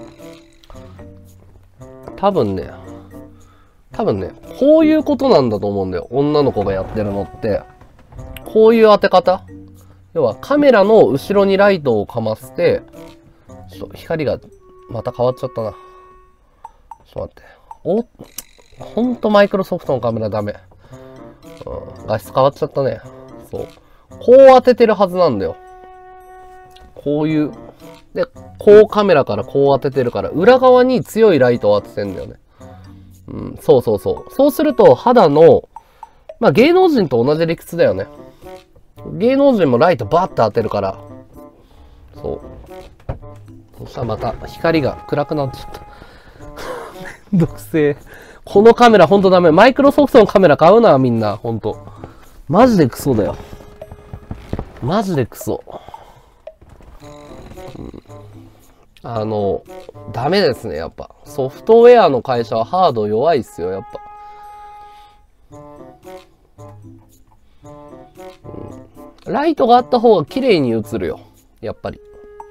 多分ね、多分ね、こういうことなんだと思うんだよ。女の子がやってるのって。こういう当て方。要はカメラの後ろにライトをかませて、ちょっと光がまた変わっちゃったな。ちょっと待って。おほんとマイクロソフトのカメラダメ。うん、画質変わっちゃったね。そう。こう当ててるはずなんだよ。こういう。で、こうカメラからこう当ててるから、裏側に強いライトを当ててんだよね。うん、そうそうそう。そうすると肌の、まあ芸能人と同じ理屈だよね。芸能人もライトバーって当てるから。そう。そしたらまた光が暗くなっちゃった。めんどくせえ。このカメラほんとダメ。マイクロソフトのカメラ買うな、みんな。ほんと。マジでクソだよ。マジでクソ。うん、あの、ダメですね、やっぱ。ソフトウェアの会社はハード弱いっすよ、やっぱ。うん、ライトがあった方が綺麗に映るよ、やっぱり。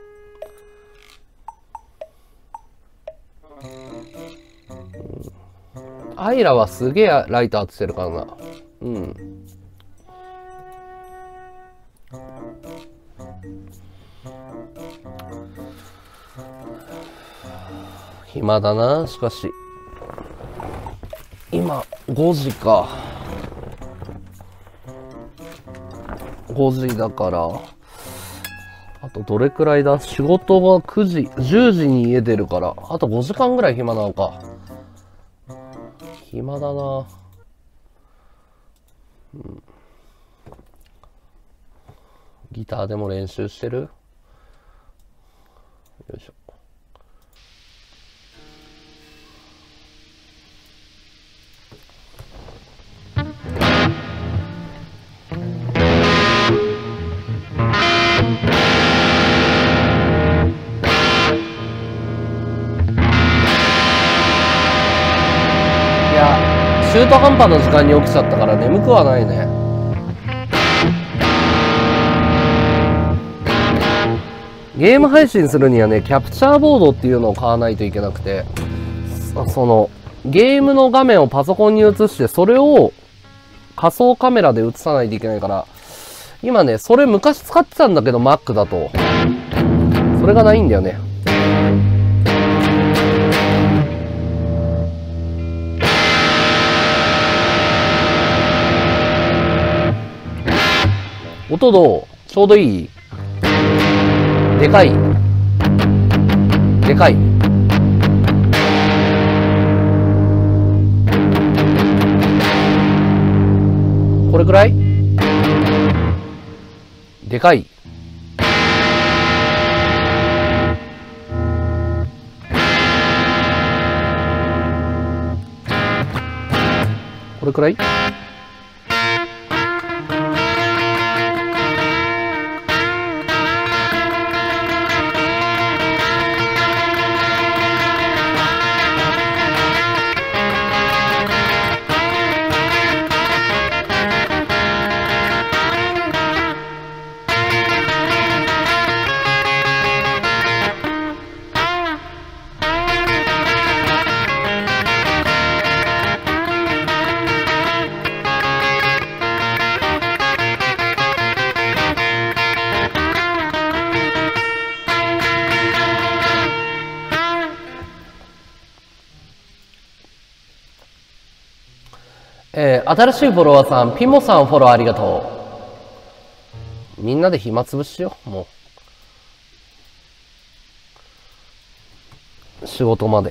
うん、アイラはすげえライト当ててるからな。うん。暇だな、しかし。今、ごじか。ごじだから、あとどれくらいだ？仕事がくじ、じゅうじに家出るから、あとごじかんぐらい暇なのか。暇だな。うん、ギターでも練習してる？よいしょ。中途半端な時間に起きちゃったから眠くはないね。ゲーム配信するにはね、キャプチャーボードっていうのを買わないといけなくて、そのゲームの画面をパソコンに映して、それを仮想カメラで映さないといけないから、今ね、それ昔使ってたんだけど Mac だとそれがないんだよね。音どう？ちょうどいい？でかい？でかい？これくらい？でかい？ これくらい？えー、新しいフォロワーさん、ピモさんフォローありがとう。みんなで暇つぶししよう、もう。仕事まで。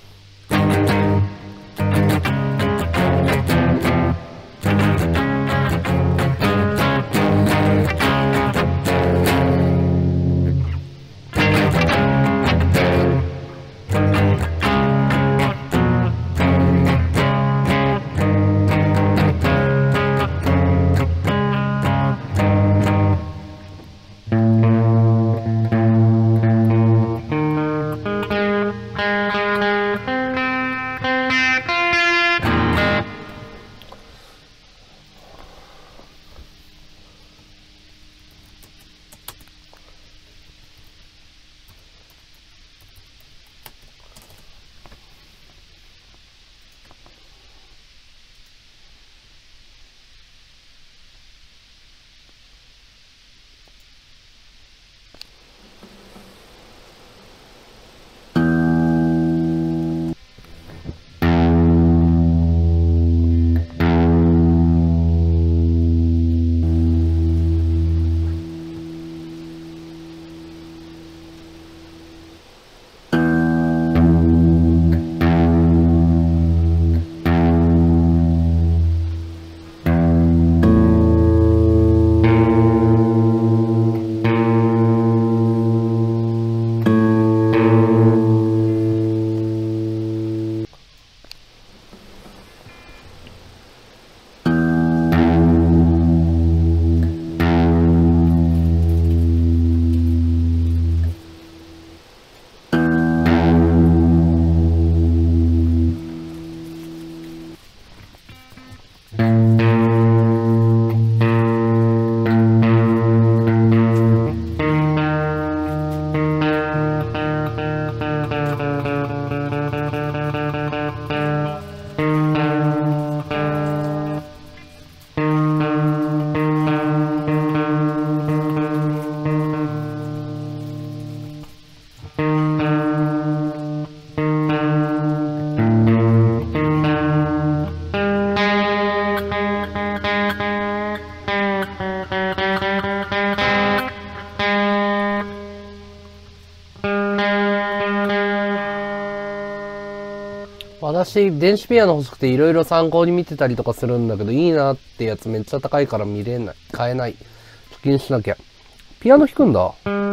私、電子ピアノ欲しくていろいろ参考に見てたりとかするんだけど、いいなってやつめっちゃ高いから見れない。買えない。貯金しなきゃ。ピアノ弾くんだ。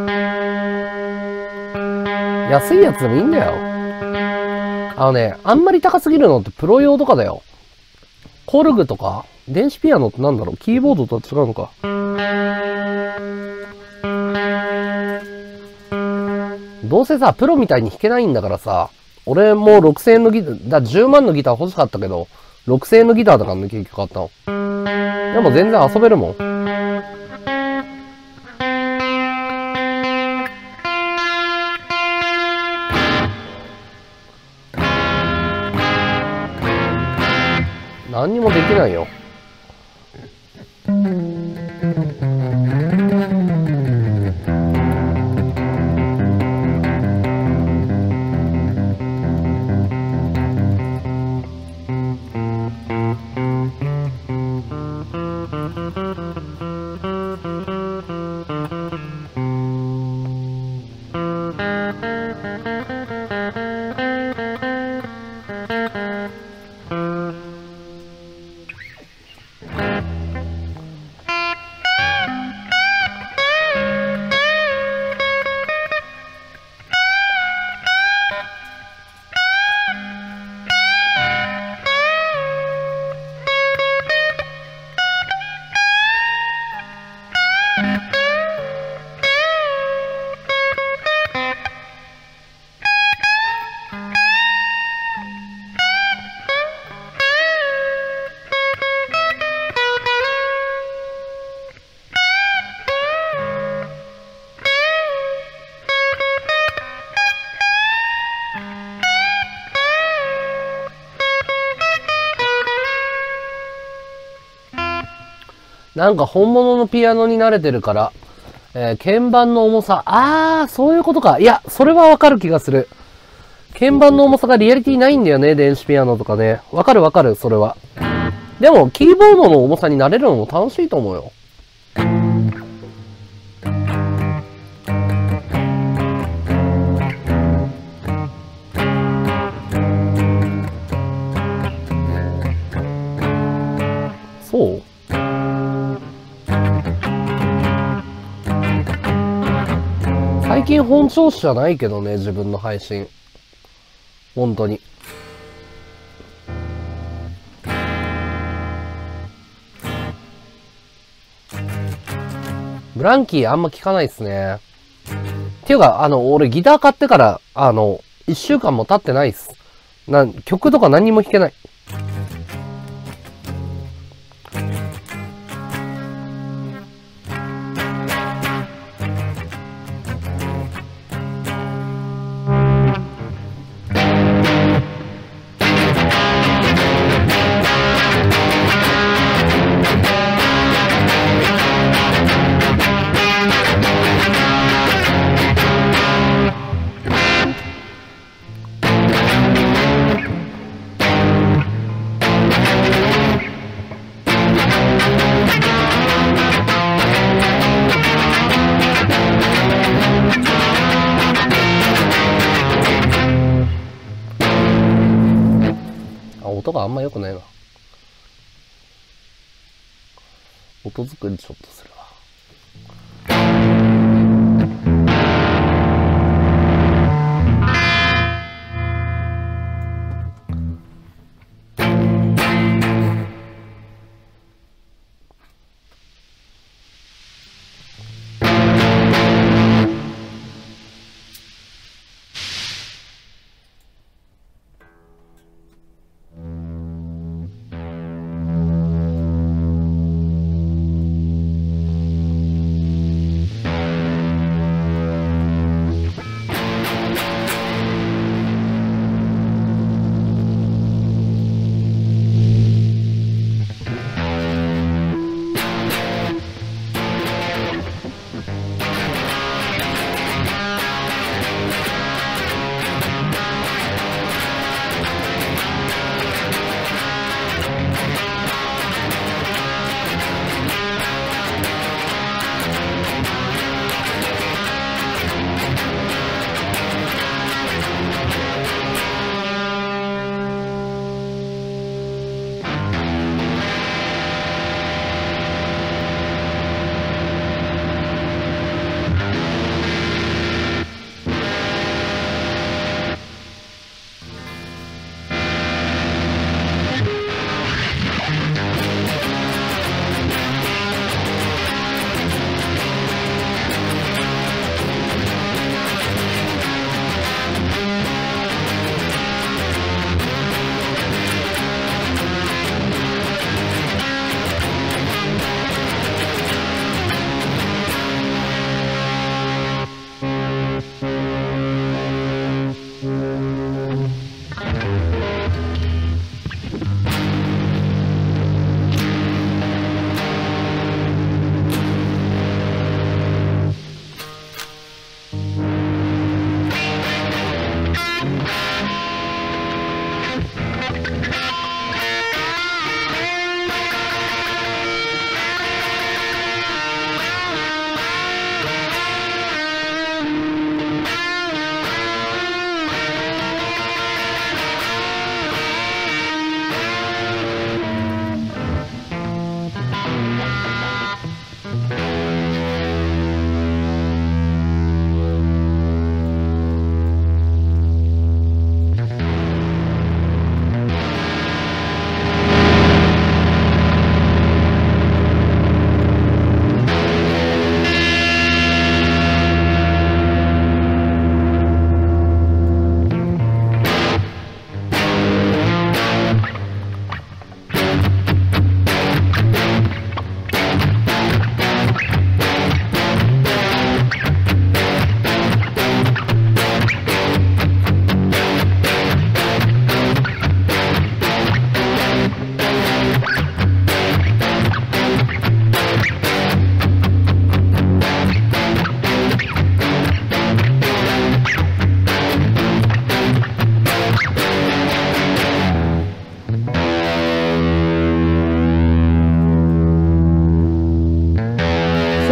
安いやつでもいいんだよ。あのね、あんまり高すぎるのってプロ用とかだよ。コルグとか、電子ピアノってなんだろう、キーボードとは違うのか。どうせさ、プロみたいに弾けないんだからさ、俺もろくせんえんのギター、だじゅうまんのギター欲しかったけど、ろくせんえんのギターだからね、結局買ったの。でも全然遊べるもん。何にもできないよ。 なんか本物のピアノに慣れてるから、えー、鍵盤の重さ、あー、そういうことか。いや、それはわかる気がする。鍵盤の重さがリアリティないんだよね、電子ピアノとかね。わかるわかる、それは。でも、キーボードの重さに慣れるのも楽しいと思うよ。そう？最近本調子じゃないけどね、自分の配信。本当に。ブランキーあんま聞かないっすね。っていうか、あの、俺ギター買ってから、あの、一週間も経ってないっす。なん、曲とか何にも弾けない。音があんま良くないな。音作りちょっとするわ。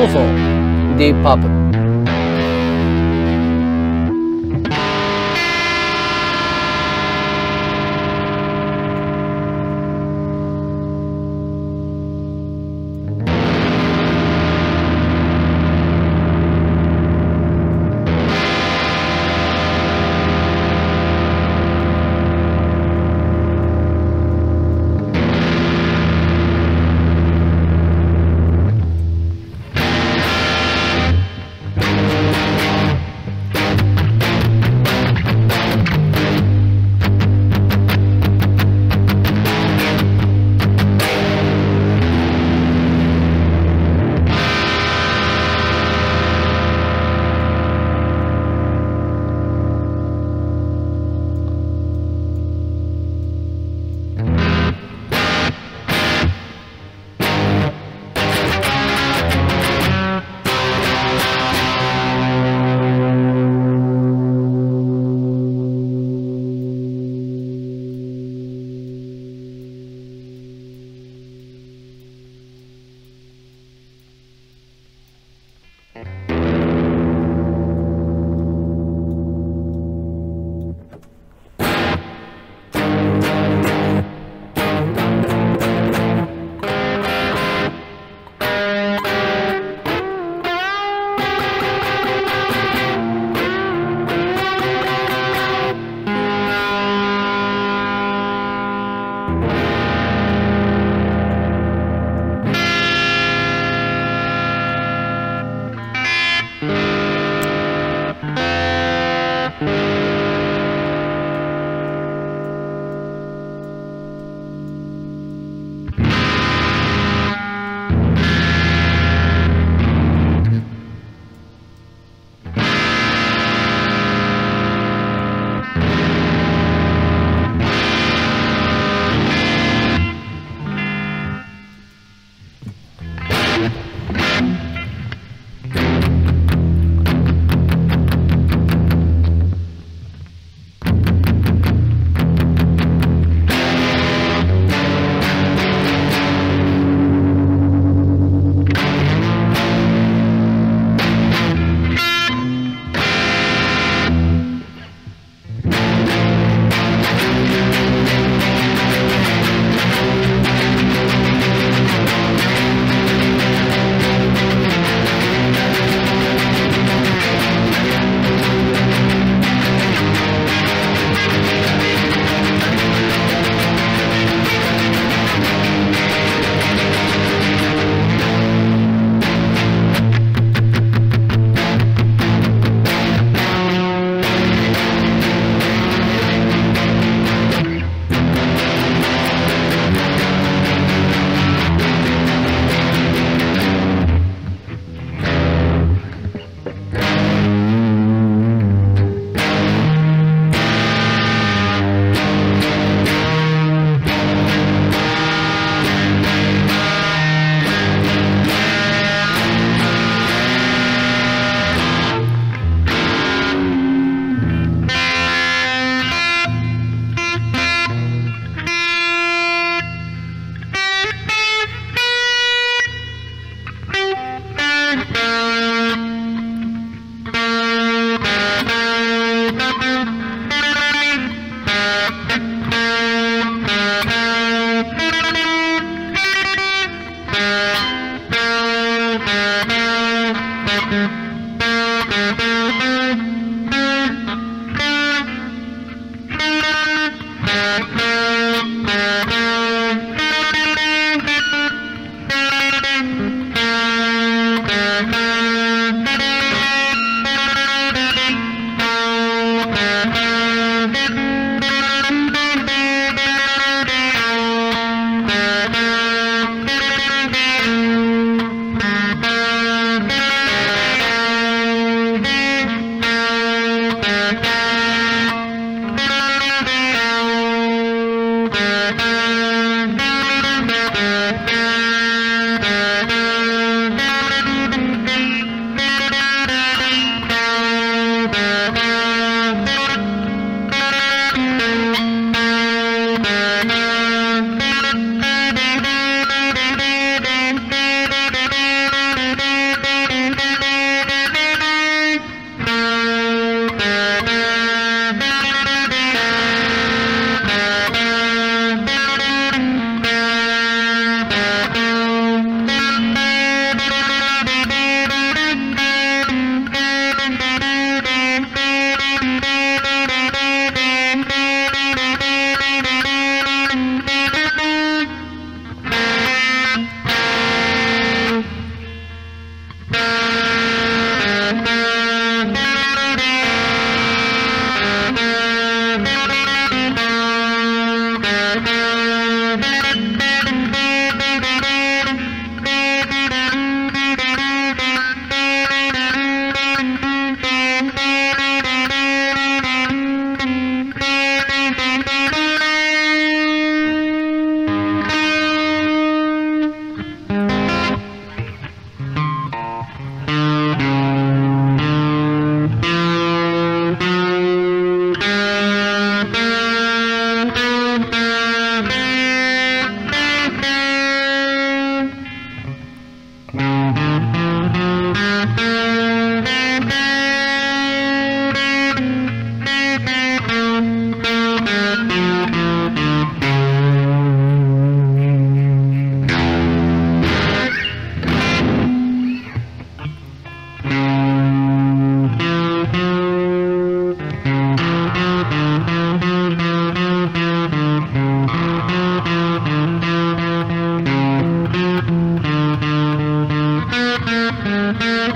そうそう。ディープパープル。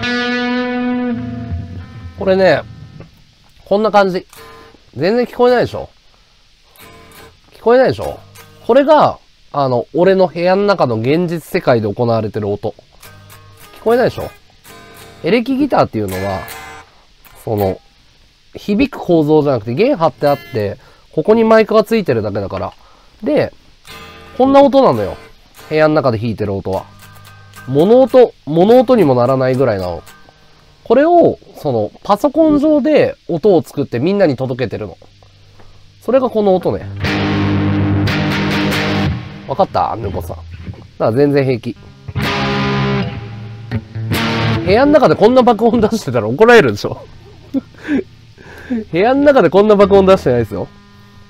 これね、こんな感じ。全然聞こえないでしょ？聞こえないでしょ？これが、あの、俺の部屋の中の現実世界で行われてる音。聞こえないでしょ？エレキギターっていうのは、その、響く構造じゃなくて弦張ってあって、ここにマイクがついてるだけだから。で、こんな音なのよ。部屋の中で弾いてる音は。物音、物音にもならないぐらいなの。これを、その、パソコン上で音を作ってみんなに届けてるの。それがこの音ね。わかった？ぬこさん。だから全然平気。部屋の中でこんな爆音出してたら怒られるでしょ？部屋の中でこんな爆音出してないですよ。うん。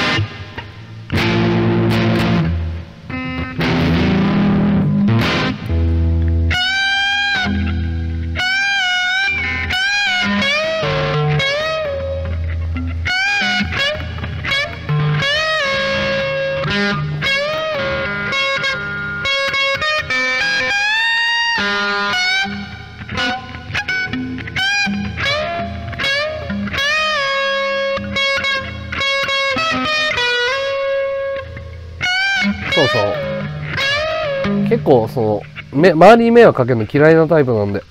そうそう。結構、その、め、周りに迷惑かけるの嫌いなタイプなんで。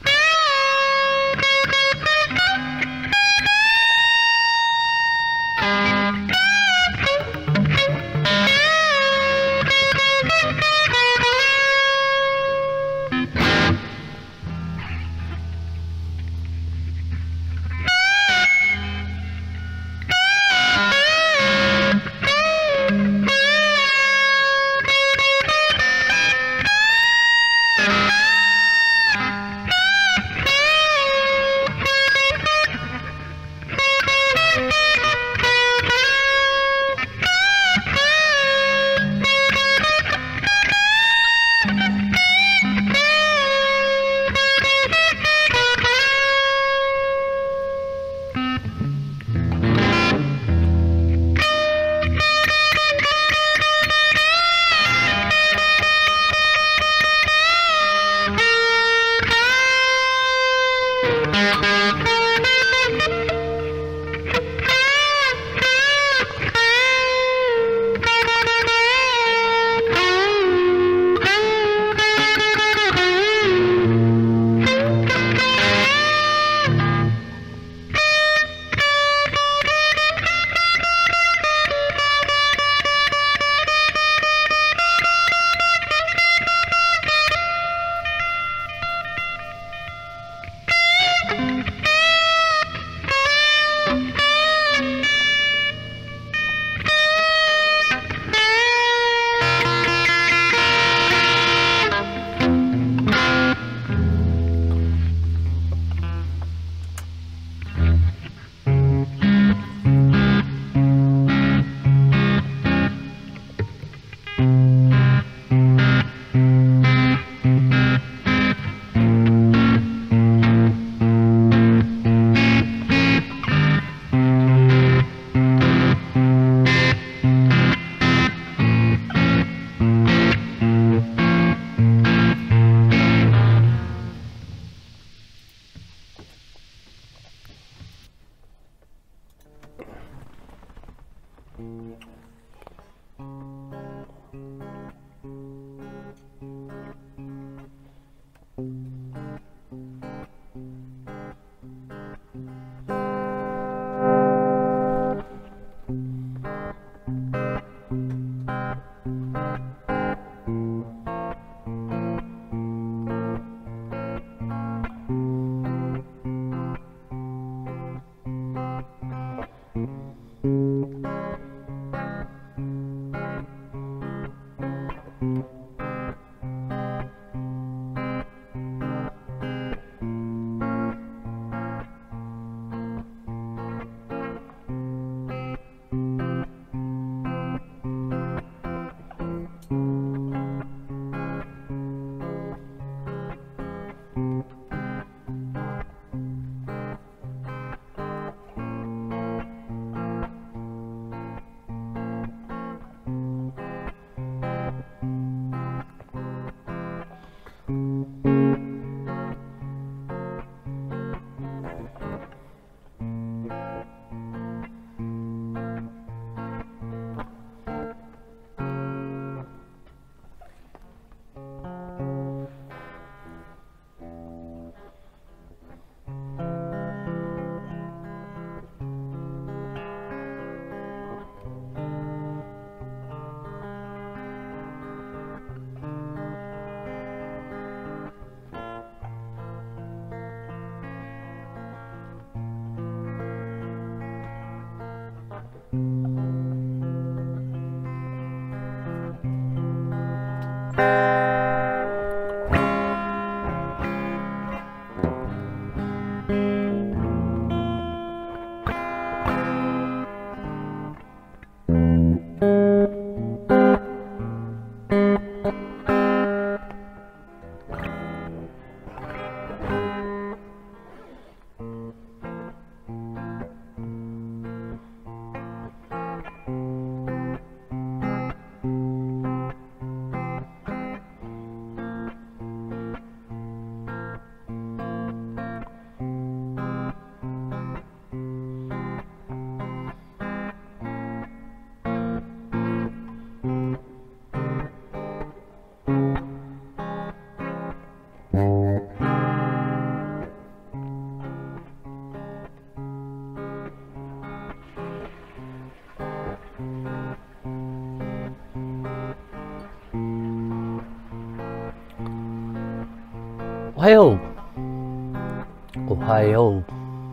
おはよう。おはよう。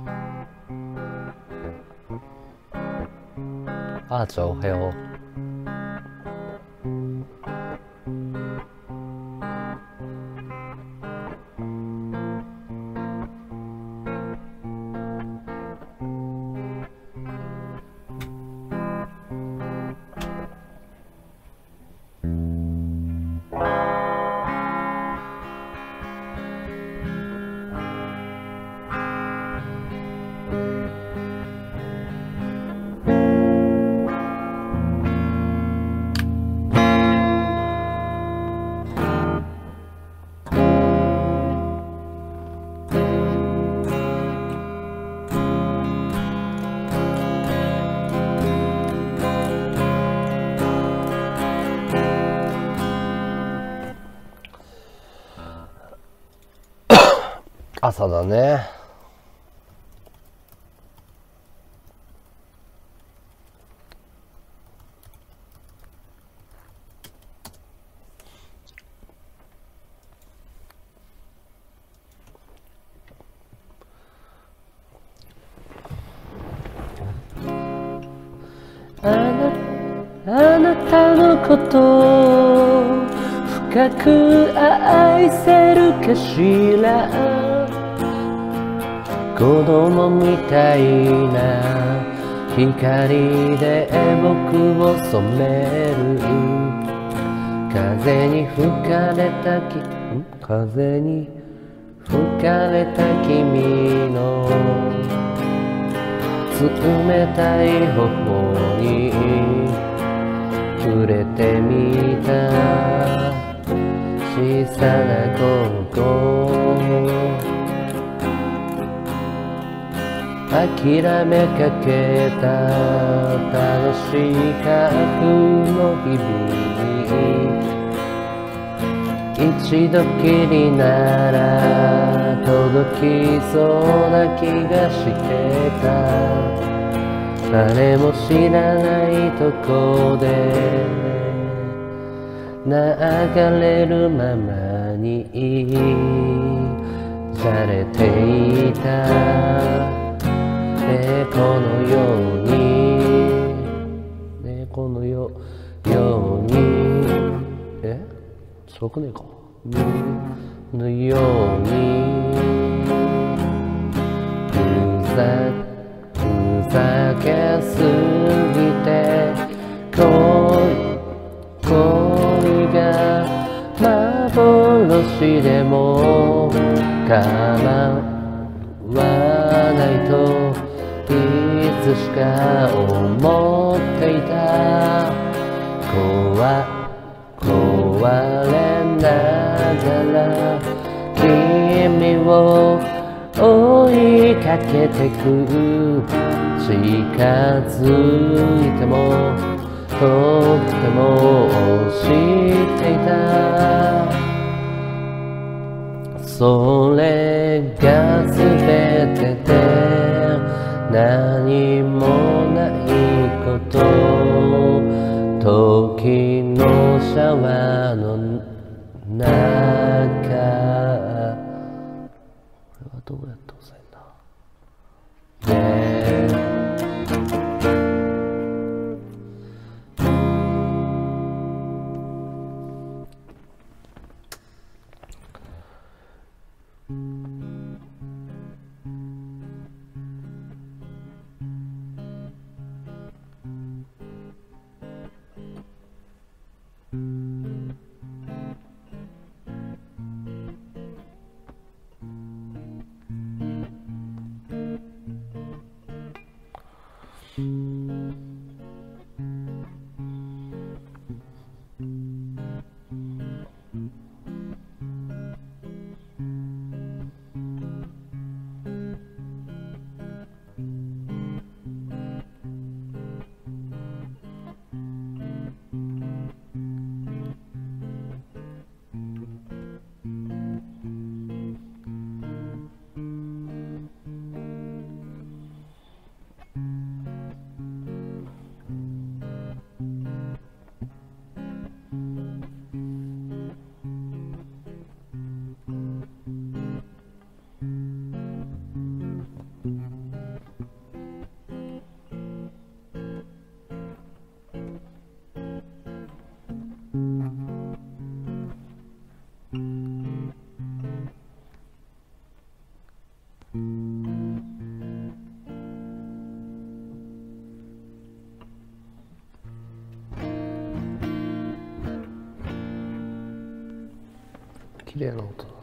あーちゃんおはよう。朝だね。あな、あなたのことを深く愛せるかしら。子供みたいな光で僕を染める。風に吹かれたき風に吹かれた君の冷たい頬に触れてみた。小さな心諦めかけた楽しい過去の日々に一度きりなら届きそうな気がしてた。誰も知らないとこで流れるままにじゃれていた。猫のように猫のよようにえ違くねえかのようにふざふざけすぎて恋恋が幻でも構わないといつしか思っていた。壊壊れながら君を追いかけてく。近づいても遠くても知っていた。それが全てで何もないこと。時のシャワーの中。これはどうやって押さえんだ、ね綺麗な音だな。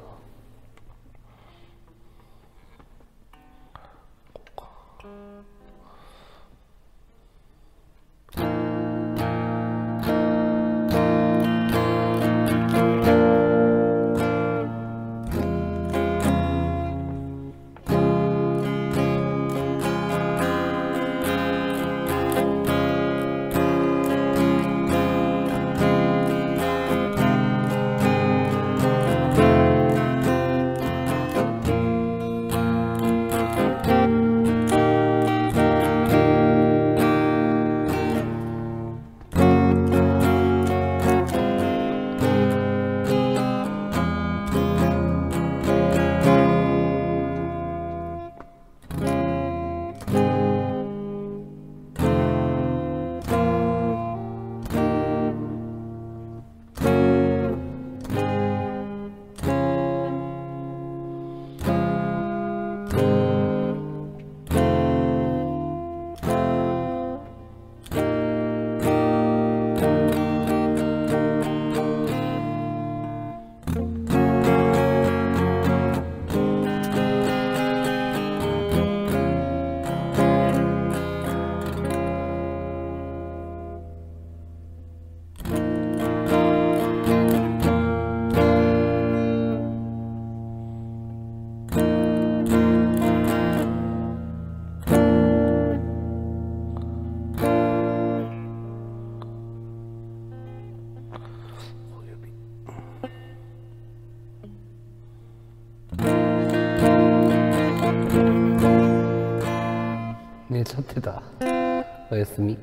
寝ちゃってた。おやすみ。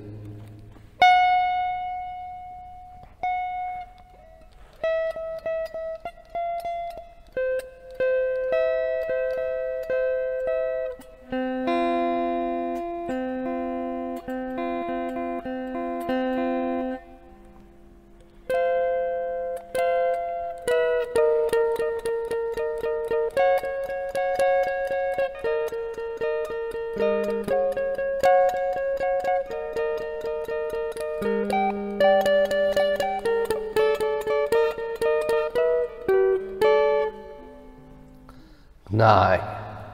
ない。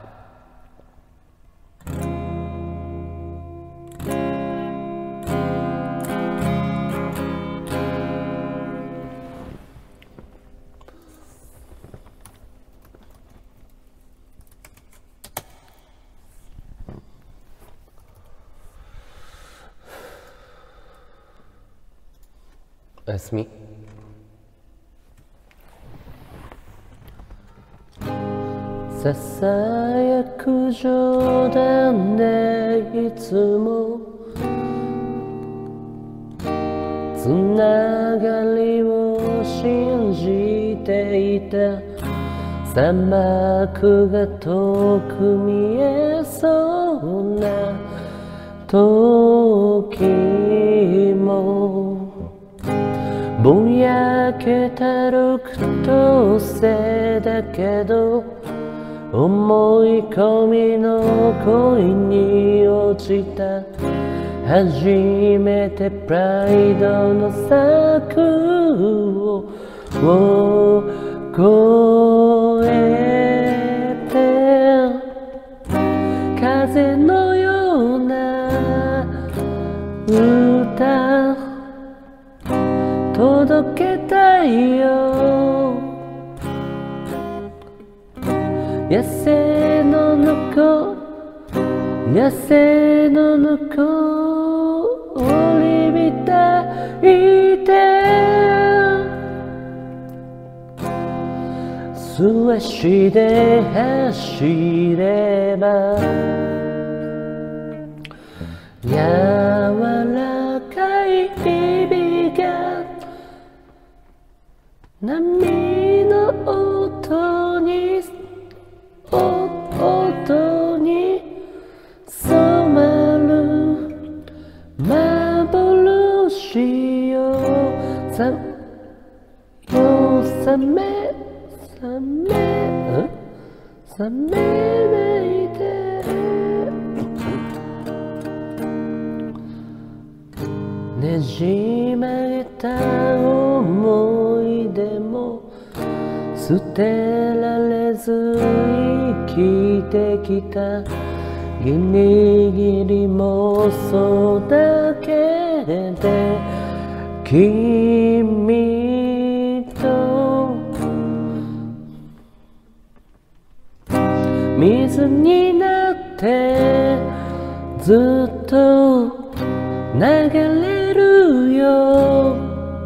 おやすみ。ささやく冗談でいつもつながりを信じていた。砂漠が遠く見えそうな時もぼやけたる苦闘性だけど思い込みの恋に落ちた。初めてプライドの柵を越えて風のような野生の猫野生の猫折りびたいて素足で走れば柔らかい日々が波の音に音に染まる幻よさよ覚め覚め覚めないでねじ曲げた思い出も捨てられず生きてきたギリギリもそうだけで君と水になってずっと流れるよ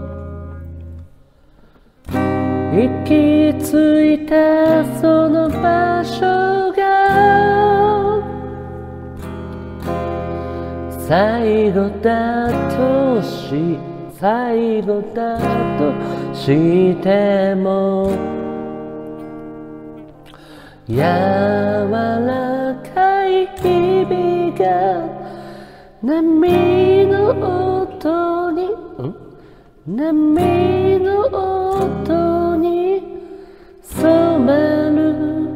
行き着いたその場所が最後だとし最後だとしても柔らかい日々が波の音に波の音に染まる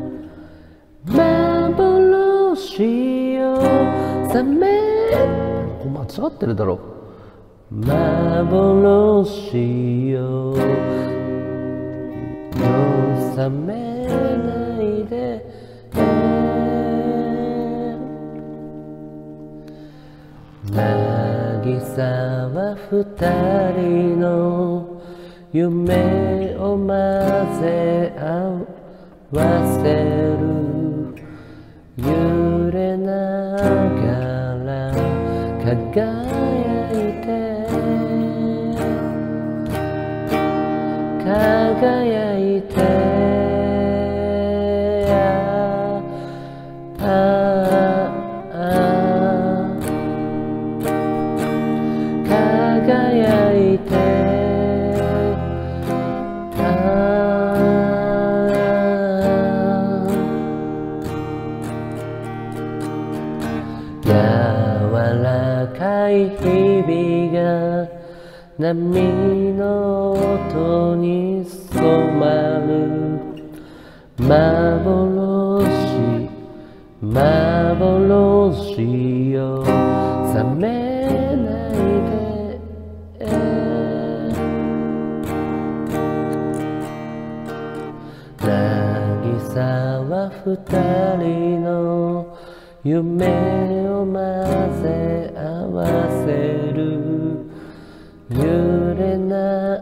幻よ覚め間違ってるだろ幻よ覚めないで渚は二人の夢を混ぜ合わせる揺れながら輝いて輝いて輝いて柔らかい日々が波の音に染まる幻幻よ覚めないで渚は二人の夢を混ぜ合わせる揺れな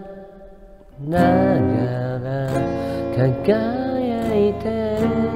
がら輝いて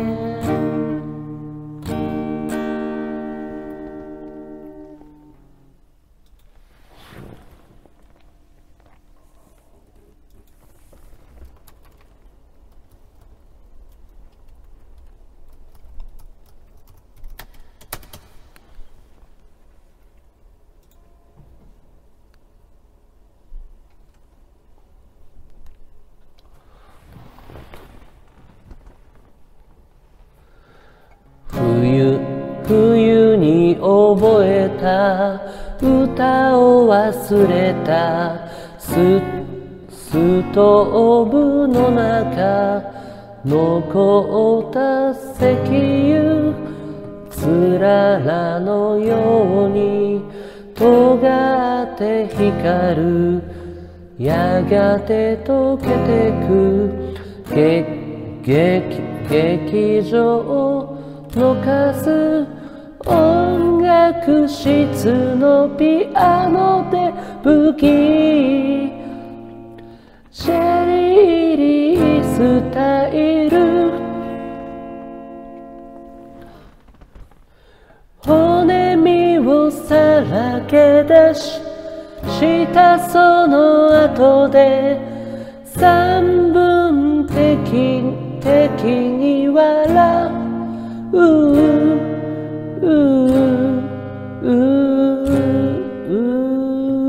冬冬に覚えた歌を忘れたスストーブの中残った石油つららのように尖って光るやがて溶けてく劇劇場の数音楽室のピアノでブギーシェリーリースタイル骨身をさらけ出ししたその後で三分的的に笑うううう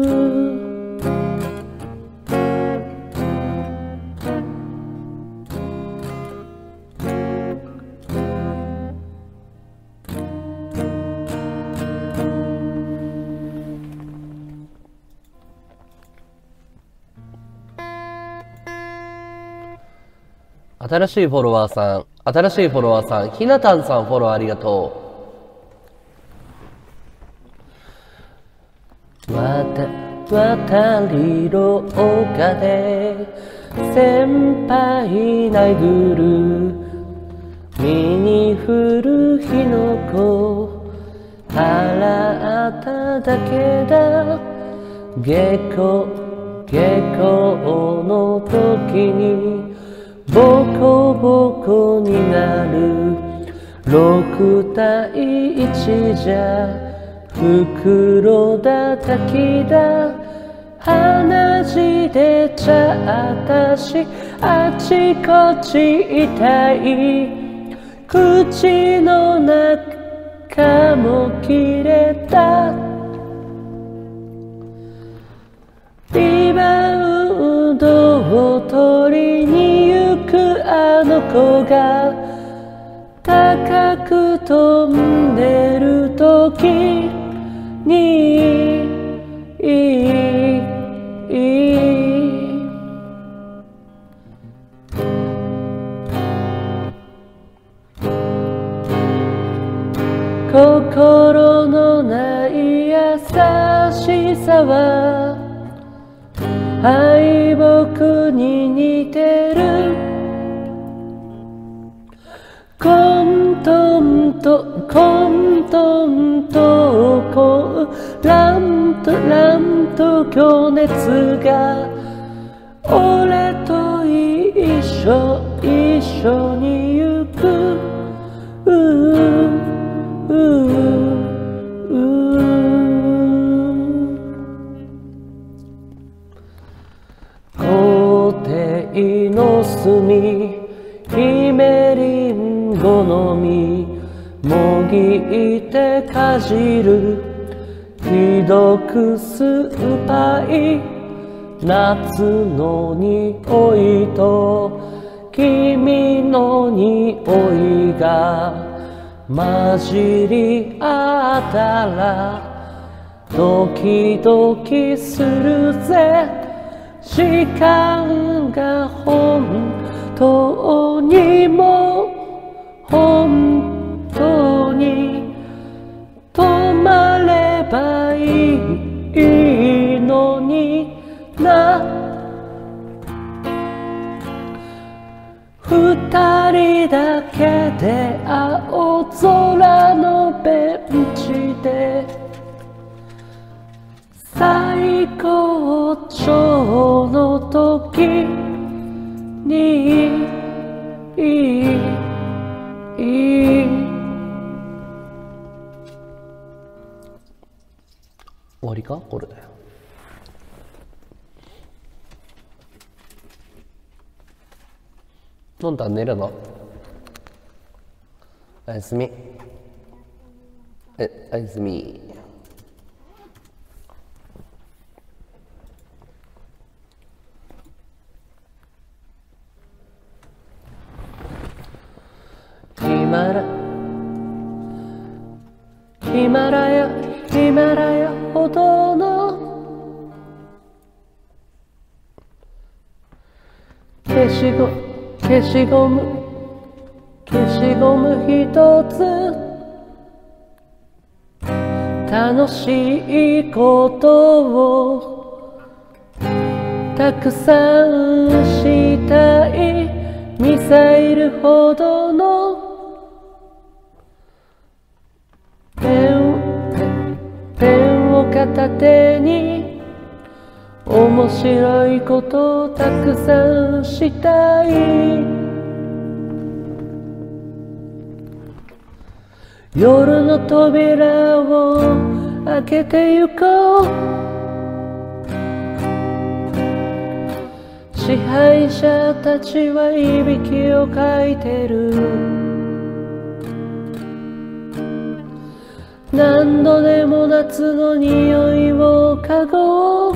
新しいフォロワーさん、新しいフォロワーさん、ひなたんさんフォローありがとう。わた、渡り廊下で先輩殴る身に降る火の粉払っただけだ下校下校の時にボコボコになる六対一じゃ袋叩きだ鼻血出ちゃったしあちこち痛い口の中も切れたリバウンドを取りに行くあの子が高く飛んでる時に心のない優しさは敗北に似てるコントンとコントンとこうランとランと情熱が俺と一緒一緒に行くううう校庭の隅姫りんごの実もぎってかじるひどく酸っぱい夏の匂いと君の匂いが混じり合ったらドキドキするぜ時間が本当にも本当に止まればいいのにな二人だけで青空のベンチで最高潮の時に終わりかこれ飲んだら寝るのおやすみえおやすみヒマラヒマラヤヒマラヤほどの消しゴム消しゴム消しゴム一つ楽しいことをたくさんしたいミサイルほどのペンペンを片手に面白いことをたくさんしたい夜の扉を開けてゆこう。支配者たちはいびきをかいてる。何度でも夏の匂いを嗅ごう。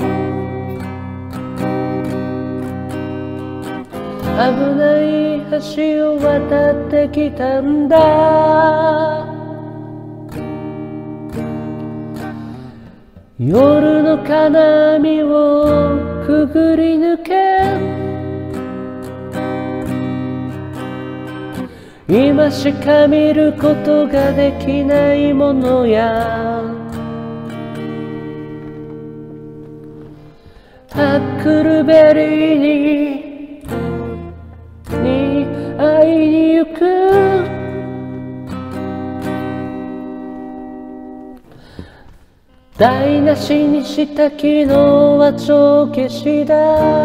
危ない橋を渡ってきたんだ。夜の金網をくぐり抜け、今しか見ることができないものや、ハックルベリーにに会いに行く。台無しにした昨日は帳消しだ。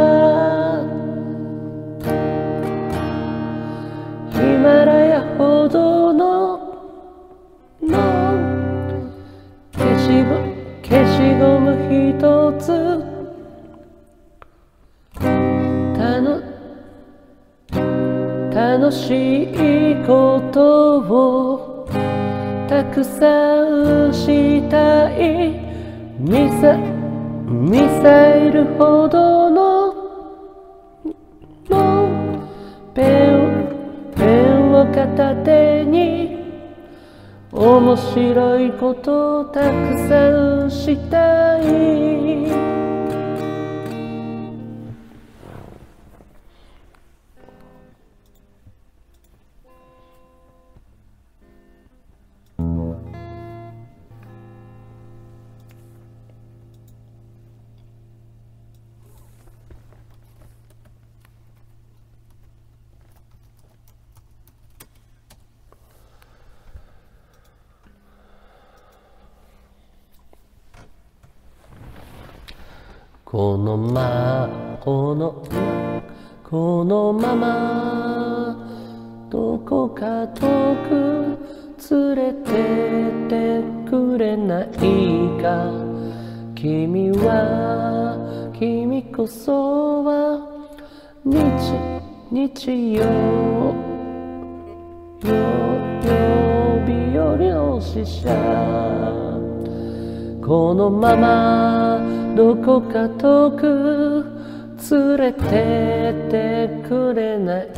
ヒマラヤほどのの消しゴ消しゴム一つ、楽しいことをたくさんしたい。ミサミサイルほどののペンペンを片手に面白いことをたくさんしたい。このまこのこのままどこか遠く連れてってくれないか。君は君こそは日日曜曜日よりの使者。このままどこか遠く連れてってくれない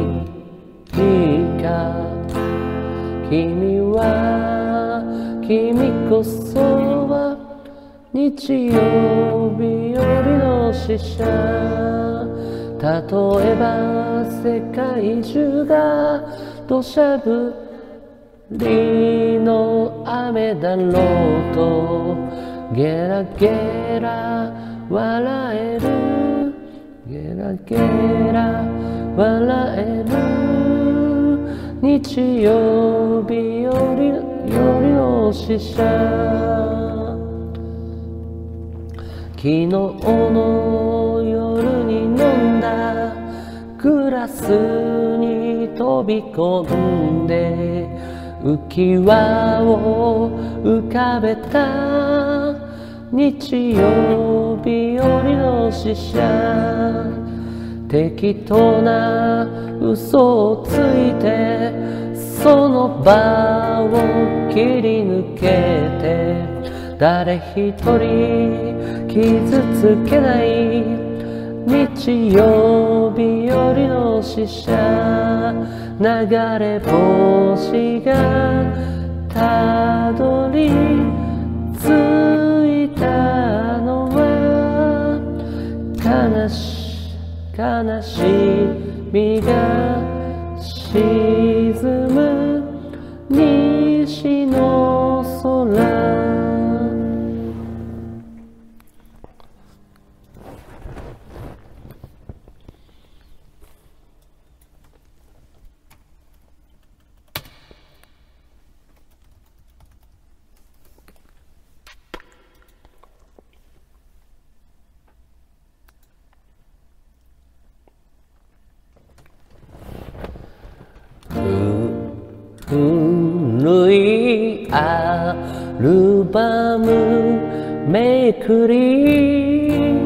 か。君は君こそは日曜日よりの使者。例えば世界中が土砂降りの雨だろうとゲラゲラ笑える。ゲラゲラ笑える。日曜日よりよりの使者。昨日の夜に飲んだグラスに飛び込んで浮き輪を浮かべた。日曜日よりの使者。適当な嘘をついてその場を切り抜けて誰一人傷つけない日曜日よりの使者。流れ星がたどり着いたのは悲し悲しみが沈む西の空。降古いアルバムめくり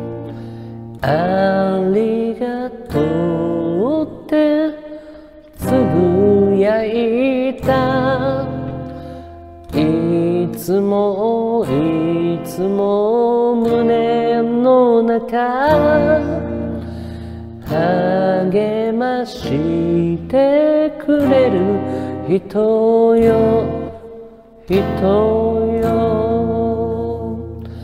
ありがとうってつぶやいたいつもいつも胸の中励ましてくれる人よ人よ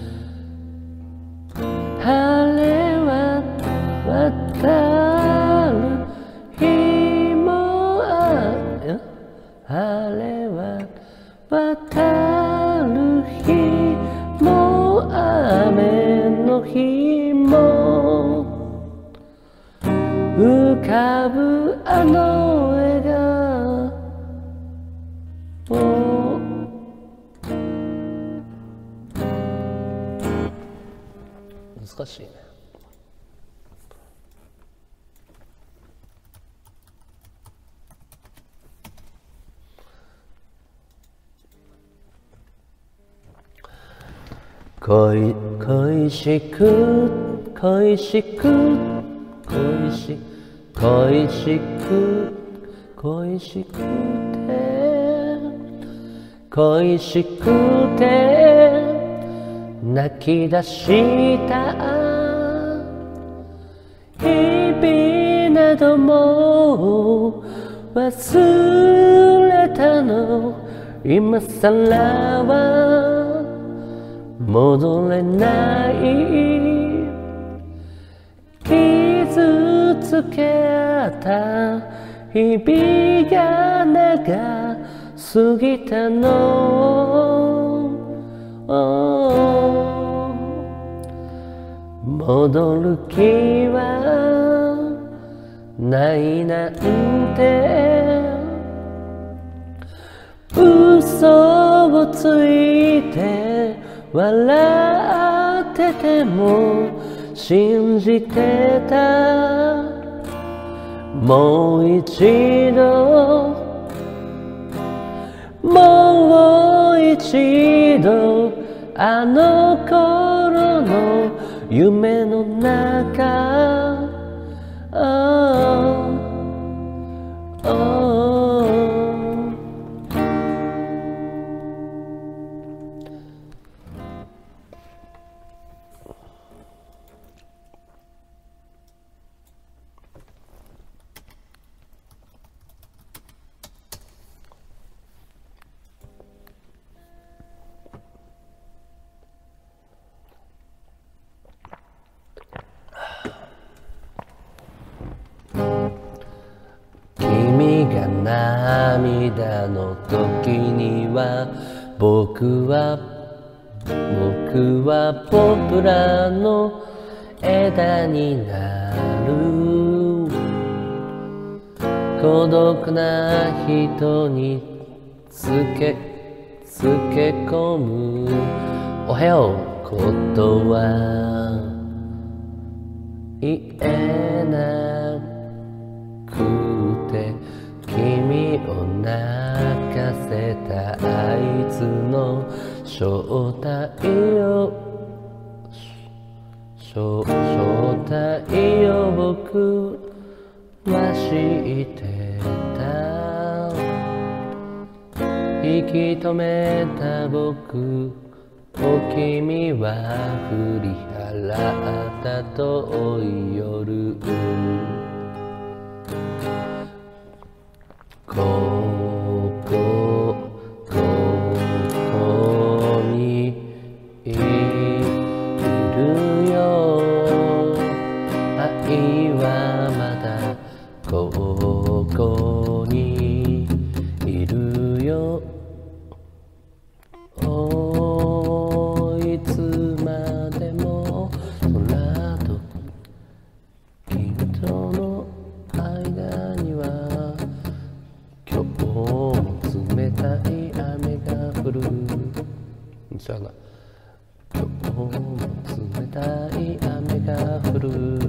晴れは渡る日もある晴れは渡る日も雨の日も浮かぶあの笑顔難しいね。恋恋しく恋しく恋し恋しく恋しくて恋しくて泣き出した日々なども忘れたの今さらは戻れない傷つけた日々が長すぎたの戻る気はないなんて嘘をついて笑ってても信じてたもう一度もう一度あの頃の夢の中涙の時には僕は僕はポプラの枝になる孤独な人につけつけ込むおはようことは言えなくて君を泣かせたあいつの正体を正体を僕は知ってた息止めた僕を君は振り払った遠い夜ここここにいるよ愛はまだここにいるよおいつまでも空と君との間には今日も冷たい雨が降るじゃあな今日も冷たい雨が降る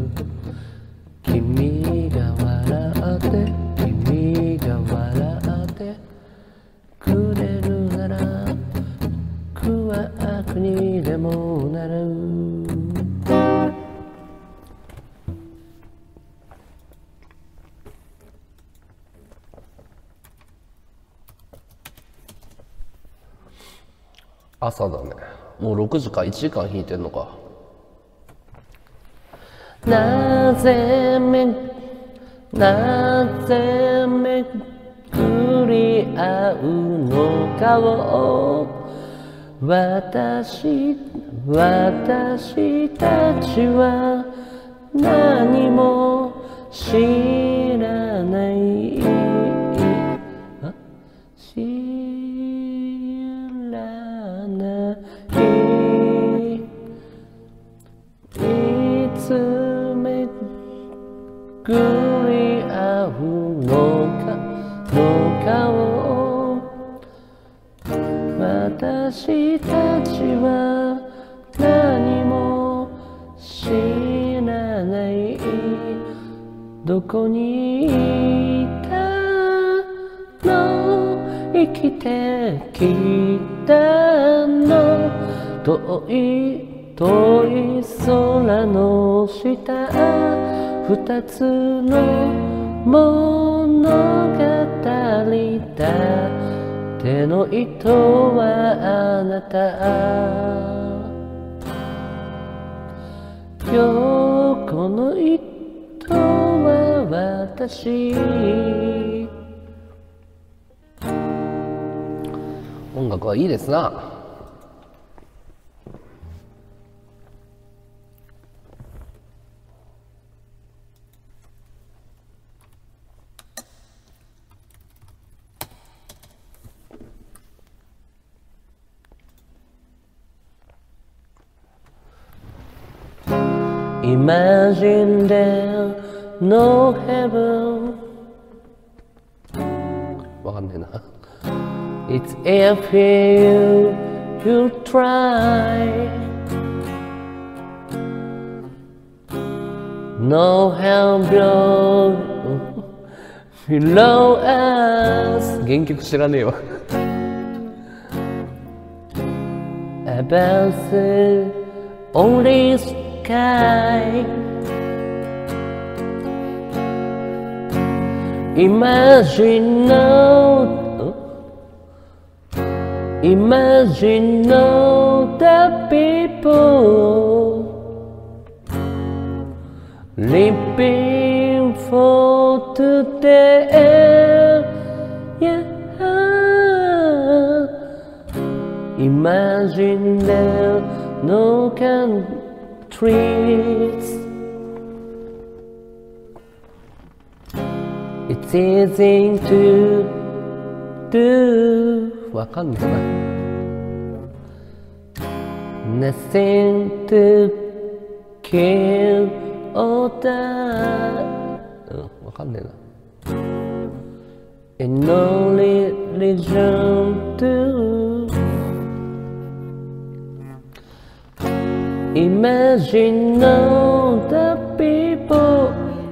君が笑って君が笑ってくれるなら苦は悪にでもなる。朝だね。もうろくじか。いちじかん弾いてんのか。なぜめなぜめくり合うのかを私私たちは何も知らない。あ知らないいつめくり合うのかのかを私たちは何も知らない。どこにいたの生きてきたの遠い遠い空の下二つの物語だ手の糸はあなた横の糸は私。音楽はいいですな。Imagine there's no heaven わかんねえな。It's if you, you try No hell below us 原曲知らねえわ。Above the only sky Imagine no Imagine no the people living for today. Yeah. Imagine there no countries. It's easy to do. わかんねえな。Nothing to kill or die. うん、わかんねえな。And no religion to Imagine all the people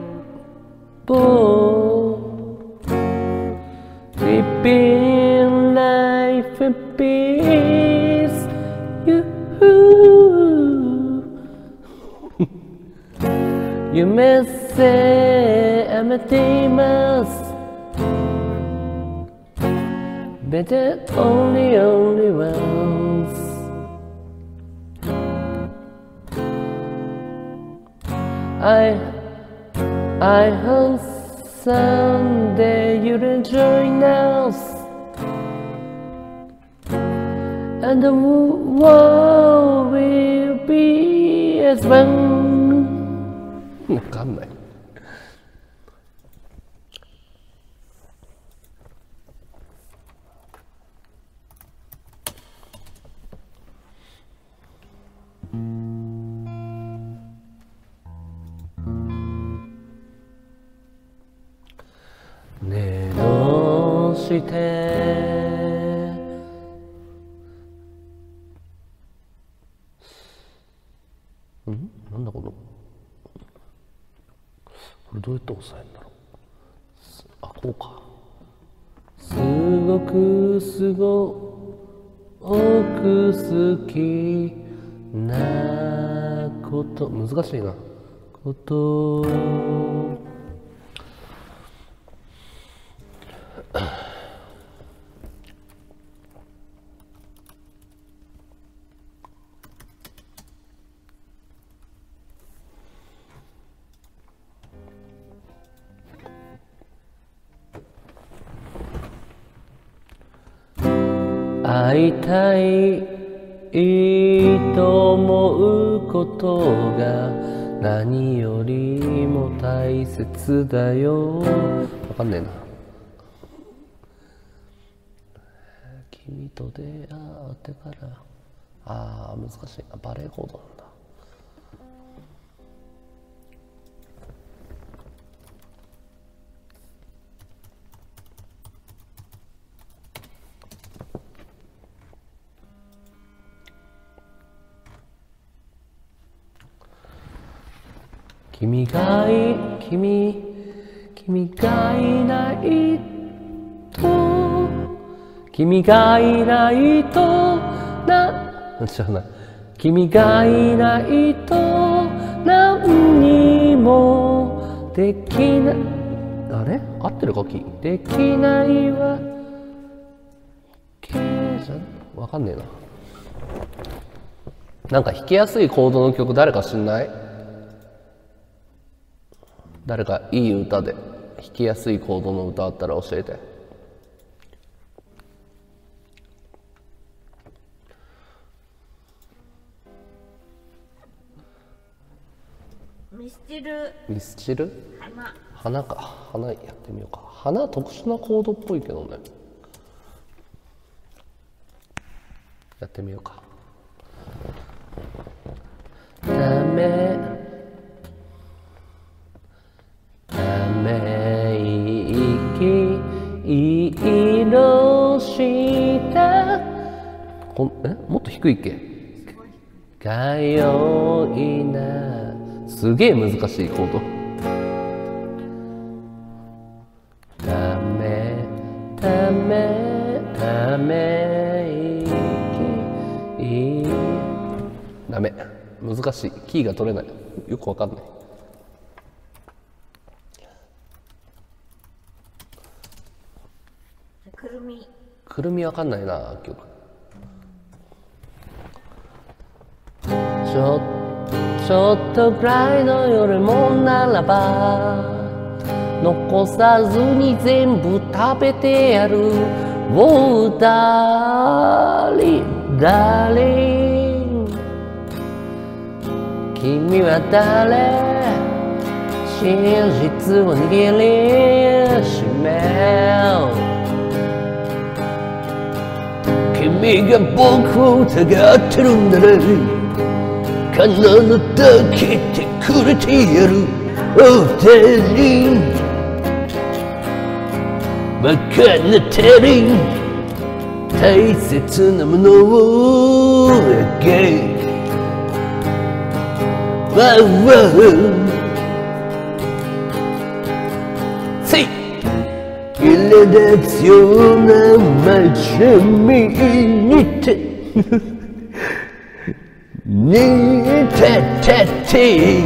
living life in peace. You, you may say I'm a demon, but the only, only ones. I, I hope someday you'll join us, and the world will be as one. わかんない。ねえどうしてんなんだこのこれどうやって押さえるんだろう。あ、こうか。 ごくすごく好きなこと難しいなこと会いたいと思うことが何よりも大切だよ。わかんねえな。君と出会ってからあー難しいな。バレエコードなんだ。君がい君君がいないと君がいないとな違うな君がいないと何にもできないあれ合ってるかきできないわけじゃわかんねえな。なんか弾きやすいコードの曲誰か知んない？誰かいい歌で弾きやすいコードの歌あったら教えて。 ミスチルミスチル花花か花やってみようか。花特殊なコードっぽいけどね。やってみようか。ダメため息色したこんえもっと低いっけかよいなすげえ難しいコードためためため息ダメ難しいキーが取れないよくわかんない。 くるみくるみわかんないな曲。ちょちょっとくらいの夜もならば残さずに全部食べてやる。Oh darling darling 君は誰真実を握りしめ君が僕を疑ってるんだね必ず抱けてくれてやる。お二人バカな他人大切なものをあげわわせい苛立つような街見にてにててて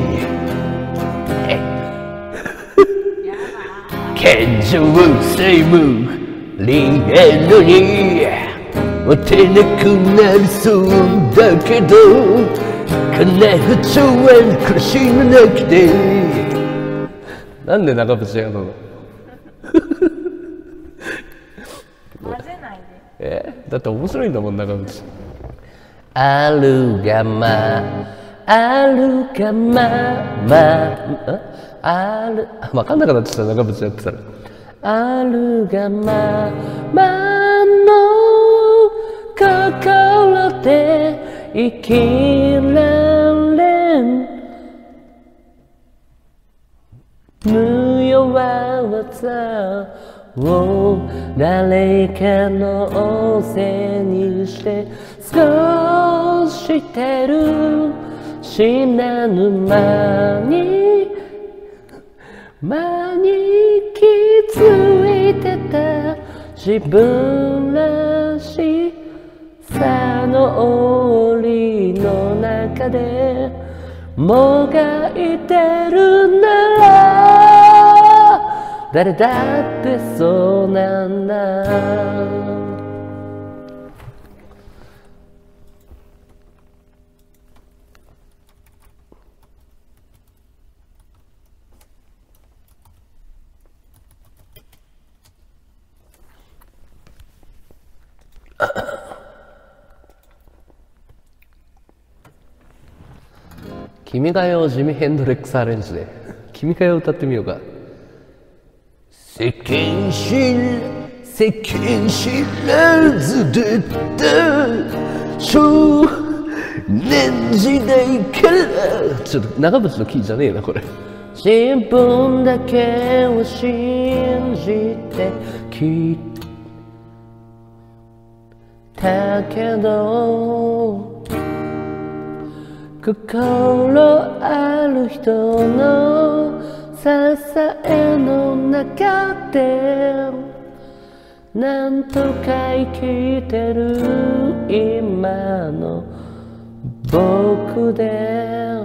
健常性もリアルに持てなくなりそうだけど金不調は苦しむなくてなんで長渕やるの混ぜないで。 えだって面白いんだもん長渕。あるがまあるがままあるあ分かんなくなってきた長渕やってたらあるがままの心で生きられん無用は技を誰かのせいにして少してる知らぬ間に間に気づいてた自分らしさの檻の中でもがいてるなら誰だってそうなんだ。君が代をジミ・ヘンドレックスアレンジで君が代を歌ってみようか。世間知ら世間知らずだった少年時代からちょっと長渕のキーじゃねえなこれ。自分だけを信じてきたけど心ある人の支えの中でなんとか生きてる今の僕で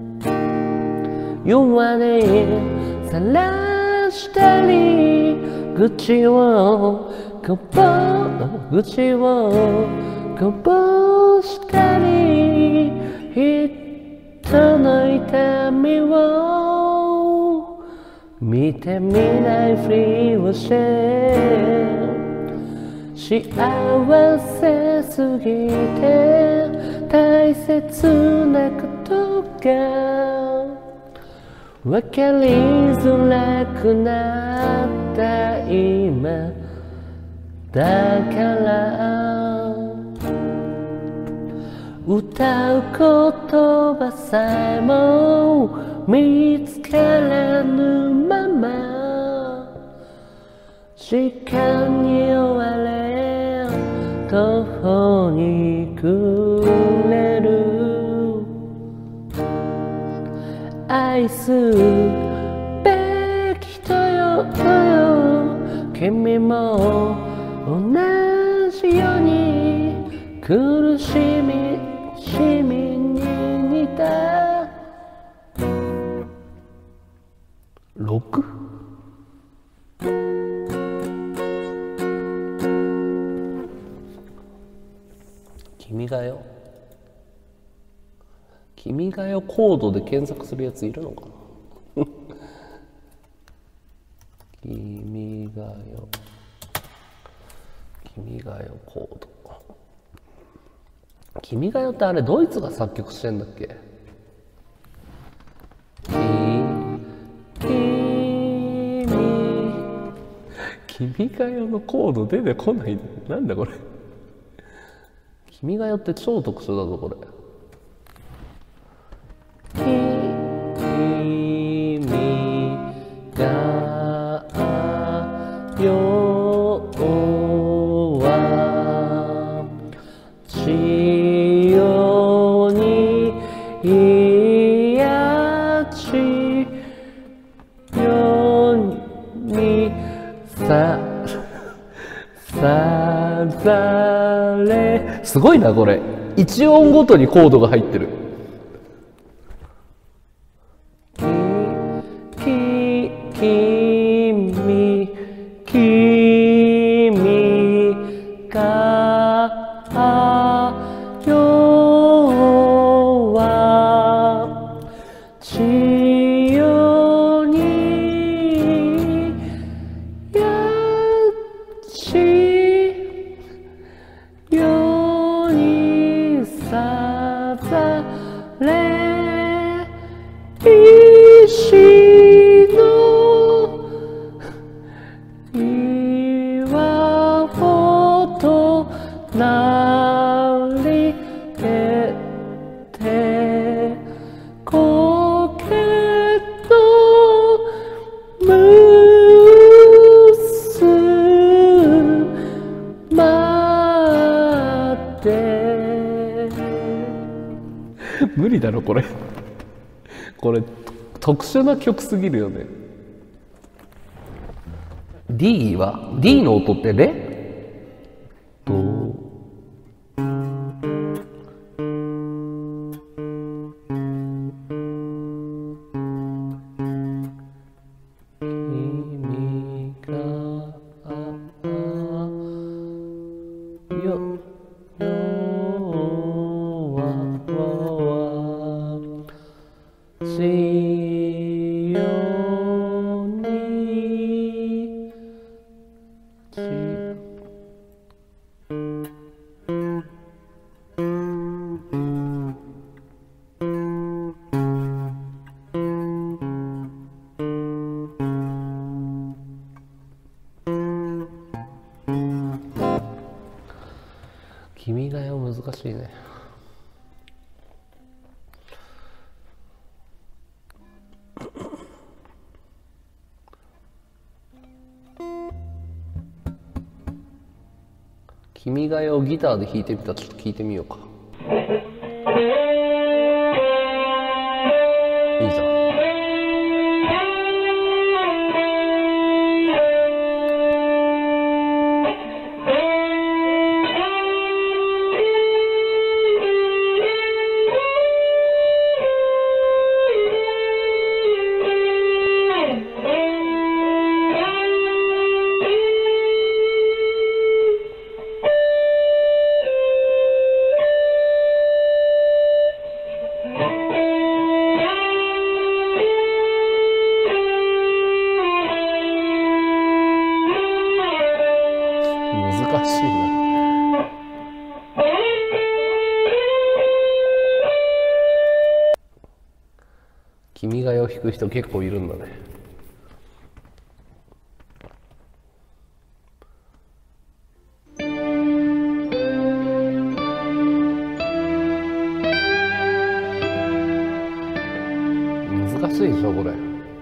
弱音さらしたり愚痴をこぼ愚痴をこぼしたり人の痛みを見てみないふりをして幸せすぎて大切なことが分かりづらくなった今だから歌う言葉さえも見つからぬまま時間に追われ途方に暮れる愛すべき人よ君も同じように苦しみ市民に似たろく君が代君が代コードで検索するやついるのかな君が代君が代コード君が代ってあれドイツが作曲してんだっけ。き君君が代のコード出てこない。なんだこれ。君が代って超特殊だぞこれ。君が代は千代にいや千代にささざれすごいなこれ。一音ごとにコードが入ってる。きき君君が代は千代にや千代にさざれ石の岩ほどなりててこけとむすまで無理だろこれこれ特殊な曲すぎるよね。 D は D の音ってレド君がよ君が代難しいね。君が代をギターで弾いてみたらちょっと聞いてみようか。いいじゃん。難しいな。君が代を弾く人結構いるんだね。難しいでしょこれ。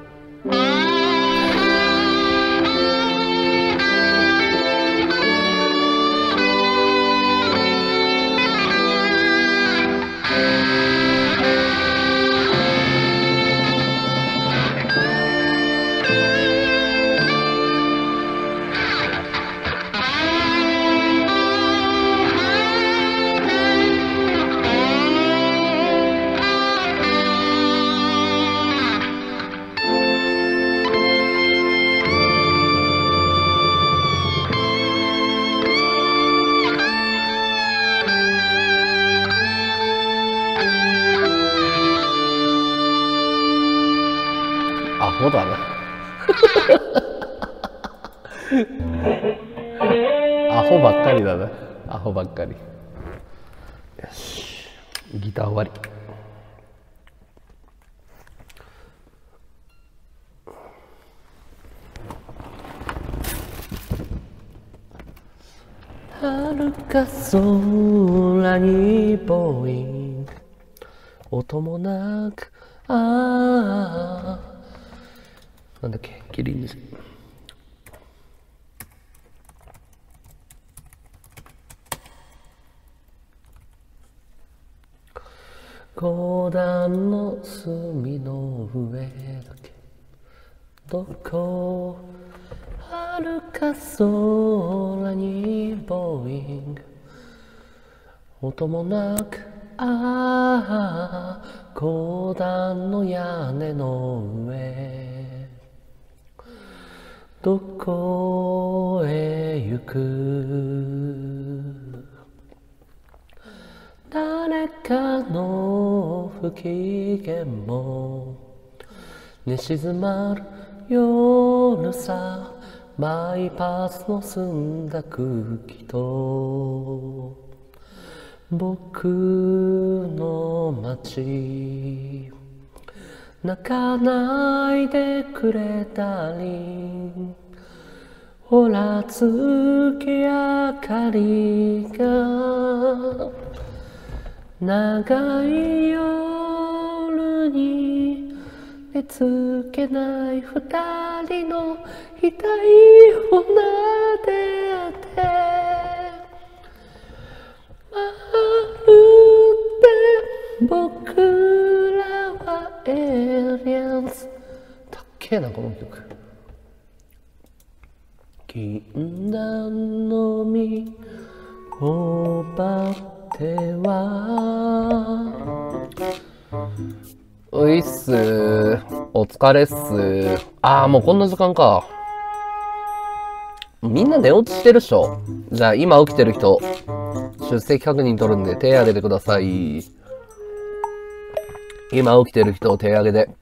アホだな。アホばっかりだな。アホばっかり。よし、ギター終わり。遥か空にボーイング、音もなく、ああなんだっけ、キリンです。公団の隅の上だけどこ遥か空にボーイング、音もなく、ああ公団の屋根の上どこへ行く、誰かの不機嫌も寝静まる夜さ、バイパスの澄んだ空気と僕の街、泣かないでくれたり、ほら月明かりが長い夜に寝つけない二人の額を撫でて、まるで僕らはエイリアンズ。たっけえなこの曲。 禁断のみこばってはういっすー。お疲れっすー。あーもうこんな時間か。みんな寝落ちしてるっしょ。じゃあ今起きてる人出席確認取るんで手挙げてください。今起きてる人手挙げて。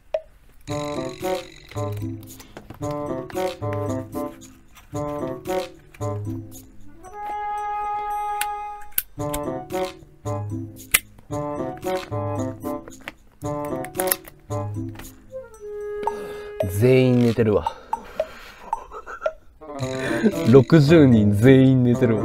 全員寝てるわ。ろくじゅうにん全員寝てるわ。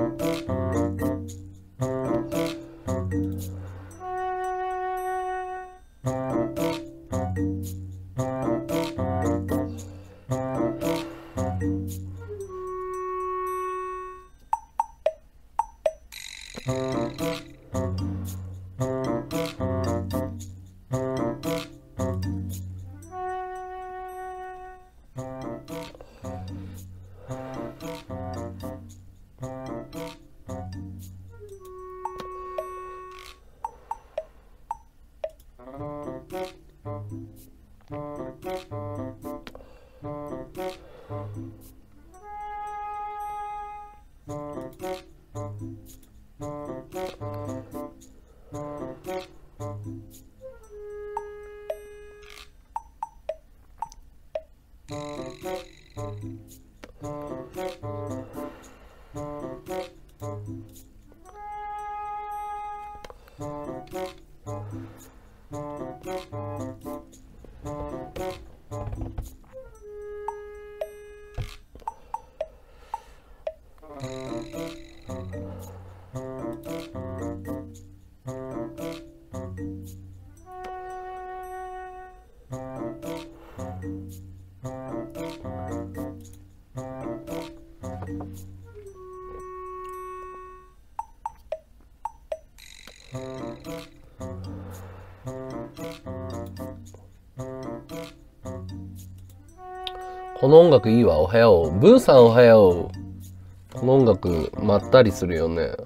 この音楽いいわ。おはよう。ブーさんおはよう。この音楽まったりするよね。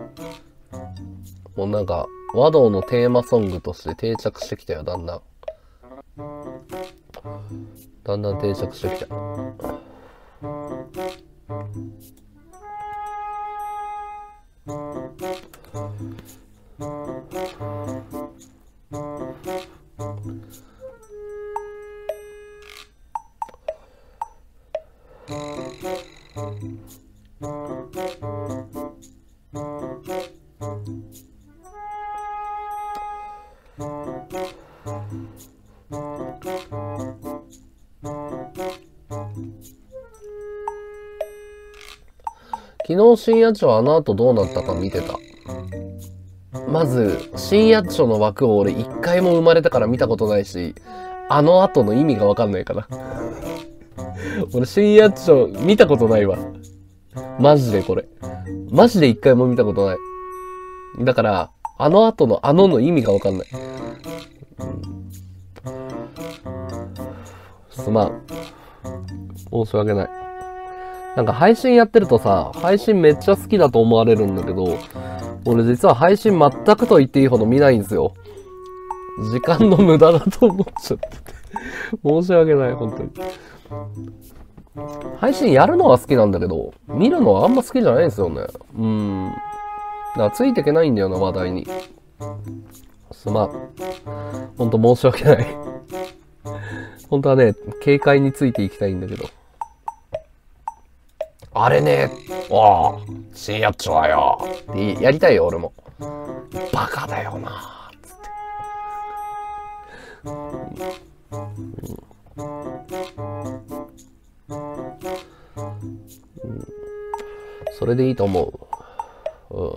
もうなんか和道のテーマソングとして定着してきたよ。だんだんだんだん定着してきた。昨日深夜町あの後どうなったか見てた。まず深夜町の枠を俺一回も生まれてから見たことないし、あの後の意味がわかんないから俺深夜町見たことないわ。マジでこれマジで一回も見たことない。だからあの後のあのの意味がわかんない。すまん、申し訳ない。なんか配信やってるとさ、配信めっちゃ好きだと思われるんだけど、俺実は配信全くと言っていいほど見ないんですよ。時間の無駄だと思っちゃってて申し訳ない、本当に。配信やるのは好きなんだけど、見るのはあんま好きじゃないんですよね。うん。だからついていけないんだよな、話題に。すまん。ほんと申し訳ない本当はね、警戒についていきたいんだけど。あれね、おぉ、深夜っちょはよ。ってやりたいよ、俺も。バカだよなー、つって。うんうん、それでいいと思う。うん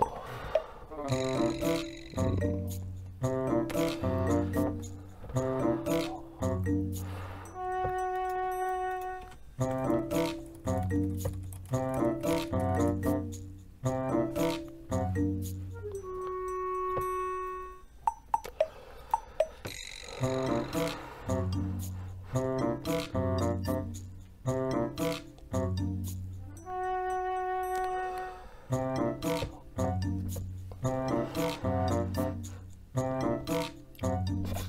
うん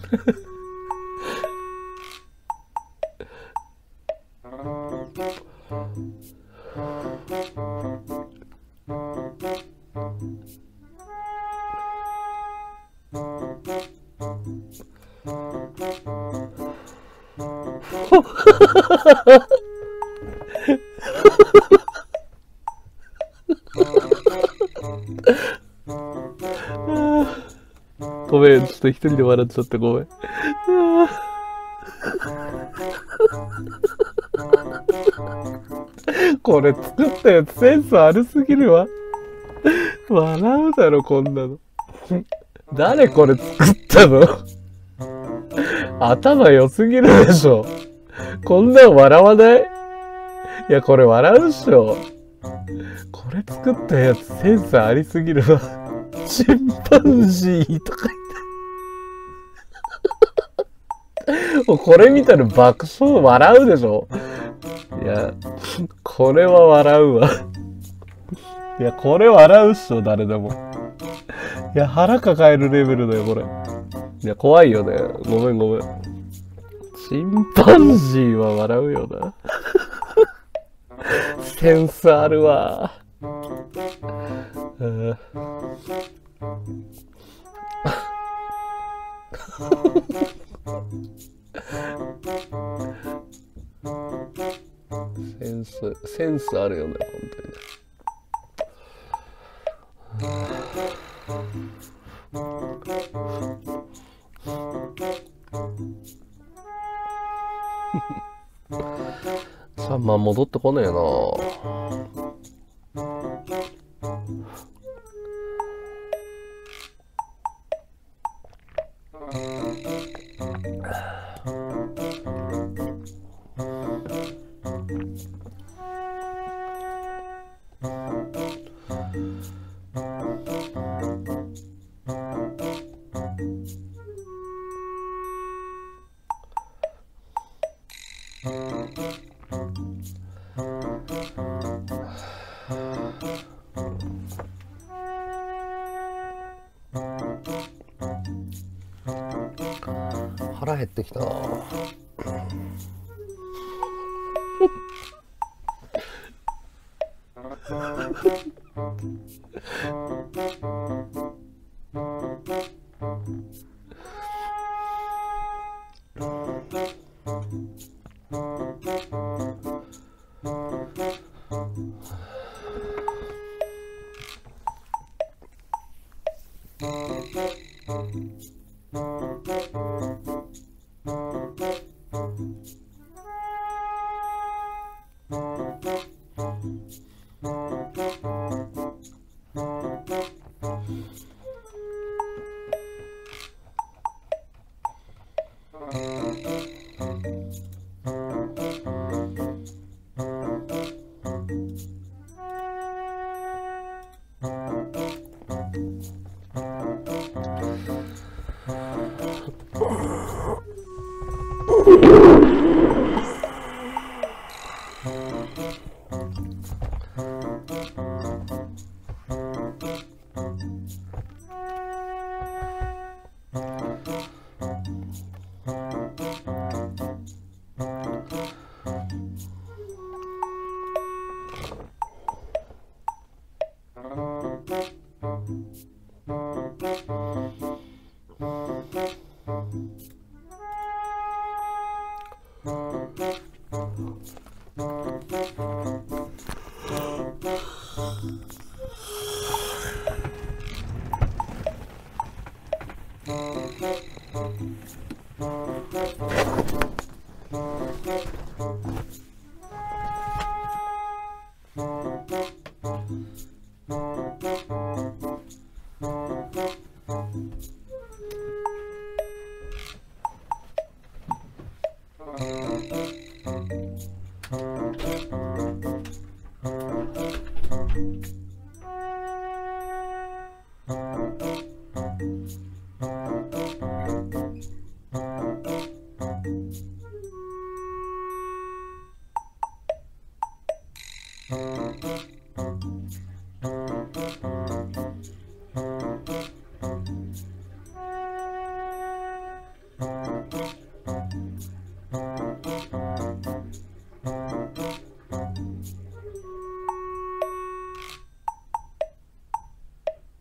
ごめん、ちょっと一人で笑っちゃってごめん。これ作ったやつセンス悪すぎるわ。笑うだろ、こんなの。誰これ作ったの？頭良すぎるでしょ。こんなん笑わない？いや、これ笑うっしょ。これ作ったやつセンスありすぎるわ。チンパンジーとか言って。もうこれ見たら爆笑笑うでしょ。いや、これは笑うわ。いや、これ笑うっしょ、誰でも。いや、腹抱えるレベルだよ、これ。いや、怖いよね。ごめんごめん。チンパンジーは笑うよな。センスあるわ。うん、センス、センスあるよね、本当にね。さあ、まあ戻ってこねえな。腹減ってきたな。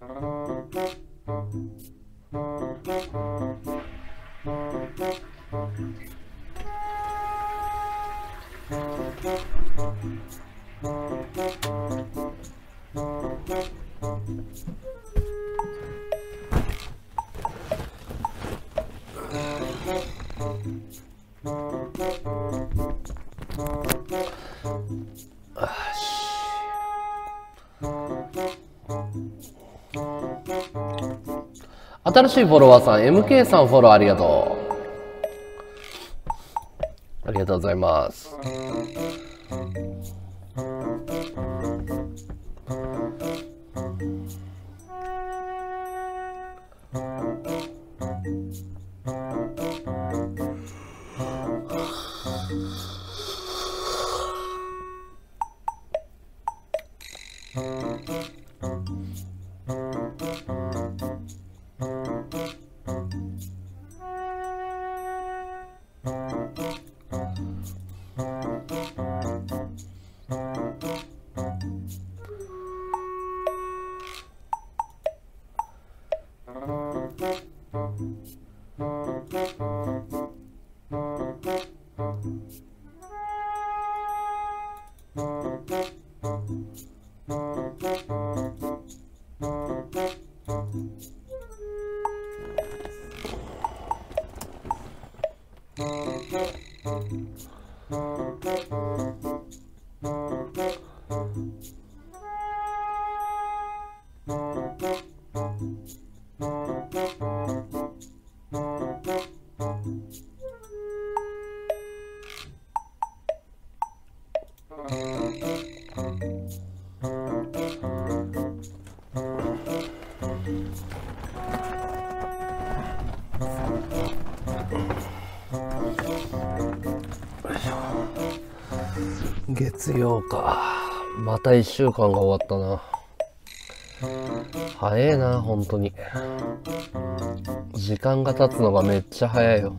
新しいフォロワーさん、エムケー さんフォローありがとう。ありがとうございます。月曜か。また一週間が終わったな。早えな、本当に。時間が経つのがめっちゃ早いよ。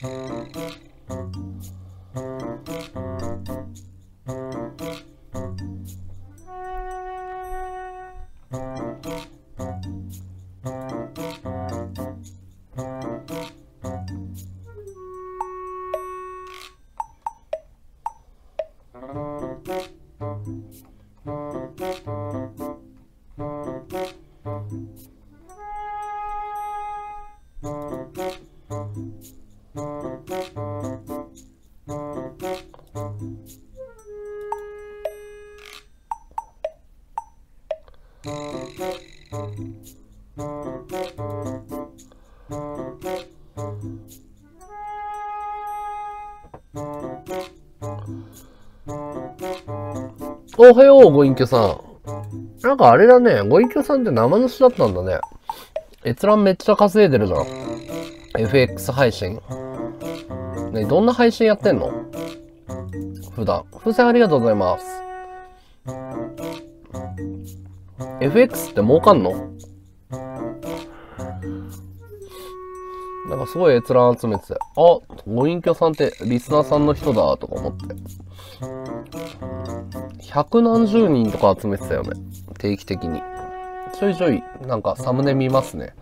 おはよう、ご隠居さん。なんかあれだね、ご隠居さんって生主だったんだね。閲覧めっちゃ稼いでるじゃん。エフエックス 配信。ね、どんな配信やってんの？普段。風船ありがとうございます。エフエックス って儲かんの？なんかすごい閲覧集めてて、あ、ご隠居さんってリスナーさんの人だとか思って。百何十人とか集めてたよね。定期的に。ちょいちょい、なんかサムネ見ますね。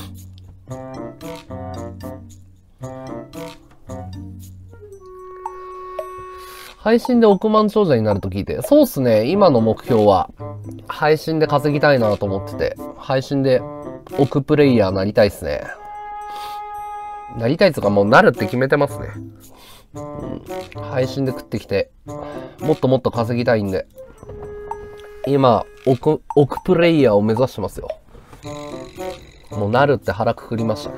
配信で億万長者になると聞いて、そうっすね、今の目標は、配信で稼ぎたいなと思ってて、配信で億プレイヤーなりたいっすね。なりたいっつうかもうなるって決めてますね。うん、配信で食ってきて、もっともっと稼ぎたいんで、今、億、億プレイヤーを目指してますよ。もうなるって腹くくりましたね。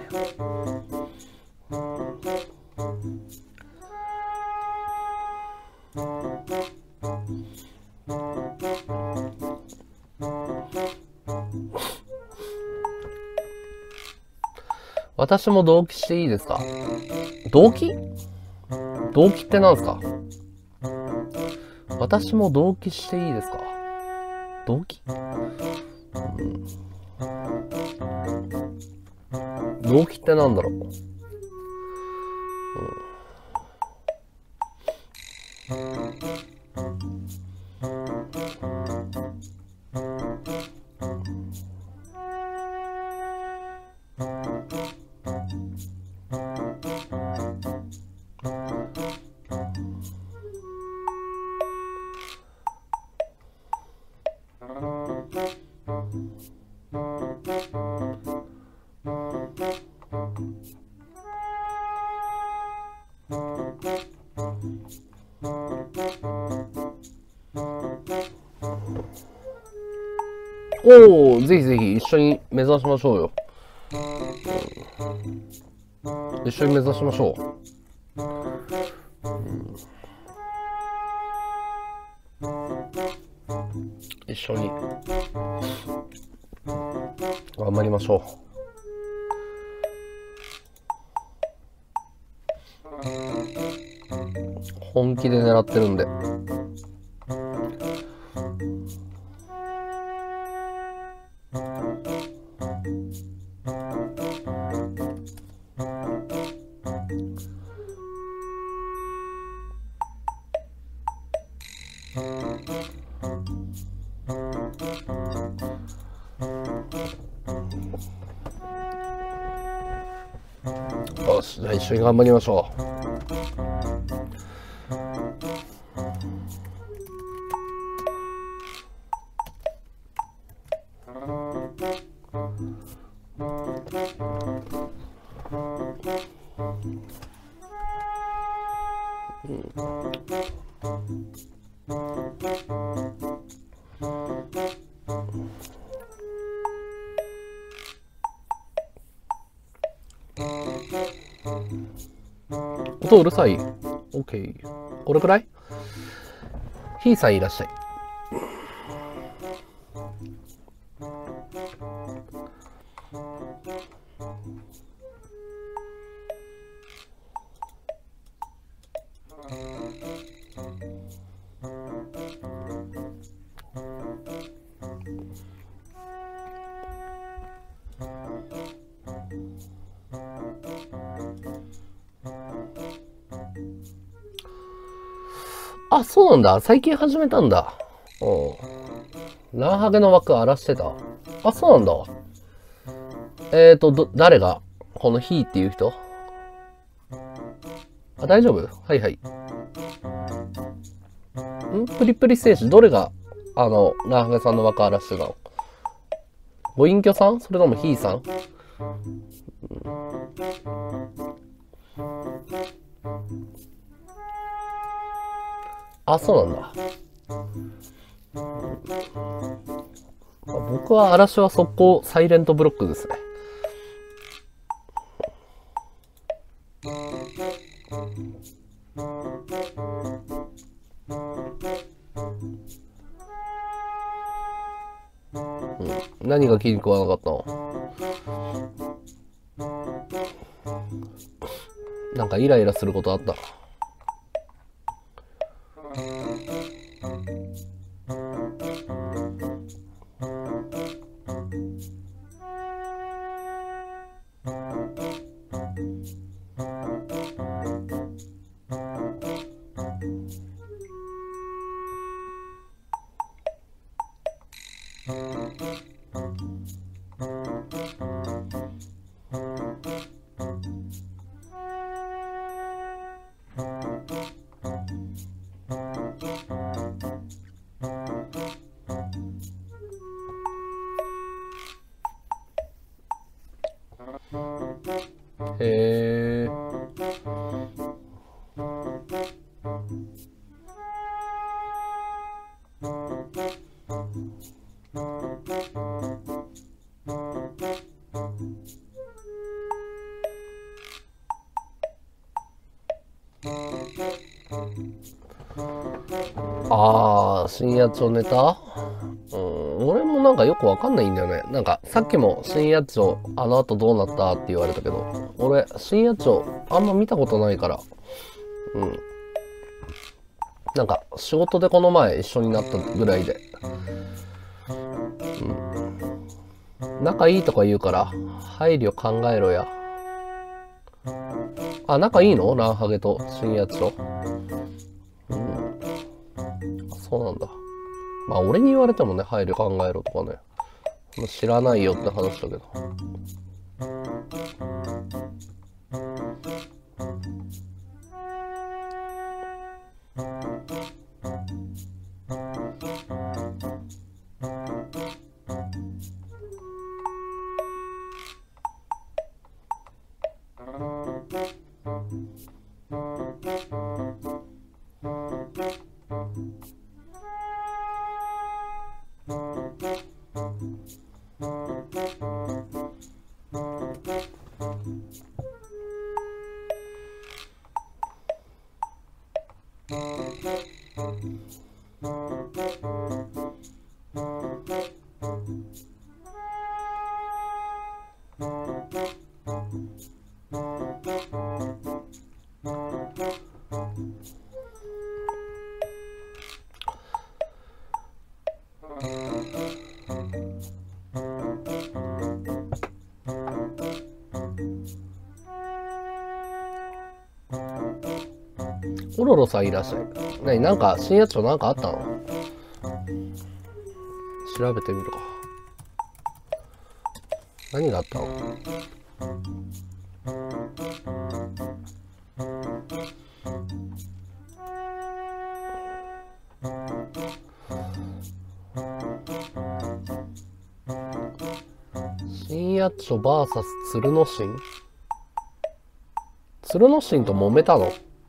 私も同期していいですか？同期？同期ってなんすか？私も同期していいですか？同期？うん、同期ってなんだろう？うんおー、ぜひぜひ一緒に目指しましょうよ。うん、一緒に目指しましょう。うん、一緒に頑張りましょう。本気で狙ってるんで。よし、じゃあ一緒に頑張りましょう。音うるさい？ OK。これくらい？ひーさんいらっしゃい。 あ、そうなんだ。最近始めたんだ。うん。ランハゲの枠荒らしてた。あ、そうなんだ。えーと、ど、誰がこのヒーっていう人？あ、大丈夫？はいはい。んプリプリ戦士、どれが、あの、ランハゲさんの枠荒らしてたの？ご隠居さん？それともヒーさん？あ、そうなんだ。僕は嵐は速攻サイレントブロックですね。うん、何が気に食わなかったの？なんかイライラすることあった？へえ。ああ、深夜町ネタ？うん、俺もなんかよくわかんないんだよね。なんかさっきも深夜町あの後どうなったって言われたけど、俺深夜町あんま見たことないから、うん。なんか仕事でこの前一緒になったぐらいで、うん、仲いいとか言うから配慮考えろや。あ、仲いいの？ランハゲと深夜町。うん、そうなんだ。まあ俺に言われてもね、配慮考えろとかね、知らないよって話だけど。オロロさんいらっしゃい。なに、なんか深夜町なんかあったの？調べてみるか。何があったの？深夜町 ブイエス 鶴の神？鶴の神と揉めたの？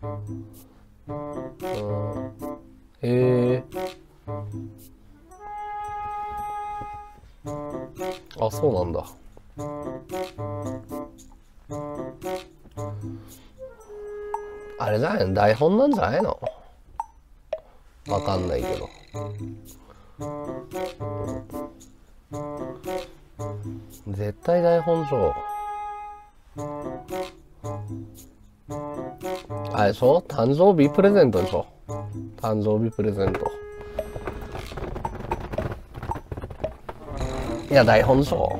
うん。へえ。あ、そうなんだ。あれじゃないの？台本なんじゃないの？わかんないけど。絶対台本上。あれでしょ？誕生日プレゼントでしょ？誕生日プレゼント。いや、台本でしょ？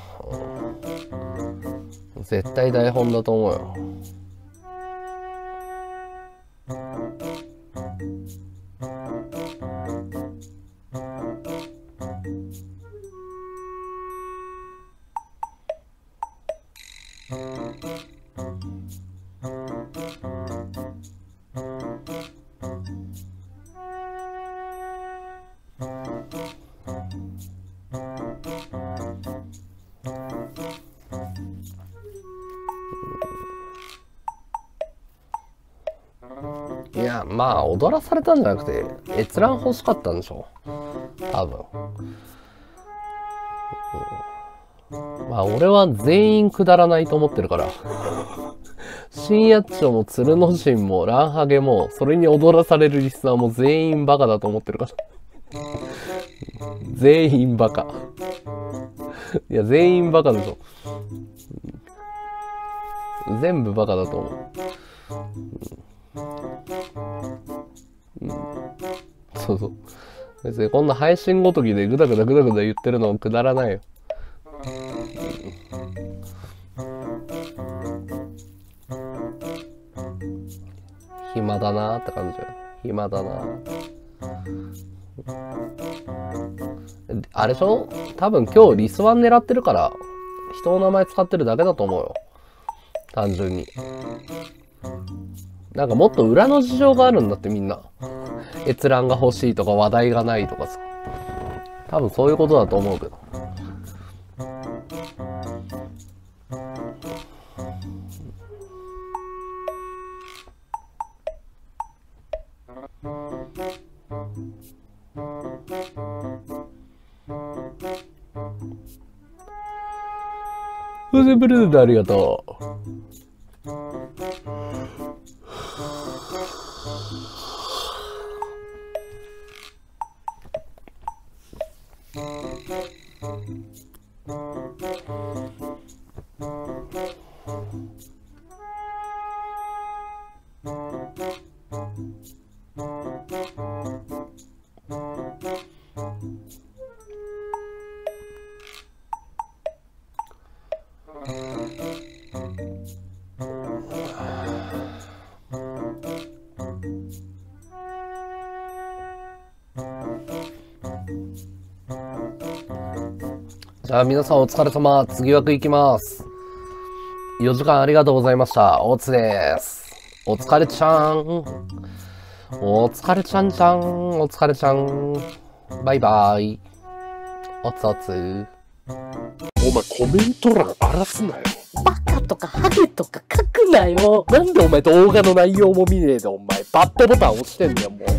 絶対台本だと思うよ。 いや、まあ、踊らされたんじゃなくて、閲覧欲しかったんでしょ。多分。うん、まあ、俺は全員くだらないと思ってるから。新八丁も鶴の神もランハゲも、それに踊らされるリスナーも全員バカだと思ってるから。全員バカ。いや、全員バカでしょ。全部バカだと思う。うん、そうそう。別にこんな配信ごときでグダグダグダグダ言ってるのくだらないよ。暇だなーって感じだよ。暇だなー。あれでしょ？多分今日リスワン狙ってるから人の名前使ってるだけだと思うよ。単純に。なんかもっと裏の事情があるんだってみんな。閲覧が欲しいとか話題がないとかさ。多分そういうことだと思うけど。フーズブルーでありがとう。じゃあ皆さんお疲れ様。次枠行きます。よじかんありがとうございました。おつです。お疲れちゃん。お疲れちゃんちゃん。お疲れちゃん。バイバイ。おつおつ。 お前コメント欄荒らすなよ。 バカとかハゲとか書くなよ。 なんでお前動画の内容も見ねえでお前バッドボタン押してんだよもう。